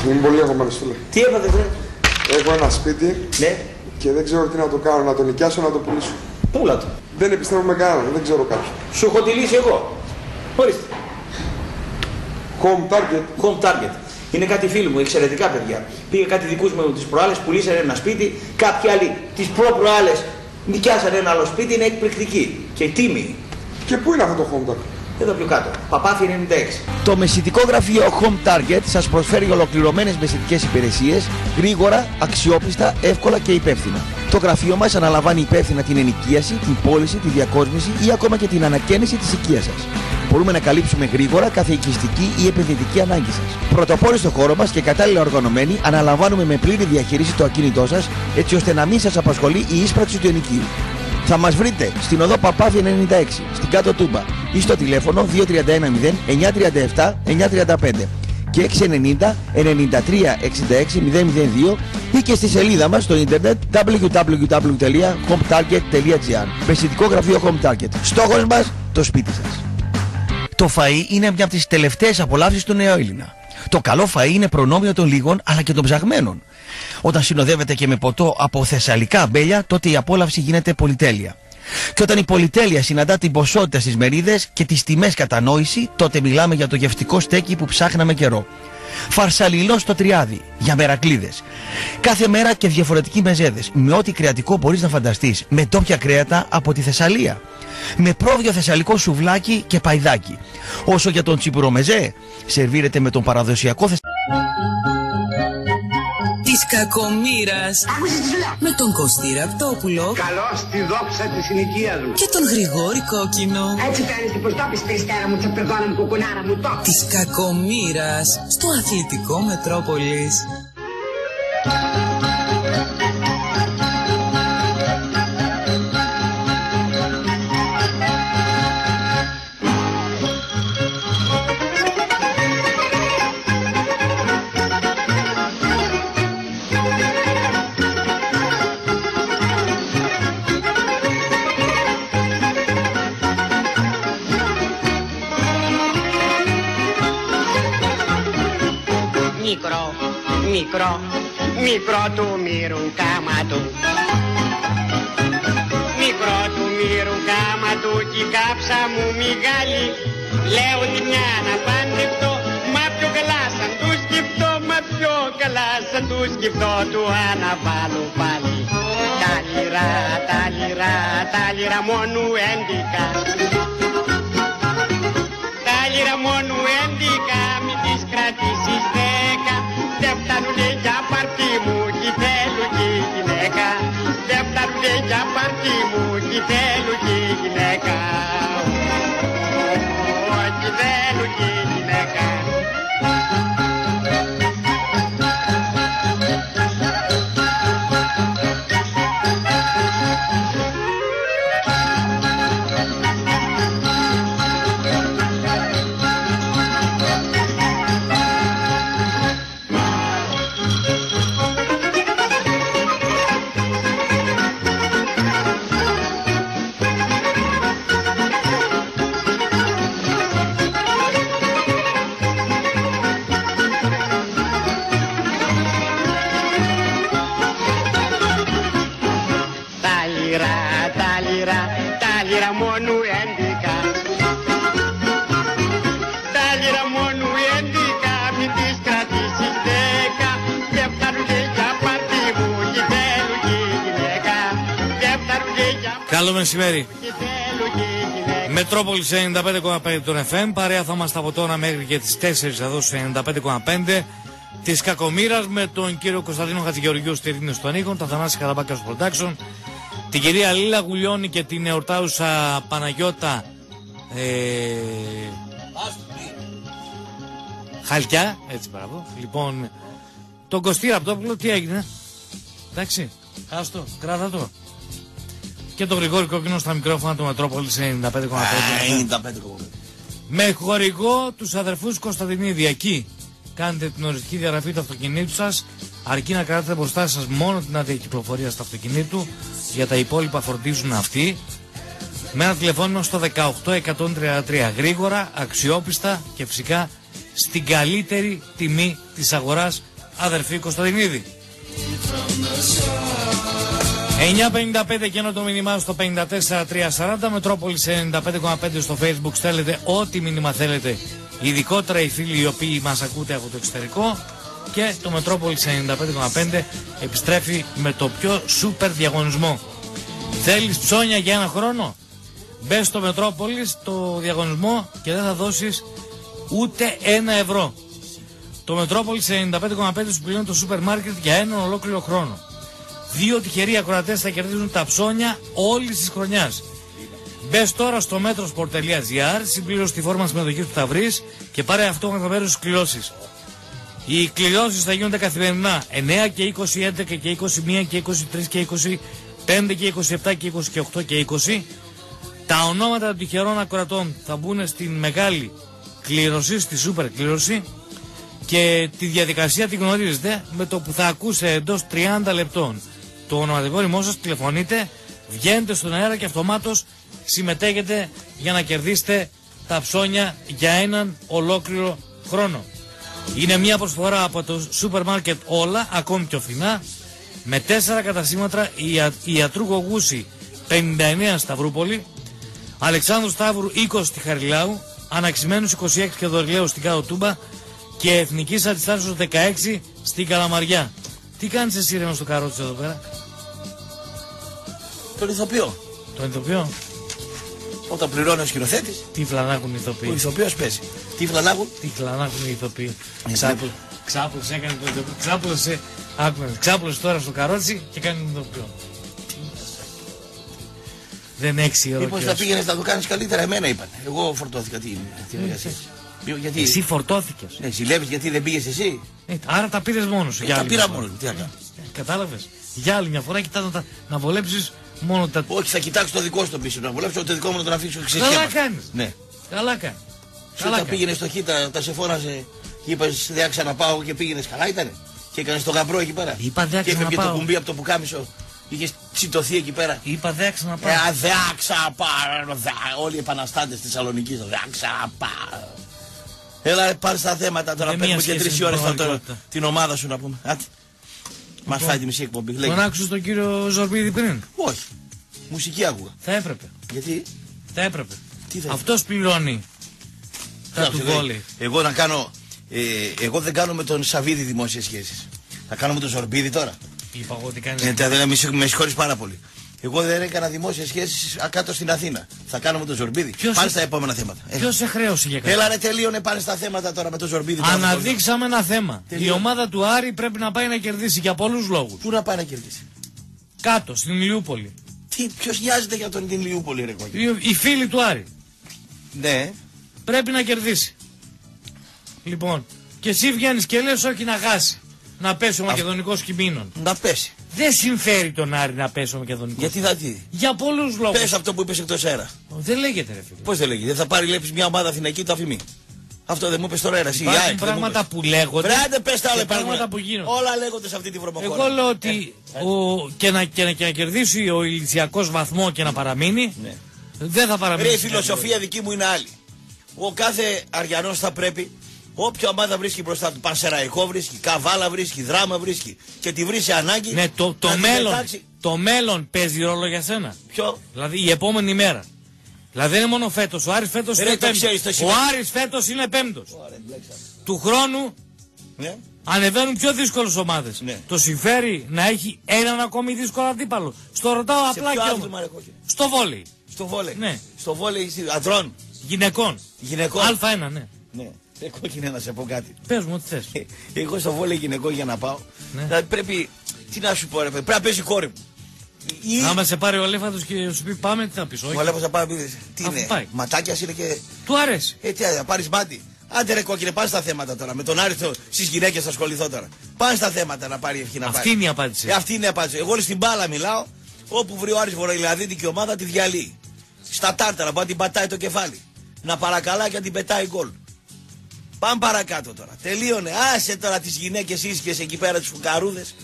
Είμαι πολύ αγχωμένος, φίλε. Τι έπατε, βρε? Έχω ένα σπίτι, ναι, και δεν ξέρω τι να το κάνω, να το νοικιάσω, να το πουλήσω. Πούλα το. Δεν επιστρέφω με κανέναν, δεν ξέρω κάποιον. Σου έχω τη λύση εγώ. Ορίστε. Home Target. Home Target. Είναι κάτι φίλοι μου, εξαιρετικά παιδιά. Πήγε κάτι δικούς μου τις προάλλες, πουλήσανε ένα σπίτι, κάποιοι άλλοι τις προ-προάλλες νοικιάσανε ένα άλλο σπίτι, είναι εκπληκτική και τίμη. Και πού είναι αυτό το Home Target? Εδώ πιο κάτω, Παπάθη 96. Το μεσητικό γραφείο Home Target σας προσφέρει ολοκληρωμένες μεσητικές υπηρεσίες, γρήγορα, αξιόπιστα, εύκολα και υπεύθυνα. Το γραφείο μας αναλαμβάνει υπεύθυνα την ενοικίαση, την πώληση, τη διακόσμηση ή ακόμα και την ανακαίνιση της οικίας σας. Μπορούμε να καλύψουμε γρήγορα κάθε οικιστική ή επενδυτική ανάγκη σας. Πρωτοπόροι στο χώρο μας και κατάλληλα οργανωμένοι, αναλαμβάνουμε με πλήρη διαχείριση το ακίνητό σας, έτσι ώστε να μην σας απασχολεί η ίσπραξη του ενοικίου. Θα μας βρείτε στην οδό Παπάθη 96, στην Κάτω Τούμπα ή στο τηλέφωνο 2310 937 935 και 690 93 66 002 ή και στη σελίδα μας στο ίντερνετ www.hometarget.gr. Μεσητικό γραφείο Home Target. Στόχος μας, το σπίτι σας. Το φαΐ είναι μια από τις τελευταίες απολαύσεις του νεοέλληνα. Το καλό φαΐ είναι προνόμιο των λίγων αλλά και των ψαγμένων. Όταν συνοδεύεται και με ποτό από θεσσαλικά αμπέλια, τότε η απόλαυση γίνεται πολυτέλεια. Και όταν η πολυτέλεια συναντά την ποσότητα στις μερίδες και τις τιμές κατανόηση, τότε μιλάμε για το γευτικό στέκι που ψάχναμε καιρό. Φαρσαλινό στο Τριάδι, για μερακλίδες. Κάθε μέρα και διαφορετικοί μεζέδες, με ό,τι κρεατικό μπορείς να φανταστείς, με ντόπια κρέατα από τη Θεσσαλία. Με πρόβιο θεσσαλικό σουβλάκι και παϊδάκι. Όσο για τον τσιπουρομεζέ, σερβίρεται με τον παραδοσιακό της Κακομοίρας. Άκουσες τι σου λέω? Με τον Κωστή Ραπτόπουλο. Καλώς τη δόξα της συνοικίας μου. Και τον Γρηγόρη Κόκκινο. Έτσι κάνεις και πως το πεις περιστέρα μου, τσαπερδόνα μου, κουκουνάρα μου, το. Της Κακομοίρας στο Αθλητικό Μετρόπολης. Μικρό του μύρου κάμα του. Μικρό του μύρου κάμα του κι η κάψα μου μεγάλη. Λέω τη μια να παντρευτώ, μα πιο καλά σαν του σκεφτώ, μα πιο καλά σαν του σκεφτώ, του αναβάλω πάλι. Τα λιρά μόνου έντικα. Τα λιρά μόνου έντικα, μην τις κρατήσεις 10. Δεν φτάνουνε για πάρτι μου κι θέλω κι γυναίκα. Δεν φτάνουνε για πάρτι μου κι θέλω κι γυναίκα. Κι θέλω κι γυναίκα. Καλό μεσημέρι. Μετρόπολης 95,5 των FM. Παρέα θα είμαστε από τώρα μέχρι και τις 4 εδώ στο 95,5 της Κακομοίρας με τον κύριο Κωνσταντίνο Χατζηγεωργίου στη ρύθμιση των ήχων, τον Θανάση Καραμπάκα στο production, την κυρία Λίλα Γουλιώνη και την εορτάζουσα Παναγιώτα Χαλκιά. Έτσι, μπράβο. Λοιπόν, τον Κωστή Ραπτόπουλο, τι έγινε? Εντάξει, άστο, κράτα το. Και τον Γρηγόρη Κόκκινο στα μικρόφωνα του Μετρόπολης 95,5. Με χορηγό τους αδερφούς Κωνσταντινίδη. Εκεί κάνετε την οριστική διαγραφή του αυτοκινήτου σας, αρκεί να κρατάτε μπροστά σας μόνο την άδεια κυκλοφορίας του αυτοκινήτου. Για τα υπόλοιπα φροντίζουν αυτοί. Με ένα τηλεφώνημα στο 18133. Γρήγορα, αξιόπιστα και φυσικά στην καλύτερη τιμή της αγοράς αδερφή Κωνσταντινίδη. 9.55 και ένα το μήνυμά στο 54.340, Μετρόπολης 95.5 στο Facebook, στέλνετε ό,τι μήνυμα θέλετε, ειδικότερα οι φίλοι οι οποίοι μας ακούτε από το εξωτερικό, και το Μετρόπολης 95.5 επιστρέφει με το πιο σούπερ διαγωνισμό. Θέλεις ψώνια για ένα χρόνο? Μπες στο Μετρόπολης το διαγωνισμό και δεν θα δώσεις ούτε €1. Το Μετρόπολης 95.5 σου πληρώνει το σούπερ μάρκετ για έναν ολόκληρο χρόνο. 2 τυχεροί ακροατές θα κερδίζουν τα ψώνια όλης της χρονιάς. Μπες τώρα στο metrosport.gr, συμπλήρωσε τη φόρμα συμμετοχής που θα βρεις και πάρε αυτόματα μέρος στις κληρώσεις. Οι κληρώσεις θα γίνονται καθημερινά 9 και 20, 11 και 21 και 23 και 25 και 27 και 28 και 20. Τα ονόματα των τυχερών ακροατών θα μπουν στην μεγάλη κλήρωση, στη σούπερ κλήρωση, και τη διαδικασία την γνωρίζετε. Με το που θα ακούσετε εντός 30 λεπτών το ονοματεπώνυμό σας, τηλεφωνείτε, βγαίνετε στον αέρα και αυτομάτως συμμετέχετε για να κερδίσετε τα ψώνια για έναν ολόκληρο χρόνο. Είναι μια προσφορά από το σούπερ μάρκετ Όλα, ακόμη πιο φθηνά, με 4 καταστήματα Ιατρού Γογούση 59 Σταυρούπολη, Αλεξάνδρου Σταύρου 20 στη Χαριλάου, Αναξημένους 26 και Δωρηλαίου στην Κάτω Τούμπα και Εθνικής Αντιστάσεως 16 στην Καλαμαριά. Τι κάνεις εσύ ρε στο καρότσι εδώ πέρα? Τον ηθοποιό. Τον ηθοποιό. Όταν πληρώνει ο σκηνοθέτης, Τι φλανάκουν οι ηθοποιοί. ο ηθοποιός παίζει. Τι φλανάκουν? Τι φλανάκουν οι ηθοποιοί. Ξάπλωσε. Ξάπλωσε, έκανε τον ηθοποιό. Ξάπλωσε τώρα στο καρότσι και κάνει τον ηθοποιό. Δεν έχει ώρα. Μήπως θα πήγαινες να το κάνεις καλύτερα? Εμένα είπαν. Εγώ φορτώθηκα την εργασία. Γιατί? Εσύ φορτώθηκες. Ναι, ζηλεύεις γιατί δεν πήγες εσύ? Άρα τα πήρες μόνος σου. Τα πήρα μόνος μου. Τι να κάνω? Κατάλαβες. Για άλλη μια φορά κοιτάς να βολέψεις μόνο τα. Όχι, θα κοιτάξω το δικό σου το πίσω. Να βολέψω το δικό μου να τον αφήσω ξεσχέμα. Καλά κάνεις. Ναι. Καλά κάνεις. Σου όταν πήγαινε στο Χίτα, τα σε φώναζε και είπες δεν ξαναπάω και πήγαινες, καλά ήτανε? Και έκανες το γαμπρό εκεί πέρα. Είπα δεν και έφευγε το ξαναπάω. κουμπί από το πουκάμισο. Είχες τσιτωθεί εκεί πέρα. Είπα δεν ξαναπάω. Δεν ξαναπάω. Όλοι οι επαναστάτες της Θεσσαλονικής. Δεν ξαναπάω. Έλα πάρε στα θέματα τώρα. Παίρνουμε και 3 ώρες την ομάδα σου να πούμε. Μας φάει τη μισή εκπομπή. Τον άκουσες τον κύριο Ζορμπίδη πριν? Όχι. Μουσική άκουγα. Θα έπρεπε. Γιατί? Θα έπρεπε. Τι θα Αυτός πληρώνει τα του βόλεϊ. Εγώ να κάνω. Εγώ δεν κάνω με τον Σαββίδη δημόσιες σχέσεις. Θα κάνω με τον Ζορμπίδη τώρα. Είπα εγώ ότι κάνει. Με συγχωρείς πάρα πολύ. Εγώ δεν έκανα δημόσιες σχέσεις κάτω στην Αθήνα. Θα κάνω με τον Ζορμπίδη. Πάνε στα επόμενα θέματα. Ποιος σε χρέωσε για κάτι? Έλα ρε, τελείωνε, πάνε στα θέματα τώρα με τον Ζορμπίδη. Αναδείξαμε ένα θέμα. Η ομάδα του Άρη πρέπει να πάει να κερδίσει για πολλούς λόγους. Πού να πάει να κερδίσει? Κάτω, στην Ηλιούπολη. Ποιος νοιάζεται για τον Ηλιούπολη ρε κόκκινο? Οι φίλοι του Άρη. Ναι. Πρέπει να κερδίσει. Λοιπόν, και εσύ βγαίνεις και λες όχι να χάσει. Να πέσει ο μακεδονικός κυμήνων. Να πέσει. Δεν συμφέρει τον Άρη να πέσει ο μακεδονικός. Γιατί θα τι? Για πολλούς λόγους. Πες αυτό που είπες εκτός αέρα. Δεν λέγεται ρε φίλε. Πώς δεν λέγεται? Δεν θα πάρει λέπεις μια ομάδα Αθηναϊκή το αφημί. Αυτό δεν μου είπες τώρα εσύ. Υπάρχουν πράγματα που λέγονται. Βράντε πες τα άλλα πράγματα που γίνονται. Όλα λέγονται σε αυτή τη βρωμοχώρα. Εγώ λέω ότι και να κερδίσει ο Ηλιτσιακός βαθμό και να παραμείνει, ναι, δεν θα παραμείνει. Ρε, η φιλοσοφία δική μου είναι άλλη. Ο κάθε Αριανός θα πρέπει, όποια ομάδα βρίσκει μπροστά του, Πανσεραϊκό βρίσκει, Καβάλα βρίσκει, Δράμα βρίσκει και τη βρει σε ανάγκη. Ναι, το μέλλον παίζει ρόλο για σένα. Ποιο? Δηλαδή η επόμενη μέρα. Δηλαδή δεν είναι μόνο φέτος. Ο Άρης φέτος είναι πέμπτος. Ο Άρης φέτος είναι πέμπτος. Του χρόνου, ναι, ανεβαίνουν πιο δύσκολες ομάδες. Ναι. Το συμφέρει να έχει έναν ακόμη δύσκολο αντίπαλο. Στο ρωτάω απλά και όμως. Στο βόλεϊ. Στο βόλεϊ. Ναι. Στο βόλεϊ ανδρών. Γυναικών. Α1, ναι. Ναι. Κόκκινε να σε πω κάτι. Πες μου, τι θες. Εγώ στο βόλεϊ γυναικών για να πάω. Ναι. Δηλαδή πρέπει. Τι να σου πω, ρε, πρέπει να παίζει η κόρη μου. Άμα σε πάρει ο Αλέφαντος και σου πει πάμε, τι θα πεις? Όχι. Ο Αλέφαντος θα πάει. Τι είναι, πάει. Ματάκιας είναι και. Του αρέσει. Τι θα πάρεις μάτι. Άντε ρε κόκκινε, πάνε στα θέματα τώρα. Με τον Άριθο στις γυναίκες θα ασχοληθώ τώρα. Πάνε στα θέματα να πάρει ευχή να αυτή πάρει. Είναι η απάντηση. Αυτή είναι η απάντηση. Εγώ στην μπάλα μιλάω. Όπου βρει ο Άρης βορειοελλαδίτικη ομάδα τη διαλύει. Στα τάρταρα που αν την πατάει το κεφάλι. Να παρακαλά και αν την πετάει γκολ. Πάμε παρακάτω τώρα. Τελείωνε. Άσε τώρα τις γυναίκες ίσχυες εκεί πέρα τις φουκαρούδες.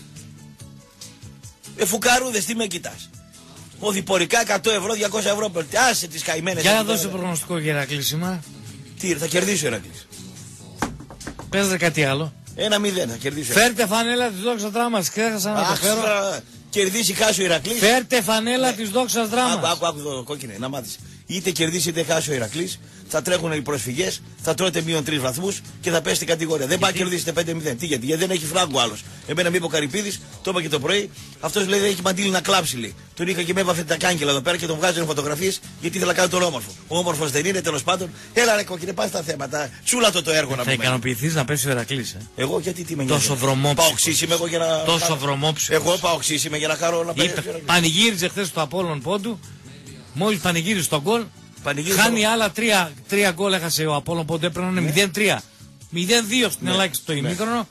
Φουκαρούδες, τι με κοιτάς? Οδηπορικά 100 ευρώ, 200 ευρώ. Άσε τις καημένες. Για να δώσει προγνωστικό για Ηρακλή σήμερα. Τι, θα κερδίσει ο Ηρακλής. Παίζετε κάτι άλλο? 1-0 θα κερδίσει. Φέρτε φανέλα της Δόξας Δράμας. Ξέχασα να το φέρω. Κερδίσει, χάσει ο Ηρακλής. Φέρτε φανέλα της Δόξας Δράμας. Άκου εδώ, κόκκινε, να μάθεις. Είτε κερδίσει είτε χάσει ο Ηρακλής, θα τρέχουν οι προσφυγές, θα τρώτε μείον 3 βαθμούς και θα πέσει στην κατηγορία. Δεν πάει να κερδίσετε 5-0. Τι γιατί δεν έχει φράγκο άλλος. Εμένα μου είπε ο Καρυπίδης, το είπα και το πρωί, αυτός λέει δεν έχει μαντήλι να κλάψει. Λέει. Τον είχα και με έβαφε τα κάγκελα εδώ πέρα και τον βγάζουν φωτογραφίες γιατί ήθελα να κάνω τον όμορφο. Ο όμορφος δεν είναι, τέλος πάντων. Έλα ρε κόκκινε, πας στα θέματα. Τσούλα το έργο να πούμε. Θα ικανοποιηθείς να πέσει ο Ηρακλής. Εγώ γιατί τι με νοιάζει. Τόσο βρωμόψυχος. Εγώ για να. Τόσο βρωμόψυχος. Εγώ παοξής για να χαρώ να πέσει. Πανηγύριζε χθες το Απόλλων Πόντου. Μόλις πανηγύριζε τον γκολ. Χάνει άλλα 3 γκολ, έχασε ο Απόλλων Πόντου. Έπρεπε να είναι 0-3. 0-2 στην ελάχιστη το ημίχρονο.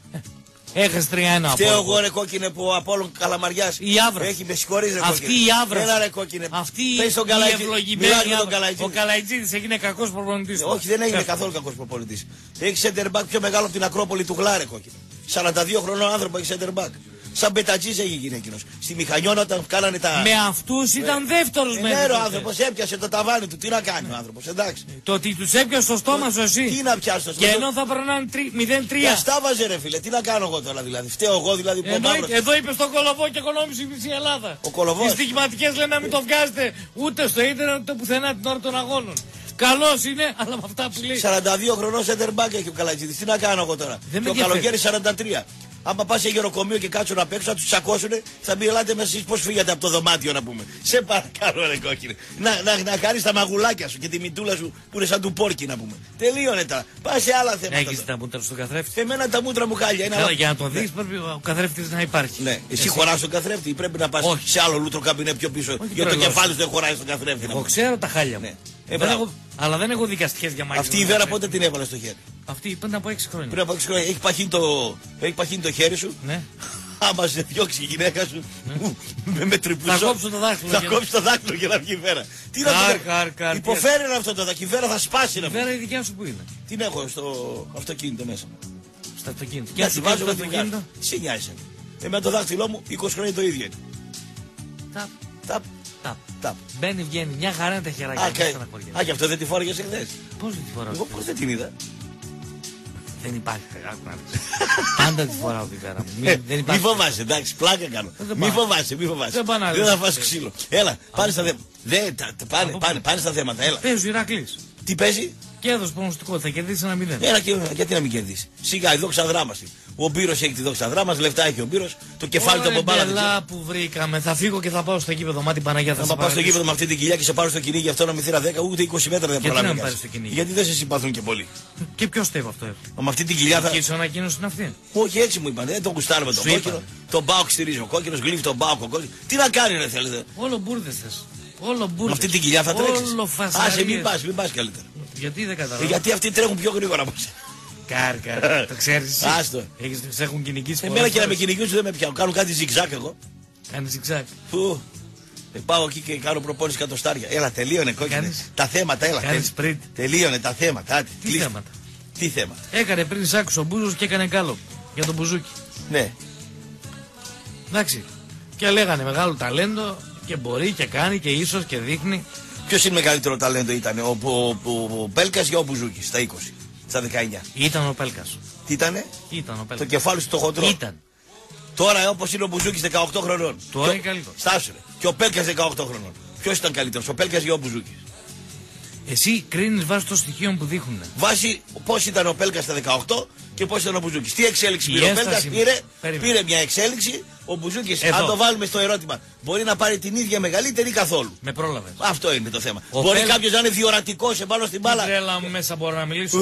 Έχασε 3-1. Φταίω εγώ ρε κόκκινε που ο Απόλλων Καλαμαριάς έχει με συγχωρείς ρε κόκκινε. Αυτή η άβρα. Έλα ρε κόκκινε. Αυτή η ευλογημένη άβρα. Ο Καλαϊτζίδης έγινε κακός προπονητής. Όχι δεν έγινε καθόλου κακός προπονητής. Έχει center back πιο μεγάλο από την Ακρόπολη του Γλάρε κόκκινε. 42 χρονών άνθρωπο έχει center back. Σαν πετατζής έγινε εκείνος. Στη Μηχανιώνα όταν κάνανε τα. Με αυτούς ήταν δεύτερος μέσα. Ναι, ο άνθρωπος έπιασε το ταβάνι του. Τι να κάνει ο άνθρωπος, εντάξει. Το ότι τους έπιασε στο στόμα σου εσύ. Τι να πιάσει το στόμα. Και ενώ θα περνάνε 0-3. Και στα βάζε ρε φίλε, τι να κάνω εγώ τώρα δηλαδή. Φταίω εγώ δηλαδή που εδώ είπε στον Κολοβό και οικονόμησε η μισή Ελλάδα. Ο Κολοβός. Οι στοιχηματικές λένε να μην το βγάζετε ούτε στο ίντερνετ ούτε πουθενά την ώρα των αγώνων. Καλός είναι, αλλά με αυτά που λέει. 42 χρονών center back έχει ο Καλατζίδης. Τι να κάνω εγώ τώρα. Το καλοκαίρι 43. Άμα πα σε γεροκομείο και κάτσουν απ' έξω, θα του τσακώσουνε, θα πει ελάτε με εσείς πώς φύγατε από το δωμάτιο να πούμε. Σε παρακαλώ ρε κόκκινε. Να κάνεις τα μαγουλάκια σου και τη μητούλα σου που είναι σαν του πόρκι να πούμε. Τελείωνε τα. Πα σε άλλα θέματα. Έχεις τα μούτρα στον καθρέφτη. Εμένα τα μούτρα μου χάλια. Για να το δεις πρέπει ο καθρέφτης να υπάρχει. Ναι. Εσύ χωράς τον καθρέφτη ή πρέπει να πας σε άλλο λούτρο καμπινέ πιο πίσω. Γιατί το κεφάλι σου δεν χωράει στον καθρέφτη. Εγώ ξέρω τα χάλια μου. Αλλά δεν έχω δικαστικές για μάχη. Αυτή η βέρα πότε την έβαλε στο χέρι. Αυτή πριν από 6 χρόνια. Πριν από 6 χρόνια. Έχει παχύνει το χέρι σου. Ναι. Άμα σε διώξει η γυναίκα σου. Με τρυπουσό. Θα κόψω το δάχτυλο. Θα κόψει το δάχτυλο για να βγει η βέρα. Τι να κάνει. Υποφέρει αυτό το δάχτυλο. Η βέρα θα σπάσει. Η βέρα η δικιά σου που είναι. Την έχω στο αυτοκίνητο μέσα. Στο αυτοκίνητο. Και τη βάζω στο αυτοκίνητο. Τι νοιάζει. Εμένα το δάχτυλό μου 20 χρόνια το ίδιο είναι. Ταπ. Μπαίνει, βγαίνει. Μια χαρά είναι τα χεράκια. Α, και αυτό δεν τη φόραγες εχθές. Πώς δεν τη φοράω. Εγώ πώς δεν την είδα. Δεν υπάρχει. Πάντα τη φοράω τη βέρα μου. Μη φοβάσαι, εντάξει, πλάκα κάνω. Μη φοβάσαι. Δεν θα φας ξύλο. Έλα, πάνε στα θέματα. Πάνε στα θέματα, έλα. Παίζει ο Ηρακλής. Τι παίζει? Και έδωσε προγνωστικό, θα κερδίσει 1-0. Έλα, γιατί να μην κερδίσει. Σιγά, η Δόξα Δράμας. Ο Μπύρος έχει τη Δόξα Δράμας, λεφτά έχει ο Μπύρος. Το κεφάλι του από μπάλα. Ωραία, που βρήκαμε. Θα φύγω και θα πάω στο γήπεδο. Μα την Παναγία θα πάω στο γήπεδο με αυτή την κοιλιά και σε πάρω στο κυνήγι. Αυτό να μην θύρα 10 ούτε 20 μέτρα δεν προλάβει. Γιατί δεν σε συμπαθούν και πολύ. Και ποιο το είπε αυτό. Με αυτή την κοιλιά θα. Και η ανακοίνωση είναι αυτή. Όχι, έτσι μου είπαν. Δεν τον κουστάρουμε τον κόκκινο. Τον Μπάουκ στηρίζει ο κόκκινο, γλύφει τον Μπάουκ ο κόκκινο. Τι να κάνει, ρε θέλετε. Όλο μπουρδε θε. Όλο μπουρδε. Με αυτή την κοιλιά θα τρέξει. Άσε, μην πα καλύτερα. Γιατί δεν καταλαβαίνω. Γιατί αυτοί τρέχουν πιο γρήγορα από εσένα. Κάρκα. Το ξέρει. Άστο. Σε έχουν κυνηγήσει. Εμένα και να με κυνηγήσουν δεν με πιάνουν. Κάνουν κάτι ζιγζάκ εγώ. Κάνει ζιγζάκ. Πού. Πάω εκεί και κάνω προπόνηση κατοστάρια. Έλα, τελείωνε κόκκινε. Τα θέματα, έλα. Τελείωνε τα θέματα. Τι θέματα. Έκανε πριν σάκου ο Μπούζος και έκανε κάλο για τον Μπουζούκι. Ναι. Εντάξει. Και λέγανε μεγάλο ταλέντο και μπορεί και κάνει και ίσως και δείχνει. Ποιος είναι μεγαλύτερο ταλέντο ήταν, ο Πέλκας ή ο Μπουζούκης στα 20, στα 19. Ήταν ο Πέλκας. Τι ήτανε? Ήταν ο Πέλκας. Το κεφάλι σου το χοντρό. Ήταν. Τώρα όπως είναι ο Μπουζούκης 18 χρονών. Τώρα είναι καλύτερο. Στάσου ρε. Και ο Πέλκας 18 χρονών. Ποιος ήταν καλύτερος, ο Πέλκας ή ο Μπουζούκης? Εσύ κρίνεις βάσει των στοιχείων που δείχνουν. Βάσει πώς ήταν ο Πέλκας στα 18 και πώς ήταν ο Μπουζούκης. Τι εξέλιξη πήρε ο Πέλκας? Πήρε μια εξέλιξη. Ο Μπουζούκης, αν το βάλουμε στο ερώτημα, μπορεί να πάρει την ίδια μεγαλύτερη ή καθόλου. Με πρόλαβε. Αυτό είναι το θέμα. Μπορεί κάποιος να είναι διορατικός επάνω στην μπάλα. Τρέλα μου μέσα μπορώ να μιλήσω.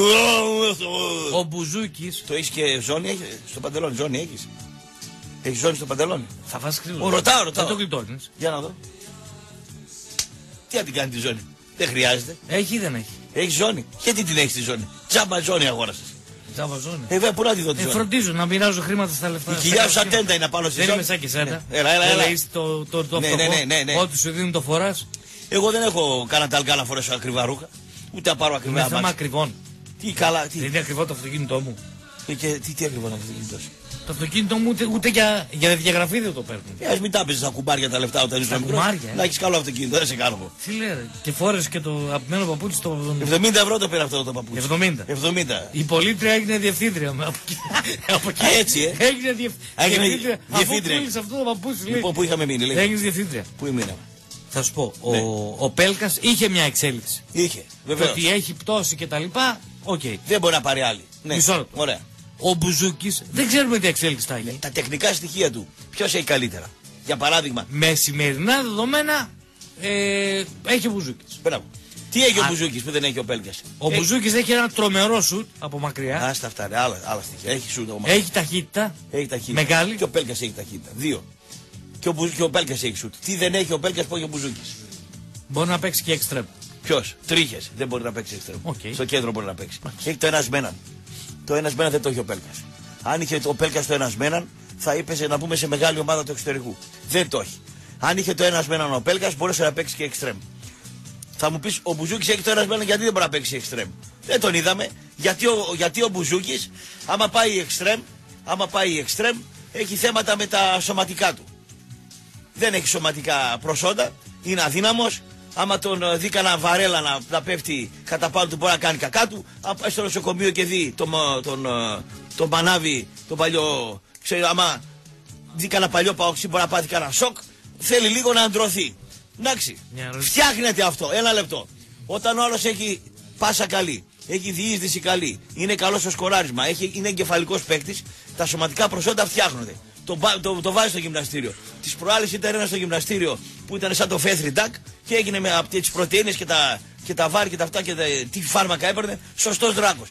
Ο Μπουζούκης. Το έχεις και ζώνη στο παντελόνι, ζώνη έχεις? Έχεις ζώνη στο παντελόνι? Θα φας κρύο. Ρωτάω. Δεν το γλιτώνεις. Για να δω. Τι να την κάνει τη ζώνη? Δεν χρειάζεται. Έχει ή δεν έχει? Έχει ζώνη. Γιατί την έχει τη ζώνη? Τζάμπα ζώνη αγόρασες. Τζάμπα ζώνη. Βέβαια, πού να τη δω τη ζώνη? Φροντίζω να μοιράζω χρήματα στα λεφτά. Η κοιλιά σου σαν τέντα είναι πάνω στη ζώνη. Δεν είμαι σαν και σέντα. Έλα. Είσαι το φτωχό. Ναι. Ό,τι σου δίνουν το φοράς. Εγώ δεν έχω κανένα ταλκά να φορέσω ακριβά ρούχα. Ούτε να πάρω ακριβά. Είναι θέμα ακριβών. Τι καλά. Δεν είναι ακριβό το αυτοκίνητό μου. Και τι ακριβώς είναι αυτό? Το αυτοκίνητο μου ούτε για διαγραφή δεν το παίρνουν. Ας μην τα παίζεις στα κουμπάρια τα λεφτά όταν είσαι μικρός. Να έχεις καλό αυτοκίνητο, δεν σε κάνω εγώ. Τι λέει, και φόρεσε και το αγαπημένο παπούτσι το. 70 ευρώ το πήρα αυτό το παπούτσι. 70. Η πολίτρια έγινε διευθύντρια. Από εκεί. Έτσι, Έγινε διευθύντρια. Αφού πούλησε αυτό το παπούτσι. Λοιπόν, πού είχαμε μείνει, λέει. Έγινε διευθύντρια. Πού μείναμε? Θα σου πω, ο Πέλκας είχε μια εξέλιξη. Είχε, βεβαίως. Ότι έχει πτώση και τα λοιπά, οκ. Δεν μπορεί να πάρει άλλη. Ναι, μισό λεπτό. ωραία. Ο Μπουζούκης δεν ξέρουμε τι εξέλιξη θα έχει. Τα τεχνικά στοιχεία του, ποιος έχει καλύτερα? Για παράδειγμα. Με σημερινά δεδομένα έχει ο Μπουζούκης. Μπράβο. Τι έχει ο Μπουζούκης που δεν έχει ο Πέλκας? Ο Μπουζούκης έχει ένα τρομερό σουτ από μακριά. Άστα αυτά, άλλα στοιχεία. Έχει σουτ από Έχει ταχύτητα. Μεγάλη. Και ο Πέλκας έχει ταχύτητα. 2. Και ο Πέλκας έχει σουτ. Τι δεν έχει ο Πέλκας που έχει ο Μπουζούκης? Μπορεί να παίξει και εξτρέμ. Ποιος? Τρίχες. Δεν μπορεί να παίξει εξτρέμ. Okay. Στο κέντρο μπορεί να παίξει. Έχει το ένας με έναν. Το ένας με έναν δεν το έχει ο Πέλκας. Αν είχε ο Πέλκας το ένας με έναν, θα είπε να πούμε σε μεγάλη ομάδα του εξωτερικού. Δεν το έχει. Αν είχε το ένας με έναν ο Πέλκας, μπορούσε να παίξει και εξτρέμ. Θα μου πεις, ο Μπουζούκης έχει το ένας με έναν, γιατί δεν μπορεί να παίξει εξτρέμ? Δεν τον είδαμε. Γιατί ο Μπουζούκης, άμα πάει εξτρέμ, έχει θέματα με τα σωματικά του. Δεν έχει σωματικά προσόντα, είναι αδύναμος. Άμα τον δει κανένα βαρέλα να πέφτει κατά πάνω του, μπορεί να κάνει κακά του. Αν πάει στο νοσοκομείο και δει τον Μανάβη, τον παλιό, ξέρει, άμα δει κανένα παλιό παοξί, μπορεί να πάθει κανένα σοκ. Θέλει λίγο να αντρωθεί. Εντάξει, φτιάχνεται αυτό. Ένα λεπτό. Όταν ο άλλος έχει πάσα καλή, έχει διείσδυση καλή, είναι καλός στο σκοράρισμα, είναι εγκεφαλικός παίκτης, τα σωματικά προσόντα φτιάχνονται. Το βάζει στο γυμναστήριο. Τις προάλλες ήταν ένα στο γυμναστήριο που ήταν σαν το Φέθρι Ντακ και έγινε με από τις πρωτεΐνες και τα βάρη και τα αυτά και τι φάρμακα έπαιρνε. Σωστός δράκος.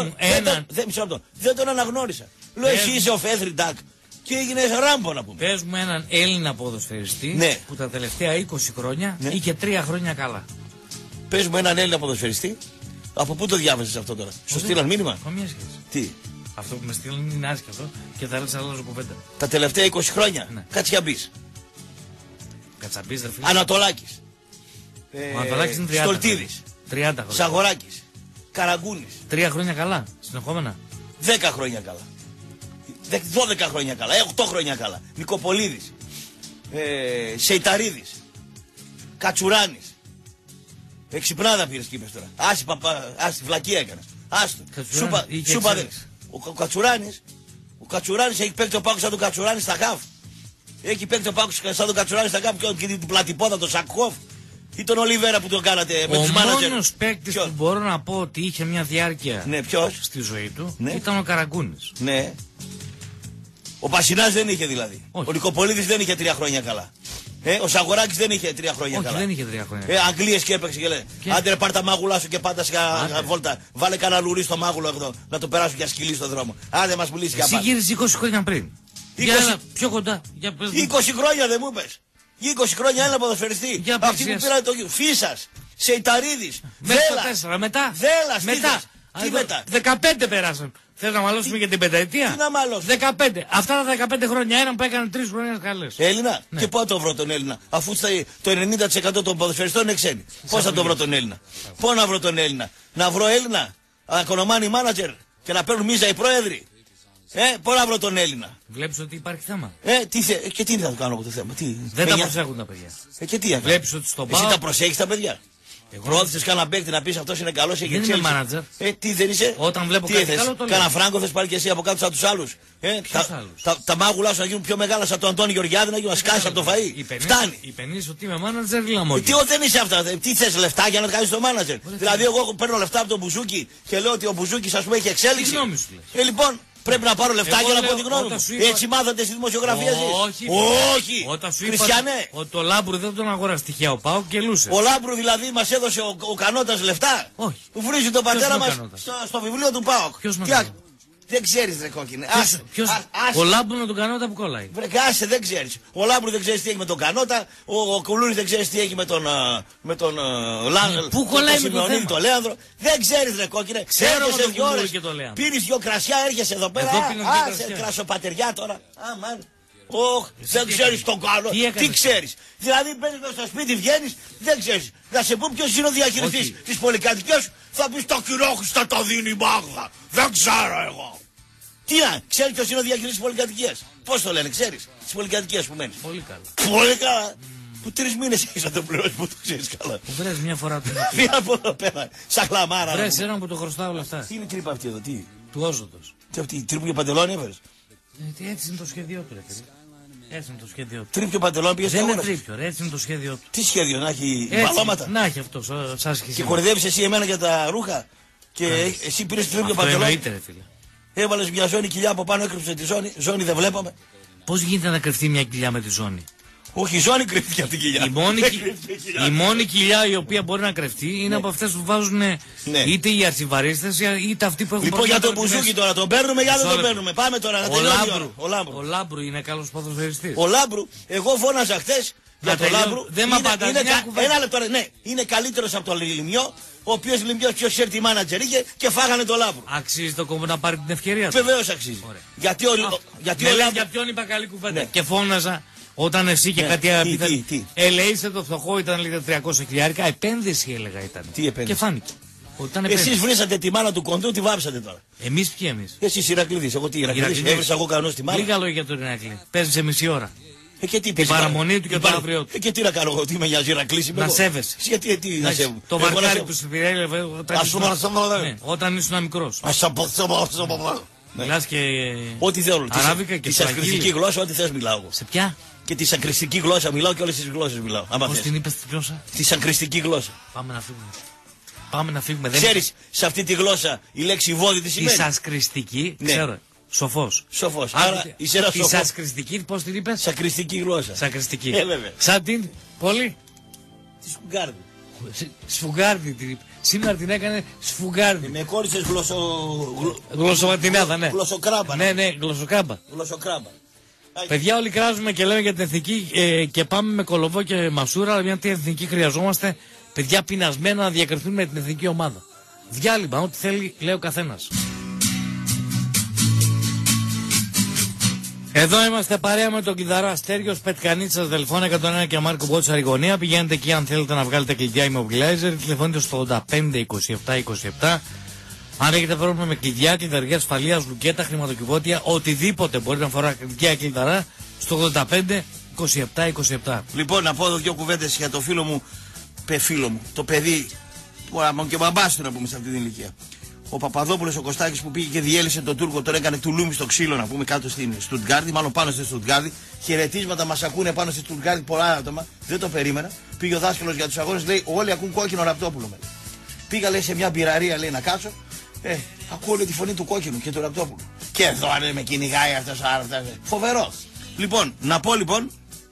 Δεν τον αναγνώρισα. Λέω εσύ είσαι ο Φέθρι Ντακ και έγινε Ράμπο να πούμε. Πες μου έναν Έλληνα ποδοσφαιριστή που τα τελευταία 20 χρόνια είχε 3 χρόνια καλά. Πες μου έναν Έλληνα ποδοσφαιριστή. Από πού το διάβασες αυτό τώρα? Σου στείλαν μήνυμα? Καμία σχέση. Τι? Αυτό που με στείλουν είναι άσχετο και θα λες αλλάζω κουβέντα. Τα τελευταία 20 χρόνια. Ναι. Κατσιαμπής. Κατσαμπής, ρε φίλε. Ανατολάκης. Ο Ανατολάκης είναι 30. Στολτίδης. 30 χρόνια. Σαγοράκης. Καραγκούνης. 3 χρόνια καλά, συνεχόμενα. 10 χρόνια καλά. 12 χρόνια καλά. 8 χρόνια καλά. Νικοπολίδης. Σεϊταρίδης. Κατσουράνης. Εξυπνάδα πήρες και είπες τώρα. Άση βλακία έκανες. Άστο. Σούπα δεν. Ο Κατσουράνης έχει παίξει το πάκο σαν τον Κατσουράνη στα χαφ. Έχει παίξει το πάκο σαν τον Κατσουράνη στα χαφ και την πλατυπόδα, τον Σακχόφ. Ή τον Ολιβέρα που τον κάνατε με τους μάνατζερ. Ο μόνος παίκτης που μπορώ να πω ότι είχε μια διάρκεια στη ζωή του ήταν ο Καραγκούνης. Ναι. Ο Πασινάς δεν είχε δηλαδή. Όχι. Ο Νικοπολίδης δεν είχε 3 χρόνια καλά. Ο Σαγοράκης δεν είχε 3 χρόνια καλά. Όχι, δεν είχε 3 χρόνια. Αγγλίες και έπαιξε και λέει: άντε ρε, πάρ' τα μάγουλά σου και πάντα σε βόλτα. Βάλε κανένα λουρί στο μάγουλο εδώ να το περάσουν για σκυλί στον δρόμο. Άντε μας πουλήσει για πάντα. Εσύ γύριζε 20 χρόνια πριν. 20... πιο κοντά. 20 χρόνια δεν μου είπες. 20 χρόνια ένα ποδοσφαιριστή. Αυτοί που πήραν το Φίσας, Σεϊταρίδης, Δέλλας. Μετά. Τι μετά? 15 περάσαν. Θες να μαλώσουμε για την πενταετία? Τι να μαλώσουμε? 15. Αυτά τα 15 χρόνια έναν που έκανε 3 χρόνια καλές. Έλληνα. Ναι. Και πού θα το βρω τον Έλληνα? Αφού το 90% των ποδοσφαιριστών είναι ξένοι. Πώς θα το βρω τον Έλληνα? Πώς να βρω τον Έλληνα? Να βρω Έλληνα? Ακονομάνι μάνατζερ και να παίρνουν μίζα οι πρόεδροι? Πώς να βρω τον Έλληνα? Βλέπεις ότι υπάρχει θέμα. Και τι θα το κάνω από το θέμα? Δεν τα προσέχουν τα παιδιά. Και τι βλέπεις ότι στον Εσύ τα προσέχεις τα παιδιά? Προώθησες κανένα παίκτη να πεις αυτός είναι καλός, έχει εξέλιξη. Δεν είμαι manager. Τι δεν είσαι? Όταν βλέπω κάτι καλό το λέω. Κάνα φράγκο θες πάλι και εσύ από κάτω σαν τους άλλους? Ποιους άλλους? Τα μάγουλά σου να γίνουν πιο μεγάλα σαν τον Αντώνη Γεωργιάδη, να γίνουν να σκάσεις από το φαΐ. Φτάνει. Υπενείς ότι είμαι manager, λαμόγιο. Τι δεν είσαι αυτά? Τι θες, λεφτά για να κάνεις το manager? Δηλαδή εγώ παίρνω λεφτά από τον Μπουζούκη και λέω ότι ο Μπουζούκης ας πούμε έχει εξέλιξη. Τι γνώμη σου λες? Λοιπόν, πρέπει να πάρω λεφτά για να πω τη γνώμη μου. Έτσι μάθατε στη δημοσιογραφία εσείς? Όχι. Όταν σου είπα Χριστιανέ. ότι το Λάμπρου δεν τον αγοράσει τυχαία ο Πάοκ και λούσε. Ο Λάμπρου δηλαδή μας έδωσε ο Κανότας λεφτά? Όχι. Που βρίζει τον πατέρα μας στο βιβλίο του ΠΑΟΚ. Δεν ξέρεις ρε κόκκινε. Ο Λάμπρου με τον Κανότα που κολλάει. Βρε άσε, δεν ξέρεις. Ο Λάμπρου δεν ξέρεις τι έχει με τον Κανότα. Ο Κουλούρης δεν ξέρεις τι έχει με τον Πού κολλάει με τον θέμα? Το Λέανδρο. Δεν ξέρεις ρε κόκκινε. Ξέρω έρχεσαι τον 2 ώρες. Και το Λέανδρο. Πίνεις 2 κρασιά, έρχεσαι εδώ πέρα. Άσε κρασοπατεριά τώρα. Αμάν. Δεν ξέρεις τον κάνω. Τι ξέρεις? Δηλαδή μπαίνεις μέσα στο σπίτι, βγαίνεις, δεν ξέρεις. Να σε πω ποιος είναι ο διαχειριστής της πολυκατοικίας, θα πεις το Κυρίόχρηστα το δίνει η Μάγδα. Δεν ξέρω εγώ. Τι να, ξέρει ποιος είναι ο διακριτής της πολυκατοικίας? Πώς το λένε, ξέρεις? Της πολυκατοικίας που μένεις. Πολύ καλά. Πολύ καλά. Που 3 μήνες έχεις να το πληρώσεις, που το ξέρεις καλά. Που βρες μια φορά του. Μία από εδώ πέρα. Σαν χλαμάρα. Βρες έναν που το χρωστά όλα αυτά. Τι είναι η τρύπα αυτή εδώ, τι? Του όζοντος. Τι αυτή, τρίπιο παντελόνι έφερες? Έτσι είναι το σχέδιό του, ρε παιδί. Έτσι είναι το σχέδιο του. Τρίπιο παντελόνι πήγες και Δεν είναι αγόρασες? τρίπιο, ρε, έτσι είναι το σχέδιο του. Τι σχέδιο, να έχει Έτσι, μπαλώματα? να έχει αυτό, σαν σχέδιο. Και κορυδεύεις εσύ εμένα για τα ρούχα? Και εσύ πήρες τρίπιο Αυτό παντελόνι? εννοείται, ρε φίλε. Έβαλες μια ζώνη κοιλιά από πάνω, έκρυψε τη ζώνη. Ζώνη δεν βλέπαμε. Πώς γίνεται να κρυφτεί μια κοιλιά με τη ζώνη? Όχι, η ζώνη κρύφτηκε από την κοιλιά. Η μόνη κοιλιά η οποία μπορεί να κρυφτεί είναι από αυτές που βάζουν είτε οι αρσιβαρίστες είτε αυτοί που έχουν Λοιπόν, για προβλήματα το με τη μπουζούκι μέση. τώρα, τον παίρνουμε ή δεν Μισό τον λεπτό. παίρνουμε? Πάμε τώρα να Ο τελειώσει. Λάμπρου. Ο Λάμπρου. Ο Λάμπρου είναι καλός ποδοσφαιριστής. Ο Λάμπρου, εγώ φώναζα χθες για τον τελειώ. Λάμπρου. Δεν μ' απαντάς, μια κουβέντα. Ένα λεπτό, ναι, είναι καλύτερος από τον Λιμιό, ο οποίος Λιμιός πιο σέρτη μάνατζερ είχε και φάγανε τον Λάμπρου. Αξίζει το κόμμα να πάρει την ευκαιρία του. Βεβαίως αξίζει. Ωραία. Γιατί ο Για Λάμπρου. ποιον είπα καλή κουβέντα. Ναι. Και φώναζα όταν εσύ και Ναι. κάτι Τι, απίθανη. τι. Ελεήστε το φτωχό, ήταν λίγα 300 χιλιάρικα. Επένδυση έλεγα ήταν. Τι επένδυση? Και φάνηκε. Ότι ήταν επένδυση. Εσείς βρήσατε τη μάνα του κοντού, τη βάψατε τώρα. Εμείς ποιοι εμείς? Εσείς Ηρακλήδης, εγώ τι Ηρακλήδης, Ηρακλήδης. έβρισα εγώ κανός τη μάνα. Λίγα λόγια για τον Ηρακλή. Παίζει σε μισή ώρα. Και τι Την παραμονή του και το αύριο του. Και τι να κάνω εγώ, τι με νοιάζει Ηρακλής είμαι Να εγώ. σέβεσαι. Γιατί τι να σέβομαι? Το Εγώ να βαρκάρι σέβομαι. που σου πειρέλευε όταν ήσουν μικρός. Μιλάς και Ό,τι θέλω. αράβικα και τη σακριστική γλώσσα, ό,τι θες μιλάω εγώ. σε ποια? Και τη σακριστική γλώσσα μιλάω και όλες τις γλώσσες μιλάω. Άμα Πώς θες. την είπες τη γλώσσα? Τη σακριστική γλώσσα. Πάμε να φύγουμε. Πάμε να φύγουμε. Ξέρεις, σε αυτή τη γλώσσα η λέξη βόδι τι Τη σημαίνει? σασκριστική, Ναι. ξέρω. Σοφός. Σοφός. Άρα είσαι ένας Τη σοφός. σασκριστική, πώς την είπες? Σακριστική γλώσσα. Σακριστική. Βέβαια. Σαν την πόλη. Τη Σκουγκάρδη. Σφουγγάρδη την είπε. Σήμερα την έκανε σφουγγάρδη. Με κόλλησες Γλωσσοβατινάδα, ναι. Γλωσσοκράμπα. Ναι, ναι, γλωσσοκράμπα. Γλωσσοκράμπα. Παιδιά, όλοι κράζουμε και λέμε για την εθνική και πάμε με κολοβό και μασούρα, αλλά μια τέτοια εθνική χρειαζόμαστε. Παιδιά πεινασμένα να διακριθούν με την εθνική ομάδα. Διάλειμμα, ό,τι θέλει, λέει ο καθένας. Εδώ είμαστε παρέα με τον Κιδαρά Στέργιος, Πετκανίτσας, Δελφών 101 και Μάρκο Μπότσα Ριγωνία. Πηγαίνετε εκεί αν θέλετε να βγάλετε κλειδιά immobilizer. Τηλεφωνείτε στο 85 27 27. Αν έχετε πρόβλημα με κλειδιά, κλειδαριά ασφαλείας, λουκέτα, χρηματοκιβώτια, οτιδήποτε μπορεί να φορά κλειδιά Κιδαρά στο 85 27 27. Λοιπόν, να πω δύο κουβέντες για το φίλο μου, το παιδί, που και μπαμπάς του να πούμε σε αυτή την ηλικία. Ο Παπαδόπουλος ο Κωστάκης που πήγε και διέλυσε τον Τούρκο, τώρα έκανε τουλούμι στο ξύλο να πούμε κάτω στην Στουτγκάρδη, μάλλον πάνω στη Στουτγκάρδη. Χαιρετίσματα μας ακούνε πάνω στη Στουτγκάρδη πολλά άτομα, δεν το περίμενα. Πήγε ο δάσκαλος για τους αγώνες, λέει όλοι ακούν κόκκινο Ραπτόπουλο. Πήγα λέει σε μια μπειραρία λέει να κάτσω, ακούω λέει τη φωνή του κόκκινου και του Ραπτόπουλου. Και εδώ με κυνηγάει αυτός ο άρρωστος. Φοβερό. Λοιπόν, να πω λοιπόν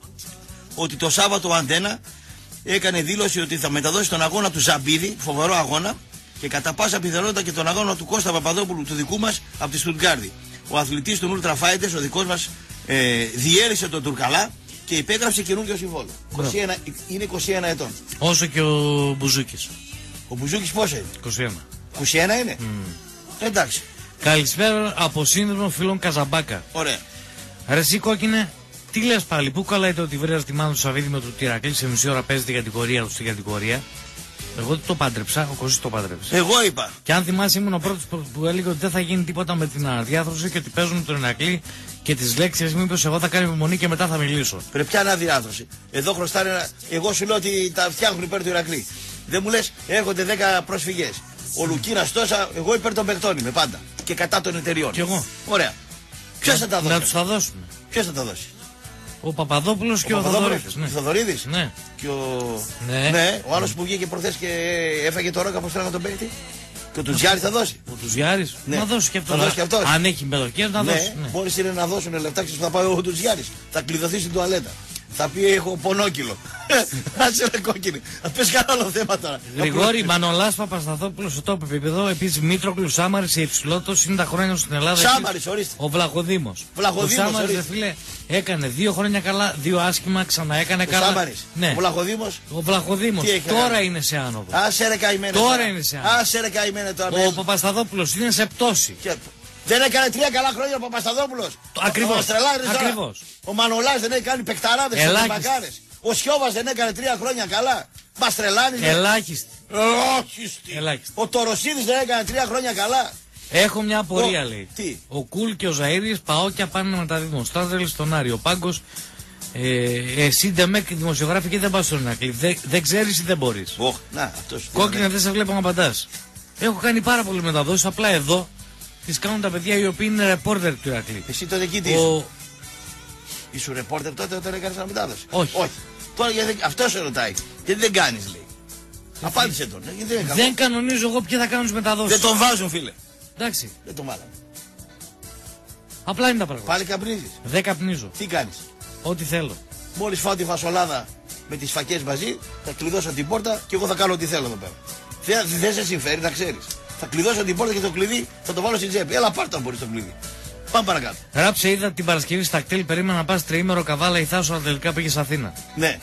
ότι το Σάββατο ο Αντένα έκανε δήλωση ότι θα μεταδώσει τον αγώνα του Ζαμπίδη, φοβερό αγώνα, και κατά πάσα πιθανότητα και τον αγώνα του Κώστα Παπαδόπουλου, του δικού μας, από τη Στουτγκάρδη. Ο αθλητής των Ultra Fighters, ο δικός μας, διέλυσε τον Τουρκαλά και υπέγραψε καινούργιο συμβόλαιο. Είναι 21 ετών. Όσο και ο Μπουζούκης. Ο Μπουζούκης πόσο είναι? 21. 21 είναι. Εντάξει. Καλησπέρα από σύνδεσμο φίλων Καζαμπάκα. Ωραία. Ρε εσύ κόκκινε, τι λες πάλι, πού κολλάει ότι βρέας τη μάνα του Σαββίδη με του Τυρακλή σε μισή ώρα παίζει την κατηγορία του στην κατηγορία? Εγώ δεν το πάντρεψα, ο Κωστής το πάντρεψε. Εγώ είπα. Και αν θυμάσαι, ήμουν ο πρώτος που έλεγε ότι δεν θα γίνει τίποτα με την αναδιάθρωση και ότι παίζουν τον Ηρακλή και τις λέξεις. Μήπως εγώ θα κάνω υπομονή και μετά θα μιλήσω. Πρέπει πια αναδιάθρωση. Εδώ χρωστάνε ένα. Εγώ σου λέω ότι τα φτιάχνουν υπέρ του Ηρακλή. Δεν μου λες, έρχονται 10 προσφυγές. Ο Λουκίνας τόσα, εγώ υπέρ των παιχτών είμαι πάντα. Και κατά των εταιριών. Κι εγώ. Ωραία. Ποιος θα τα δώσει? Να τους τα δώσουμε. Ποιος θα τα δώσει? Ο Παπαδόπουλος και ο Θοδωρίδης. Ναι. Ο Θοδωρίδης. Ναι. Και ο... Ναι. Ο άλλος που βγήκε προχθές και έφαγε το ρόκα, πώς θέλει να τον παίξει. Και ο Τουζιάρης θα δώσει. Ο Τουζιάρης. Ναι. Να δώσει και αυτό. Θα δώσει και αυτός. Αν έχει μετοχές να δώσει. Ναι, Ναι. μόλις είναι να δώσουν λεφτά, ξέρεις που θα πάει ο Τουζιάρης. Θα κλειδωθεί στην τουαλέτα. Θα πει έχω πονόκυλο. Άσε ρε κόκκινη. Θα πες κανένα άλλο θέμα τώρα. Γρηγόρη, Μανολάς Παπασταθόπουλος στο τόπο επίπεδο. Επίσης Μήτροκλου Σάμαρης σε υψηλότερο 90 χρόνια στην Ελλάδα. Σάμαρης, ορίστε. Ο Βλαχοδήμος. Βλαχοδήμος, Ο Σάμαρης, ορίστε. φίλε, έκανε 2 χρόνια καλά, 2 άσχημα, ξαναέκανε καλά. Σάμαρης. Ναι. Ο Βλαχοδήμος. Ο Βλαχοδήμος. Τι έχει Τώρα κάνει? είναι σε άνοδο. Άσε ρε καημένε. Τώρα είναι σε άνοδο. Άσε ρε καημένε τώρα. Ο Παπασταθόπουλος είναι σε πτώση. Και- Δεν έκανε 3 καλά χρόνια ο Παπασταδόπουλος. Ακριβώς. Ο Αστρελάρης τώρα. Ακριβώς. Ο Μανολάς δεν έχει κάνει παικταράδες και Ελάχιστη. μπακάρες. Ο Σιώβας δεν έκανε 3 χρόνια καλά. Μαστρελάνης. Ελάχιστη. Ελάχιστη. Ελάχιστη. Ο Τοροσίδης δεν έκανε 3 χρόνια καλά. Έχω μια απορία, λέει. Τι? Ο Κουλ και ο Ζαΐρης Παόκια πάνε να μεταδίδουν. Στράτελ στον Άρη. Ο Πάγκος, εσύ Ντεμέκ, δημοσιογράφη και δεν πας στον Ηρακλή. Δεν ξέρεις ή δεν μπορείς. Να, αυτός. Κόκκινα, δεν σε βλέπω να απαντάς. Έχω κάνει πάρα πολλές μεταδόσεις. Απλά εδώ τις κάνουν τα παιδιά οι οποίοι είναι ρεπόρτερ του Ηρακλή. Εσύ τότε εκεί τι ήσουν ρεπόρτερ τότε όταν έκανες ένα μετάδοση? Όχι. Τώρα αυτό σε ρωτάει. Γιατί δεν κάνεις, λέει. Απάντησε τον. Δεν κανονίζω εγώ ποιοι θα κάνουν τις μεταδόσεις. Δεν τον βάζουν, φίλε. Εντάξει. Δεν τον βάλαμε. Απλά είναι τα πράγματα. Πάλι καπνίζεις. Δεν καπνίζω. Τι κάνεις? Ό,τι θέλω. Μόλις φάω τη φασολάδα με τις φακές μαζί, θα κλειδώσω την πόρτα και εγώ θα κάνω ό,τι θέλω εδώ πέρα. Δεν σε συμφέρει, να ξέρεις. Θα κλειδώσω την πόρτα και το κλειδί θα το βάλω στην τσέπη. Έλα, πάρ' το αν μπορείς το κλειδί. Πάμε παρακάτω. Ράψε, είδα την Παρασκευή στα κτέλ, περίμενα να πας τριήμερο Καβάλα ή Θάσο, αλλά τελικά πήγες Αθήνα. Ναι.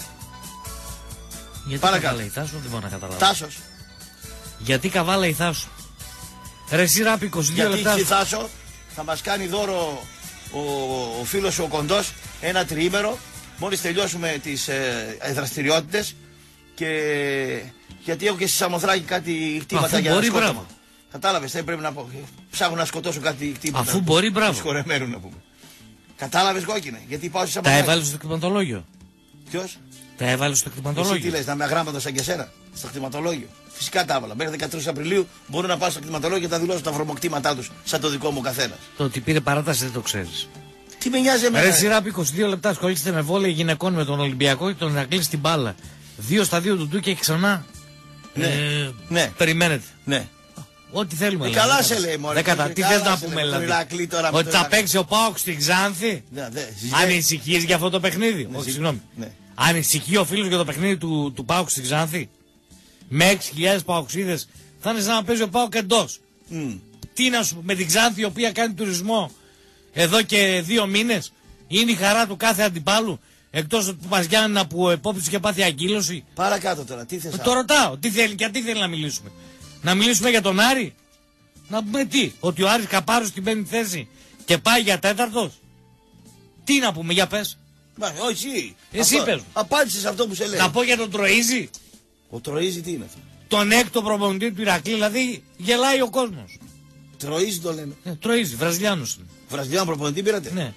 Γιατί Παρακάτω. Καβάλα ή Θάσο, δεν μπορώ να καταλάβω. Τάσος. Γιατί Καβάλα ή Θάσο. Ρε εσύ Ράπη, 22 Γιατί λεπτά. στη Θάσο θα μας κάνει δώρο ο φίλος σου ο Κοντός ένα τριήμερο μόλις τελειώσουμε τις δραστηριότητες και γιατί έχω και στη Σαμοθράκη κάτι χτήματα Αφού για μπορεί, σκότωμα. μπράβο. Κατάλαβες, δεν πρέπει να πω. Ψάχνουν να σκοτώσουν κάτι χτήματα. Αφού μπορεί, μπράβο. Συγχωρεμένου να πούμε. Κατάλαβες, Κόκκινε, γιατί πάω στη Τα Σαμοθράκη. έβαλες στο κτηματολόγιο. Ποιος? Τα έβαλες στο Εσύ τι κτηματολόγιο. λες, να είμαι αγράμματος σαν και εσένα, στο κτηματολόγιο. Φυσικά τα έβαλα. Μέχρι 13 Απριλίου μπορούν να πάνε στο κτηματολόγιο και να δηλώσουν τα βρωμοκτήματά τους σαν το δικό μου καθένα. Το ότι πήρε παράταση δεν το ξέρεις. Τι με νοιάζει εμένα. Ρε εσύ Ράπη, 22 λεπτά ασχολείστε με βόλεϊ γυναικών με τον Ολυμπιακό και τον Ηρακλή στην μπάλα. 2 στα 2 του Ντούκια και ξανά. Ναι. Ναι. Περιμένετε. Ναι. Ό,τι θέλουμε. λέμε. Καλά σε λέει, μωρέ. Τι θες να πούμε, δηλαδή. Ότι θα παίξει ο Πάοκ στην Ξάνθη. Ανησυχείς για αυτό το παιχνίδι. Όχι, συγγνώμη. Ναι. Ανησυχεί ο φίλος για το παιχνίδι του Πάοκ στην Ξάνθη. Με 6.000 Παοξίδες θα είναι σαν να παίζει ο Πάοκ εντός. Τι να σου με την Ξάνθη η οποία κάνει τουρισμό εδώ και 2 μήνες. Είναι η χαρά του κάθε αντιπάλου. Εκτός του Παζιάννα που επόπτησε και πάθει αγκύλωση. Παρακάτω τώρα, τι θες? Το ρωτάω, τι θέλει και τι θέλει να μιλήσουμε. Να μιλήσουμε για τον Άρη. Να πούμε τι, ότι ο Άρης καπάρωσε στην 5η θέση και πάει για 4ος. Τι να πούμε, για πες. Όχι. Εσύ πες. Απάντησες αυτό που σε λέει. Να πω για τον Τροΐζη. Ο Τροΐζη τι είναι αυτό? Τον έκτο προπονητή του Ηρακλή, δηλαδή γελάει ο κόσμος. Τροΐζη το λένε. Τροΐζη, Βραζιλιάνος είναι. Βραζιλιάνο προπονητή πήρατε? Ναι.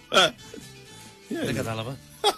Δεν κατάλαβα.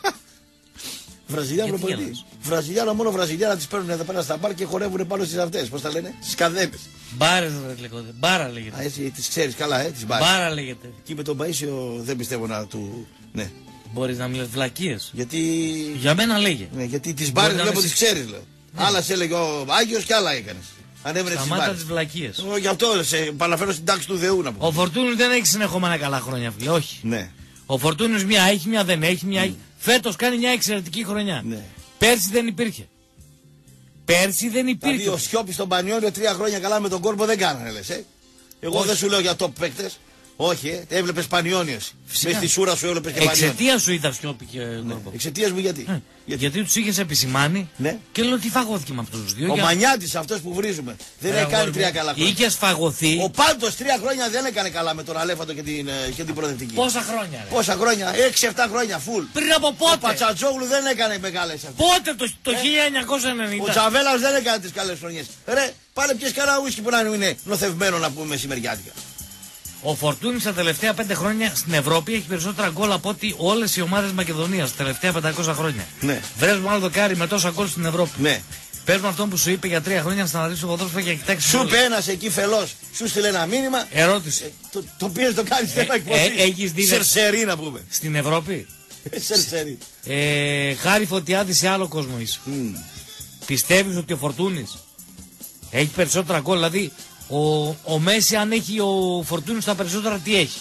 Βραζιλιάνο προπονητή. Βραζιλιάνο, μόνο Βραζιλιάνα τις παίρνουν εδώ πέρα στα μπαρ και χορεύουν πάνω στις αυτές. Πώς τα λένε? Στις καδένες. Μπάρες λέγονται. Μπάρα λέγεται. Α, εσύ τις ξέρεις καλά, τις μπάρες. Μπάρα λέγεται. Και με τον Παΐσιο δεν πιστεύω να του. Ναι. Μπορείς να μιλάς βλακίες. Γιατί. Για μένα λέγε. Ναι, γιατί τις μπάρες βλέπω τις ξέρεις, λέω. Άλλα σε έλεγε ο Άγιος και άλλα έκανες. Ανέβαινε στις Σταμάτα μπάρες. τις βλακίες. Γι' αυτό σε παραφέρω στην τάξη του Δεού να πω. Ο Φορτούνης δεν έχει συνεχόμενα καλά χρόνια, φίλε. Όχι. Ναι. Ο Φορτούνης μια έχει, μια δεν έχει, μια έχει. Φέτος κάνει μια εξαιρετική χρονιά. Ναι. Πέρσι δεν υπήρχε. Πέρσι δεν υπήρχε. Δηλαδή ο Σιώπης στον Πανιόνιο 3 χρόνια καλά με τον Κόρπο δεν κάνανε λες, Εγώ Όχι. δεν σου λέω για top παίκτες. Όχι, έβλεπες Πανιόνιος. Μες στη σούρα σου έβλεπες και Πανιόνιο. Εξαιτία σου είδα Σιώπη και Κόρπο. Εξαιτίας μου γιατί. Γιατί τους είχες επισημάνει Ναι. και λέω τι φαγώθηκε με αυτούς τους δύο. Ο Μανιάτης αυτός που βρίζουμε δεν έκανε 3 καλά χρόνια. Είχες φαγωθεί. Ο Πάντος 3 χρόνια δεν έκανε καλά με τον Αλέφαντο και την προοδευτική. Πόσα χρόνια, ρε. Πόσα χρόνια, 6-7 χρόνια, full. Πριν από Ο πότε. Πατσατζόγλου δεν έκανε μεγάλες αυτές. Πότε το Ο 1990. Τσαβέλας δεν έκανε τις καλές χρονιές. Ρε, πάνε πιες κανένα ουίσκι που να είναι νοθευμένο να πούμε μεσημεριάτικα. Ο Φορτούνης τα τελευταία 5 χρόνια στην Ευρώπη έχει περισσότερα γκολ από ότι όλες οι ομάδες Μακεδονίας τα τελευταία 500 χρόνια. Ναι. Βρες μου άλλο δοκάρι με τόσα γκολ στην Ευρώπη. Ναι. Πες μου αυτό που σου είπε για 3 χρόνια να σταματήσει το ποδόσφαιρο και να κοιτάξει. Σου είπε ένας εκεί φελός, σου στείλε ένα μήνυμα. Ερώτηση. Το πήρες το κάνεις θέμα εκπομπή. Έχεις δει. Σερσερή να πούμε. Στην Ευρώπη. Σερσερή. Χάρη Φωτιάδη σε άλλο κόσμο είσαι. Πιστεύεις ότι ο Φορτούνης έχει περισσότερα γκολ? Δηλαδή ο Μέση, αν έχει ο Φορτούνης τα περισσότερα, τι έχει?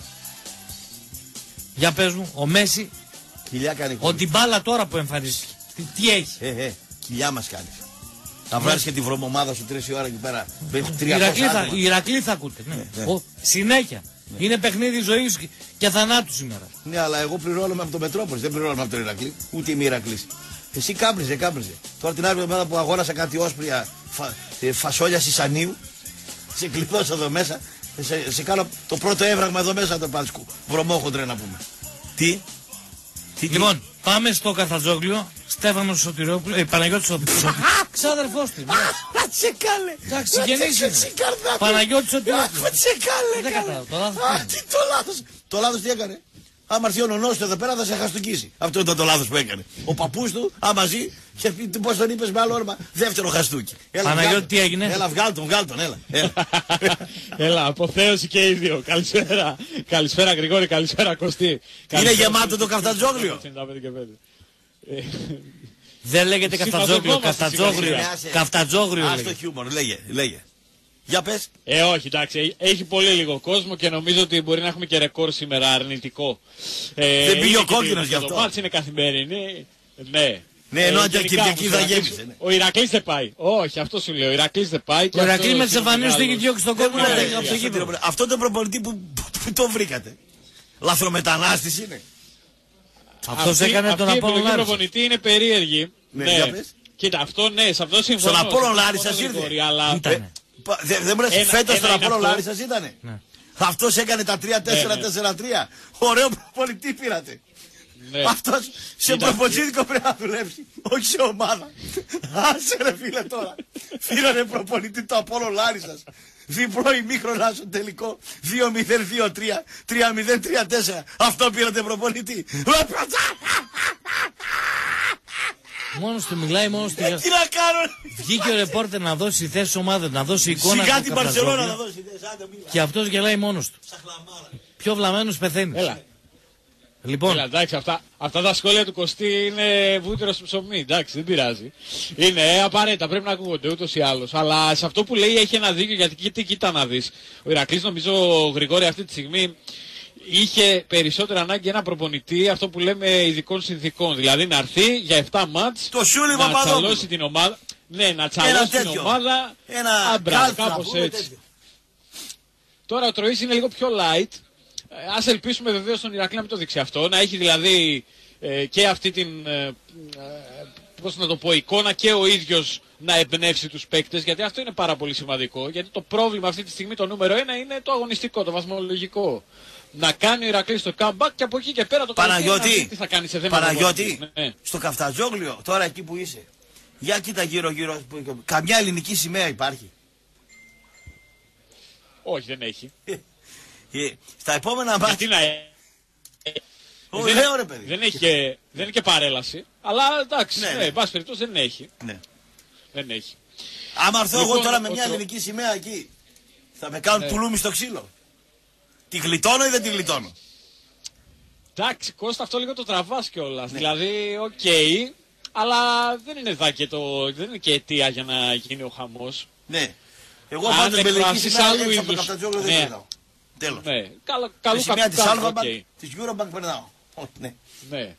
Για πες μου, ο Μέση, Κοιλιά κάνει. ο Ντιμπάλα τώρα που εμφανίστηκε, τι έχει? Κοιλιά μας κάνεις. Θα βγάλεις και τη βρωμομάδα σου 3 η ώρα εκεί πέρα. Η Ηρακλή θα ακούτε. Ναι. Συνέχεια. Είναι παιχνίδι ζωής και θανάτου σήμερα. Ναι, αλλά εγώ πληρώνομαι από το Μετρόπολης, δεν πληρώνομαι από τον Ηρακλή. Ούτε είμαι Ηρακλής. Εσύ κάμπριζε. Τώρα την άλλη εβδομάδα που αγόρασα κάτι όσπρια φασόλια Σισανίου, σε κλειδώσω εδώ μέσα, σε κάνω το πρώτο έβραγμα εδώ μέσα το Πάνσκου. Βρωμόχοντρε να πούμε. Τι? Λοιπόν, Πάμε στο Καφτατζόγλιο. Στέφανος Σωτηρόπουλος, Παναγιώτης Σωτηρόπουλος. Ξάδερφός του. Τσεκάλε. Εντάξει, γεννήθηκε. Καρδά. Παναγιώτης Σωτηρόπουλος. Τσεκάλε. Δεν κατάλαβα. Το λάθος. Τι το λάθος. Το λάθος τι έκανε. Άμα έρθει ο νονός του εδώ πέρα θα σε χαστούκίσει. Αυτό ήταν το λάθος που έκανε. Ο παππούς του, άμα ζει, και πώς τον είπες με άλλο όνομα, δεύτερο χαστούκι. Παναγιώτη, τι έγινε? Έλα, βγάλ' τον, έλα. Έλα, αποθέωση και οι δύο. Καλησπέρα. Καλησπέρα Γρηγόρη, καλησπέρα Κωστή. Είναι γεμάτο το Καφτατζόγλιο. 55 και 5. Δεν λέγεται Καφτατζόγλιο. Καφτατζόγλιο. Ας το χιούμορ, λέγε. Για πες. Όχι, εντάξει, έχει πολύ λίγο κόσμο και νομίζω ότι μπορεί να έχουμε και ρεκόρ σήμερα αρνητικό. Δεν πήγε ο κόκκινος γι' αυτό. Το μάτς είναι καθημερινή. Ναι. Ναι, ενώ γενικά, Κυριακή θα όμως, γέμισε. Ναι. Ο Ηρακλής δεν πάει. Όχι, αυτό σου λέω. Ο Ηρακλής δεν πάει. Ο Ηρακλής με τις εμφανίσεις του έχει διώξει στον κόσμο. Αυτό το προπονητή που το βρήκατε. Λαθρομετανάστης είναι. Αυτός έκανε τον Απόλλων Λάρισα. Αυτή η προπονητή είναι περίεργη. Ναι, για πες. Κοίτα, αυτό ναι, σε αυτό συμφωνώ. Στον Απόλλων Λάρισσας ήρθε. Δεν μου λες φέτος στον Απόλλων Λάρισσας ήτανε. Αυτός έκανε τα 3-4-4-3. Ωραίο προπονητή πήρατε. Ναι. Αυτός σε προπονητικό πρέπει να δουλέψει, όχι σε ομάδα. Άσε ρε φίλε τώρα. Φύρανε προπονητή το Απόλλων Λάρισσας. Διπλό ημίχρονα στο τελικό. 2-0-2-3, 3-0-3-4. Αυτό πήρατε προπονητή. Μόνος του μιλάει, μόνος του. Τι να κάνω. Βγήκε ο ρεπόρτερ να δώσει θέση ομάδα, να δώσει εικόνα. Σιγά την Μπαρσελόνα να δώσει θέση. Και αυτός γελάει μόνος του. Πιο βλαμμένος πεθαίνει. Έλα. Λοιπόν. Έλα, εντάξει, αυτά τα σχόλια του Κωστή είναι βούτυρο στο ψωμί. Εντάξει, δεν πειράζει. Είναι απαραίτητα, πρέπει να ακούγονται ούτως ή άλλως. Αλλά σε αυτό που λέει έχει ένα δίκιο, γιατί κοίτα να δεις. Ο Ηρακλής, νομίζω, Γρηγόρη, αυτή τη στιγμή είχε περισσότερο ανάγκη ένα προπονητή, αυτό που λέμε ειδικών συνθήκων. Δηλαδή να έρθει για 7 μάτς, να τσαλώσει την ομάδα. Ναι, να τσαλώσει την ομάδα. Κάπως έτσι. Τώρα ο Τροής είναι λίγο πιο light. Ας ελπίσουμε βεβαίως τον Ηρακλή να μην το δείξει αυτό. Να έχει δηλαδή και αυτή την πώς να το πω, εικόνα και ο ίδιος να εμπνεύσει τους παίκτες. Γιατί αυτό είναι πάρα πολύ σημαντικό. Γιατί το πρόβλημα αυτή τη στιγμή το νούμερο 1 είναι το αγωνιστικό, το βαθμολογικό. Να κάνει ο Ηρακλής το comeback και από εκεί και πέρα το Παναγιώτη, τι θα κάνει σε θέματα. Παναγιώτη, στο Καφτατζόγλιο, τώρα εκεί που είσαι, για κοίτα γύρω-γύρω, καμιά ελληνική σημαία υπάρχει? Όχι, δεν έχει. Στα επόμενα μάτια. Δεν έχει και παρέλαση. Αλλά εντάξει, εν πάση περιπτώσει δεν έχει. Δεν έχει. Άμα έρθω εγώ τώρα με μια ελληνική σημαία εκεί, θα με κάνουν πουλούμι στο ξύλο. Τη γλιτώνω ή δεν τη γλιτώνω? Εντάξει, Κώστα, αυτό λίγο το τραβάς κιόλας. Δηλαδή, οκ, αλλά δεν είναι δεν είναι και αιτία για να γίνει ο χαμός. Ναι. Εγώ πάντως με ελληνική σημαία έξω από το Καφτατζόγλιο δεν περνάω. Τέλος. Ναι, καλού σημαία της Alpha της Eurobank περνάω. Ναι.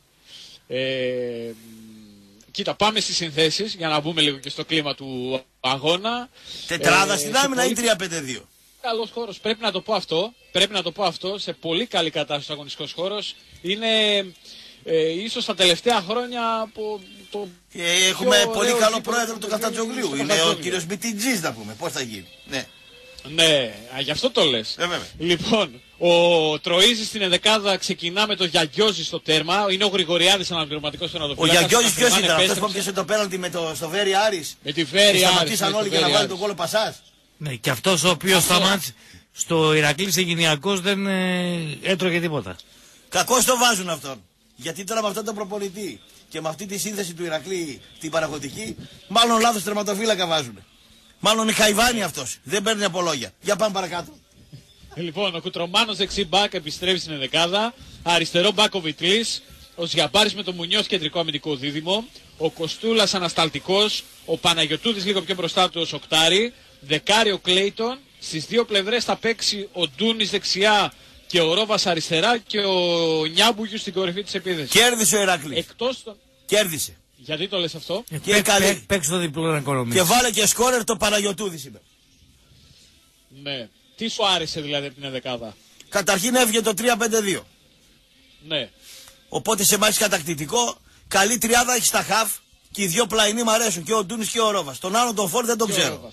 Κοίτα, πάμε στις συνθέσεις για να μπούμε λίγο και στο κλίμα του αγώνα. Τετράδα στην άμυνα ή 3-5-2? Καλός χώρος, πρέπει να το πω αυτό, σε πολύ καλή κατάσταση ο αγωνιστικός χώρος. Είναι ίσως τα τελευταία χρόνια από το έχουμε πολύ καλό πρόεδρο του Καφτατζόγλιου. Είναι ο κύριος Μητιτζής, να πούμε. Πώς θα γίνει? Ναι, γι' αυτό το λες. Λοιπόν, ο Τροίζης στην ενδεκάδα ξεκινά με το Γιαγιώζη στο τέρμα. Είναι ο Γρηγοριάδης αναπληρωματικός τερματοφύλακας. Ο Γιαγιώζης ποιος ήταν? Αυτός που πιάσε το πέναλτι στο Βέρι Άρης? Με τη Βέρι Άρης. Σταματήσαν όλοι για να βάλουν τον κόλο Πασάς. Ναι, και αυτός ο οποίος σταμάτησε στο Ηρακλή Σεγγινιακός δεν έτρωγε τίποτα. Κακώς το βάζουν αυτόν. Γιατί τώρα με αυτόν τον προπονητή και με αυτή τη σύνθεση του Ηρακλή την παραγωγική, μάλλον λάθος τερματοφύλακα βάζουν. Μάλλον είναι χαϊβάνι αυτός. Δεν παίρνει από λόγια. Για πάμε παρακάτω. Λοιπόν, ο Κουτρομάνος δεξί μπακ επιστρέφει στην ενδεκάδα. Αριστερό μπακ ο Βιτλής. Ο Ζιαμπάρης με το Μουνιός κεντρικό αμυντικό δίδυμο. Ο Κοστούλας ανασταλτικός. Ο Παναγιωτούδης λίγο πιο μπροστά του ως οκτάρι. Δεκάρι ο Κλέιτον. Στις δύο πλευρές θα παίξει ο Ντούνης δεξιά και ο Ρόβας αριστερά και ο Νιάμπουγιου στην κορυφή της επίθεσης. Κέρδισε ο Ηρακλής. Εκτός των... Κέρδισε. Γιατί το λες αυτό? Παίξε το διπλό να οικονομήσει. Και βάλε και σκόρερ το Παναγιωτούδη σήμερα. Ναι. Τι σου άρεσε δηλαδή από την ενδεκάδα? Καταρχήν έφυγε το 3-5-2. Ναι. Οπότε σε μάχη κατακτητικό, καλή τριάδα έχει στα χαφ και οι δύο πλαϊνοί μου αρέσουν, και ο Ντούνης και ο Ρόβας. Τον άλλο τον Φόρ δεν τον ξέρω.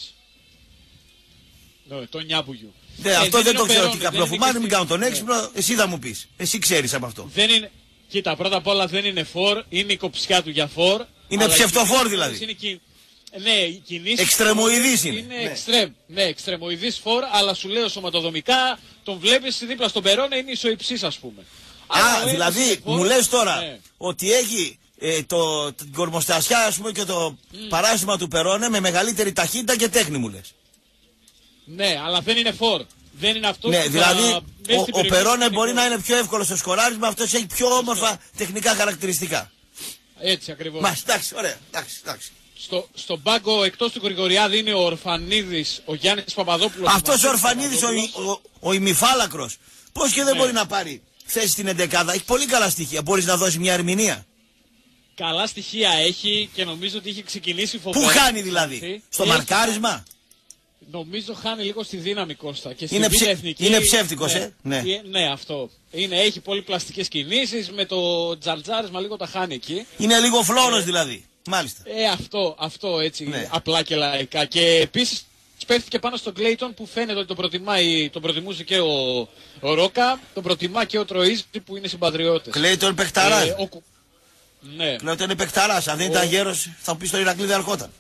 Ναι, τον Νιάμπουγιου. Ναι, αυτό δεν το ξέρω. Τι καπνοφουμάνι, μην κάνω τον έξυπνο, εσύ θα μου πεις. Εσύ ξέρεις από αυτό. Κοίτα, πρώτα απ' όλα δεν είναι φορ, είναι η κοψιά του για φορ. Είναι ψευτοφόρ δηλαδή. Ναι, οι κινήσεις... Εξτρεμοειδής είναι. Είναι εξτρεμ. Ναι, εξτρεμοειδής φορ, αλλά σου λέω σωματοδομικά, τον βλέπεις δίπλα στον περόνα, είναι ισοϊψής ας πούμε. Δηλαδή μου λες τώρα ότι έχει την κορμοστασιά ας πούμε και το παράσημα του περόνα με μεγαλύτερη ταχύτητα και τέχνη μου λες. Ναι, αλλά δεν είναι φορ. Δεν είναι αυτό ναι, που δηλαδή ο Περόνε μπορεί φορ. να είναι πιο εύκολο στο σκοράρισμα, αυτός έχει πιο όμορφα τεχνικά χαρακτηριστικά. Έτσι ακριβώς. Μας, εντάξει, ωραία, εντάξει. Στον πάγκο εκτός του Γρηγοριάδη είναι ο Ορφανίδης, ο Γιάννης Παπαδόπουλος. Αυτός ο Ορφανίδης, ο ημιφάλακρος, πώς και δεν μπορεί να πάρει θέση στην 11η, έχει πολύ καλά στοιχεία, μπορείς να δώσει μια ερμηνεία. Καλά στοιχεία έχει και νομίζω ότι είχε ξεκινήσει φοβερά. Πού χάνει δηλαδή, στο μαρκάρισμα. Νομίζω χάνει λίγο στη δύναμη Κώστα. Και είναι ψεύτικος, ναι. Ναι, αυτό. Έχει πολύ πλαστικές κινήσεις, με το τζαλτζάρισμα λίγο τα χάνει εκεί. Είναι λίγο φλόρος δηλαδή. Μάλιστα. Αυτό έτσι, απλά και λαϊκά. Και επίσης σπέφτηκε πάνω στον Κλέιτον που φαίνεται ότι τον προτιμούσε και ο Ρόκα, τον προτιμά και ο Τροίζη που είναι συμπατριώτες. Κλέιτον παιχταράς. Ναι. Κλέιτον είναι παιχταράς. Αν δεν ήταν γέρος θα πει στο Ηρακλή δεν ερχόταν.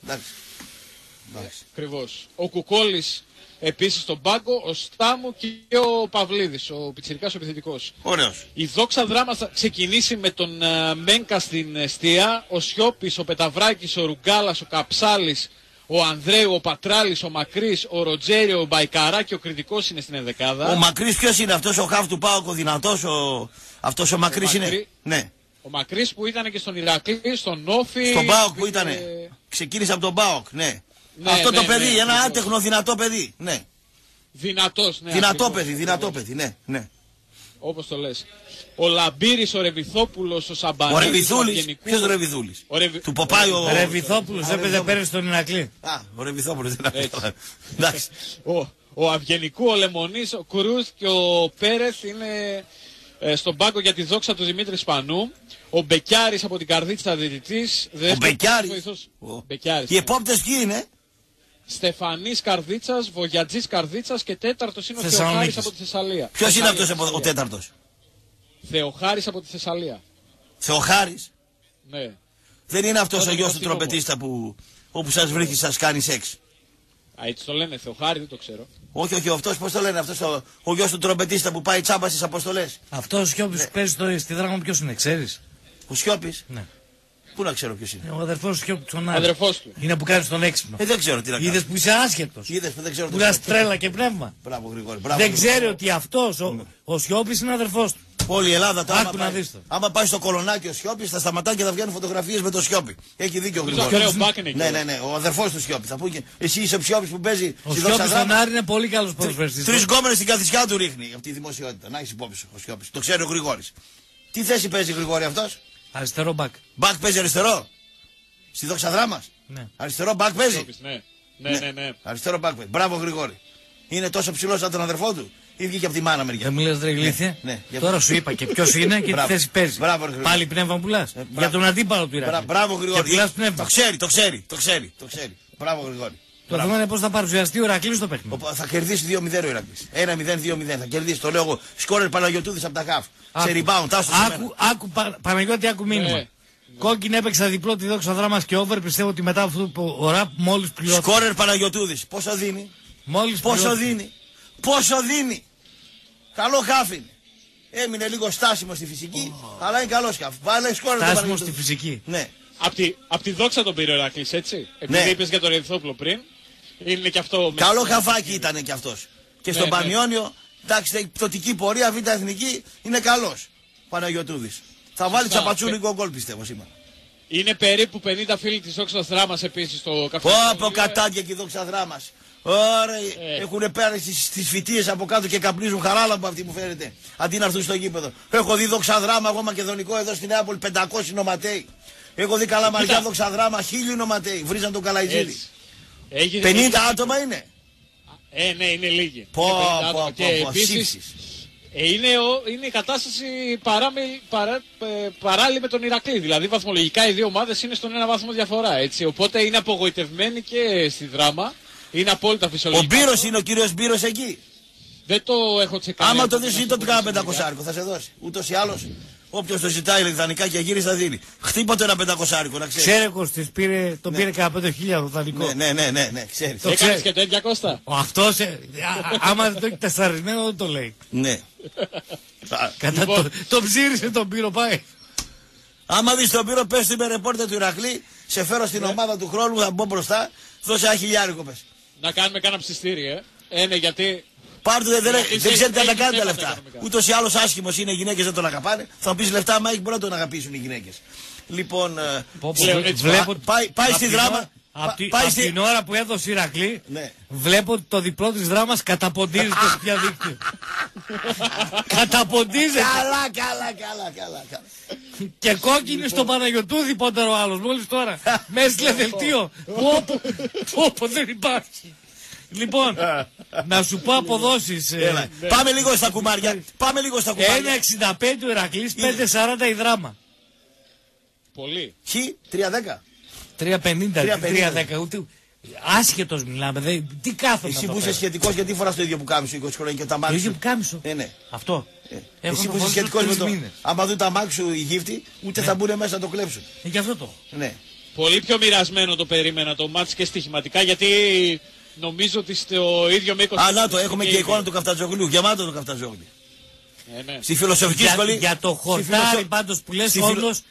Ακριβώς. Ο Κουκόλης επίσης στον πάγκο, ο Στάμου και ο Παυλίδης, ο πιτσιρικάς ο επιθετικός. Ωραίος. Η Δόξα Δράμα θα ξεκινήσει με τον Μένκα στην εστία, ο Σιώπης, ο Πεταβράκης, ο Ρουγκάλας, ο Καψάλης, ο Ανδρέου, ο Πατράλης, ο Μακρύς, ο Ροτζέριο, ο Μπαϊκαρά και ο Κριτικός είναι στην ενδεκάδα. Ο Μακρύς ποιος είναι, αυτός ο χαφ του ΠΑΟΚ, ο δυνατός, αυτός ο Μακρύς είναι. Ναι. Ο Μακρύς που ήταν και στον Ηρακλή, στον Όφη. Στον ΠΑΟΚ που ήταν. Ξεκίνησε από τον ΠΑΟΚ, ναι. Ναι, αυτό το παιδί, ένα ακριβώς. άτεχνο δυνατό παιδί. Ναι. Δυνατός, ναι. Δυνατό παιδί, ναι. Όπως το λες. Ο Λαμπύρης, ο Ρεβιθόπουλος, ο Σαμπανίδης. Ο Ρεβιθούλης. Ποιος ο Ρεβιθούλης. Του Ποπάει ο Ρεβιθόπουλος, έπαιζε πέρυσι στον Ηρακλή. Ο Ρεβιθόπουλος δεν είναι. Ο Αυγενικού, ο Λεμονής, ο Κρούζ και ο Πέρεθ είναι στον πάγκο για τη δόξα του Δημήτρη Σπανού. Ο Μπεκιάρης από την Καρδίτσα διαιτητής. Ο Μπεκιάρης. Οι επόπτες ποιοι είναι? Στεφανής Καρδίτσας, Βογιατζής Καρδίτσας και τέταρτος είναι ο Θεοχάρης από τη Θεσσαλία. Ποιος είναι αυτός ο τέταρτος? Θεοχάρης από τη Θεσσαλία. Θεοχάρης. Ναι. Δεν είναι αυτός ο γιος του τρομπετίστα που όπου σας βρίσκει σας κάνει σεξ? Έτσι το λένε, Θεοχάρη, δεν το ξέρω. Όχι, αυτός πώς το λένε, αυτός ο γιος του τρομπετίστα που πάει τσάμπα στις αποστολές. Αυτός ο Σιώπης που παίζει στη Δράμα ποιος είναι, ξέρεις? Ο Σιώπης. Ναι. Πού να ξέρω ποιος είναι? Ο αδερφός του Σιώπη τον Άρη. Αδερφός του. Είναι που κάνει τον έξυπνο. Δεν ξέρω τι να κάνω. Είδες που είσαι άσχετος. Είδες που δεν ξέρω. Που λες τρέλα και πνεύμα. Μπράβο Γρηγόρη. Δεν ξέρει ότι αυτός ο Σιώπης είναι αδερφός του. Όλη η Ελλάδα το άμα πάει στο Κολονάκι ο Σιώπης θα σταματάει και θα βγαίνουν φωτογραφίες με το Σιώπη. Έχει δίκιο ο Γρηγόρης. Ναι, ο αδερφός του Σιώπη. Θα πούμε και εσύ είσαι ο Σιώπης που παίζει. Ο Σιώπης στον Άρη είναι πολύ καλός ποδοσφαιριστής. 3 γκόμενες στην καθισιά του ρίχνει αυτή η δημοσιότητα. Να έχεις υπόψη ο Σιώπης. Το ξέρει ο Γρηγόρης. Τι θέση παίζει Γρηγόρη αυτός? Αριστερό μπακ. Μπακ παίζει αριστερό. Στη Δόξα Δράμας. Ναι. Αριστερό μπακ παίζει. Ναι. Αριστερό μπακ παίζει. Μπράβο Γρηγόρη. Είναι τόσο ψηλός σαν τον αδερφό του ή βγήκε από τη μάνα μεριά? Δεν μιλάς ρε ηλίθεια. Τώρα σου είπα και ποιος είναι και τι θέση παίζει. Πάλι πνεύμα πουλάς. Για τον αντίπαλο του Ηρακλή. Μπράβο Γρηγόρη. Το ξέρει. Μπράβο Γρηγόρη. Το θέμα είναι πώς θα παρουσιαστεί ο Ηρακλής στο παιχνίδι. Θα κερδίσει 2-0 ο Ηρακλής. 1-0-2-0 θα κερδίσει. Το λέω εγώ. Σκόρερ Παναγιωτούδης από τα χαφ. Σε rebound. Παναγιώτη, άκου μήνυμα. Κόκκινη έπαιξα διπλό τη Δόξα Δράμας και over. Πιστεύω ότι μετά από αυτό που ο Ραπ μόλις πληρώθηκε. Σκόρερ Παναγιωτούδης. Πόσο δίνει? Πόσο δίνει? Καλό χάφι. Έμεινε λίγο στάσιμο στη φυσική, αλλά είναι καλό χάφι. Βάλε σκόρερ. Στάσιμο στη φυσική. Ναι. Απ' τη Δόξα τον πήρε ο Ηρακλής, έτσι. Επειδή είπες για τον Ρεδιθόπουλο πριν. Είναι και αυτό. Καλό χαφάκι ήταν και αυτός. Και στον Πανιόνιο, εντάξει, εκπτωτική πορεία, β' εθνική, είναι καλός. Παναγιωτούδης. Θα βάλει τσαπατσούνικο γκολ πιστεύω σήμερα. Είναι περίπου 50 φίλοι της Δόξας Δράμας επίσης στο καφέ. Από κατάντια και η Δόξα Δράμας. Ωραία, έχουν πέρα στις φοιτίες από κάτω και καπνίζουν χαράλαμπο αυτή που φαίνεται. Αντί να έρθουν στο γήπεδο. Έχω δει Δόξα Δράμα, εγώ μακεδονικό εδώ στην Νεάπολη 500 νοματέοι. Έχω δει Καλαμαριά Δόξα Δράμα 1000 νοματέοι. Βρίζαν τον Καλαϊτζίδη. 50 άτομα είναι. Ναι, είναι λίγοι. Και επίσης είναι η κατάσταση παράλληλη με τον Ηρακλή. Δηλαδή βαθμολογικά οι δύο ομάδες είναι στον ένα βαθμό διαφορά. Έτσι. Οπότε είναι απογοητευμένοι και στη Δράμα. Είναι απόλυτα φυσιολογικό. Ο Μπύρος είναι ο κύριος Μπύρος εκεί. Δεν το έχω τσεκάρει. Άμα το δεις ή το κάνα 500 άρκο θα σε δώσει. Ούτως ή άλλως Όποιος το ζητάει λιθανικά και γύρισε θα δίνει. Χτύπα το ένα 500άρικο, να ξέρεις. Ξέρε Κωστής, τον πήρε 15.000 το δανεικό. Ναι, ξέρεις. Έκανες και τέτοια, Κώστα? Αυτός, άμα δεν το έχει τεσσαρισμένο δεν το λέει. Ναι. Τον ψήρισε τον Πύρο, πάει. Άμα δεις τον Πύρο, πες του είμαι ρεπόρτερ του Ηρακλή, σε φέρω στην ομάδα του χρόνου, θα μπω μπροστά, δώσε ένα χιλιάρικο πες. Να κάνουμε κάνα ψιστήρι, ναι, γιατί... Πάρτε, δεν ξέρετε αν τα κάνετε τα λεφτά. Ούτως ή άλλως άσχημος είναι, οι γυναίκες δεν τον αγαπάνε. Θα μου πεις λεφτά, άμα έχει μπορεί να τον αγαπήσουν οι γυναίκες. Λοιπόν, πάει στη δράμα. Από την ώρα που έδωσε η Ηρακλή, βλέπω ότι το διπλό της δράμας καταποντίζεται στο διαδίκτυο. Καταποντίζεται. Καλά. Και κόκκινη στον Παναγιωτούδη πότε ο άλλος, μόλις τώρα. Με έστειλε δελτίο. Όπου δεν υπάρχει. Λοιπόν, να σου πω αποδόσεις. Πάμε λίγο στα κουμάρια. 1,65 ο Ηρακλής, 5,40 η δράμα. Πολύ. Χ, 3,10. 3,50, 3,10. Ούτε άσχετος μιλάμε. Τι κάθομαι. Εσύ που είσαι σχετικός, γιατί φοράς το ίδιο που κάμισο 20 χρόνια και τα μάξι. Το ίδιο που κάμισο. Ναι. Αυτό. Εσύ που είσαι σχετικός με το. Άμα δουν τα μάξι σου οι γύφτοι, ούτε θα μπουν μέσα να το κλέψουν. Γι' αυτό το. Ναι. Πολύ πιο μοιρασμένο το περίμενα το μάτς και στοιχηματικά, γιατί νομίζω ότι στο ίδιο μήκος. Να το έχουμε και εικόνα του Καφτατζόγλου. Γεμάτο το Καφτατζόγλου. Ναι. Στη φιλοσοφική σχολή. Για το χορτάρι πάντως που λες όντως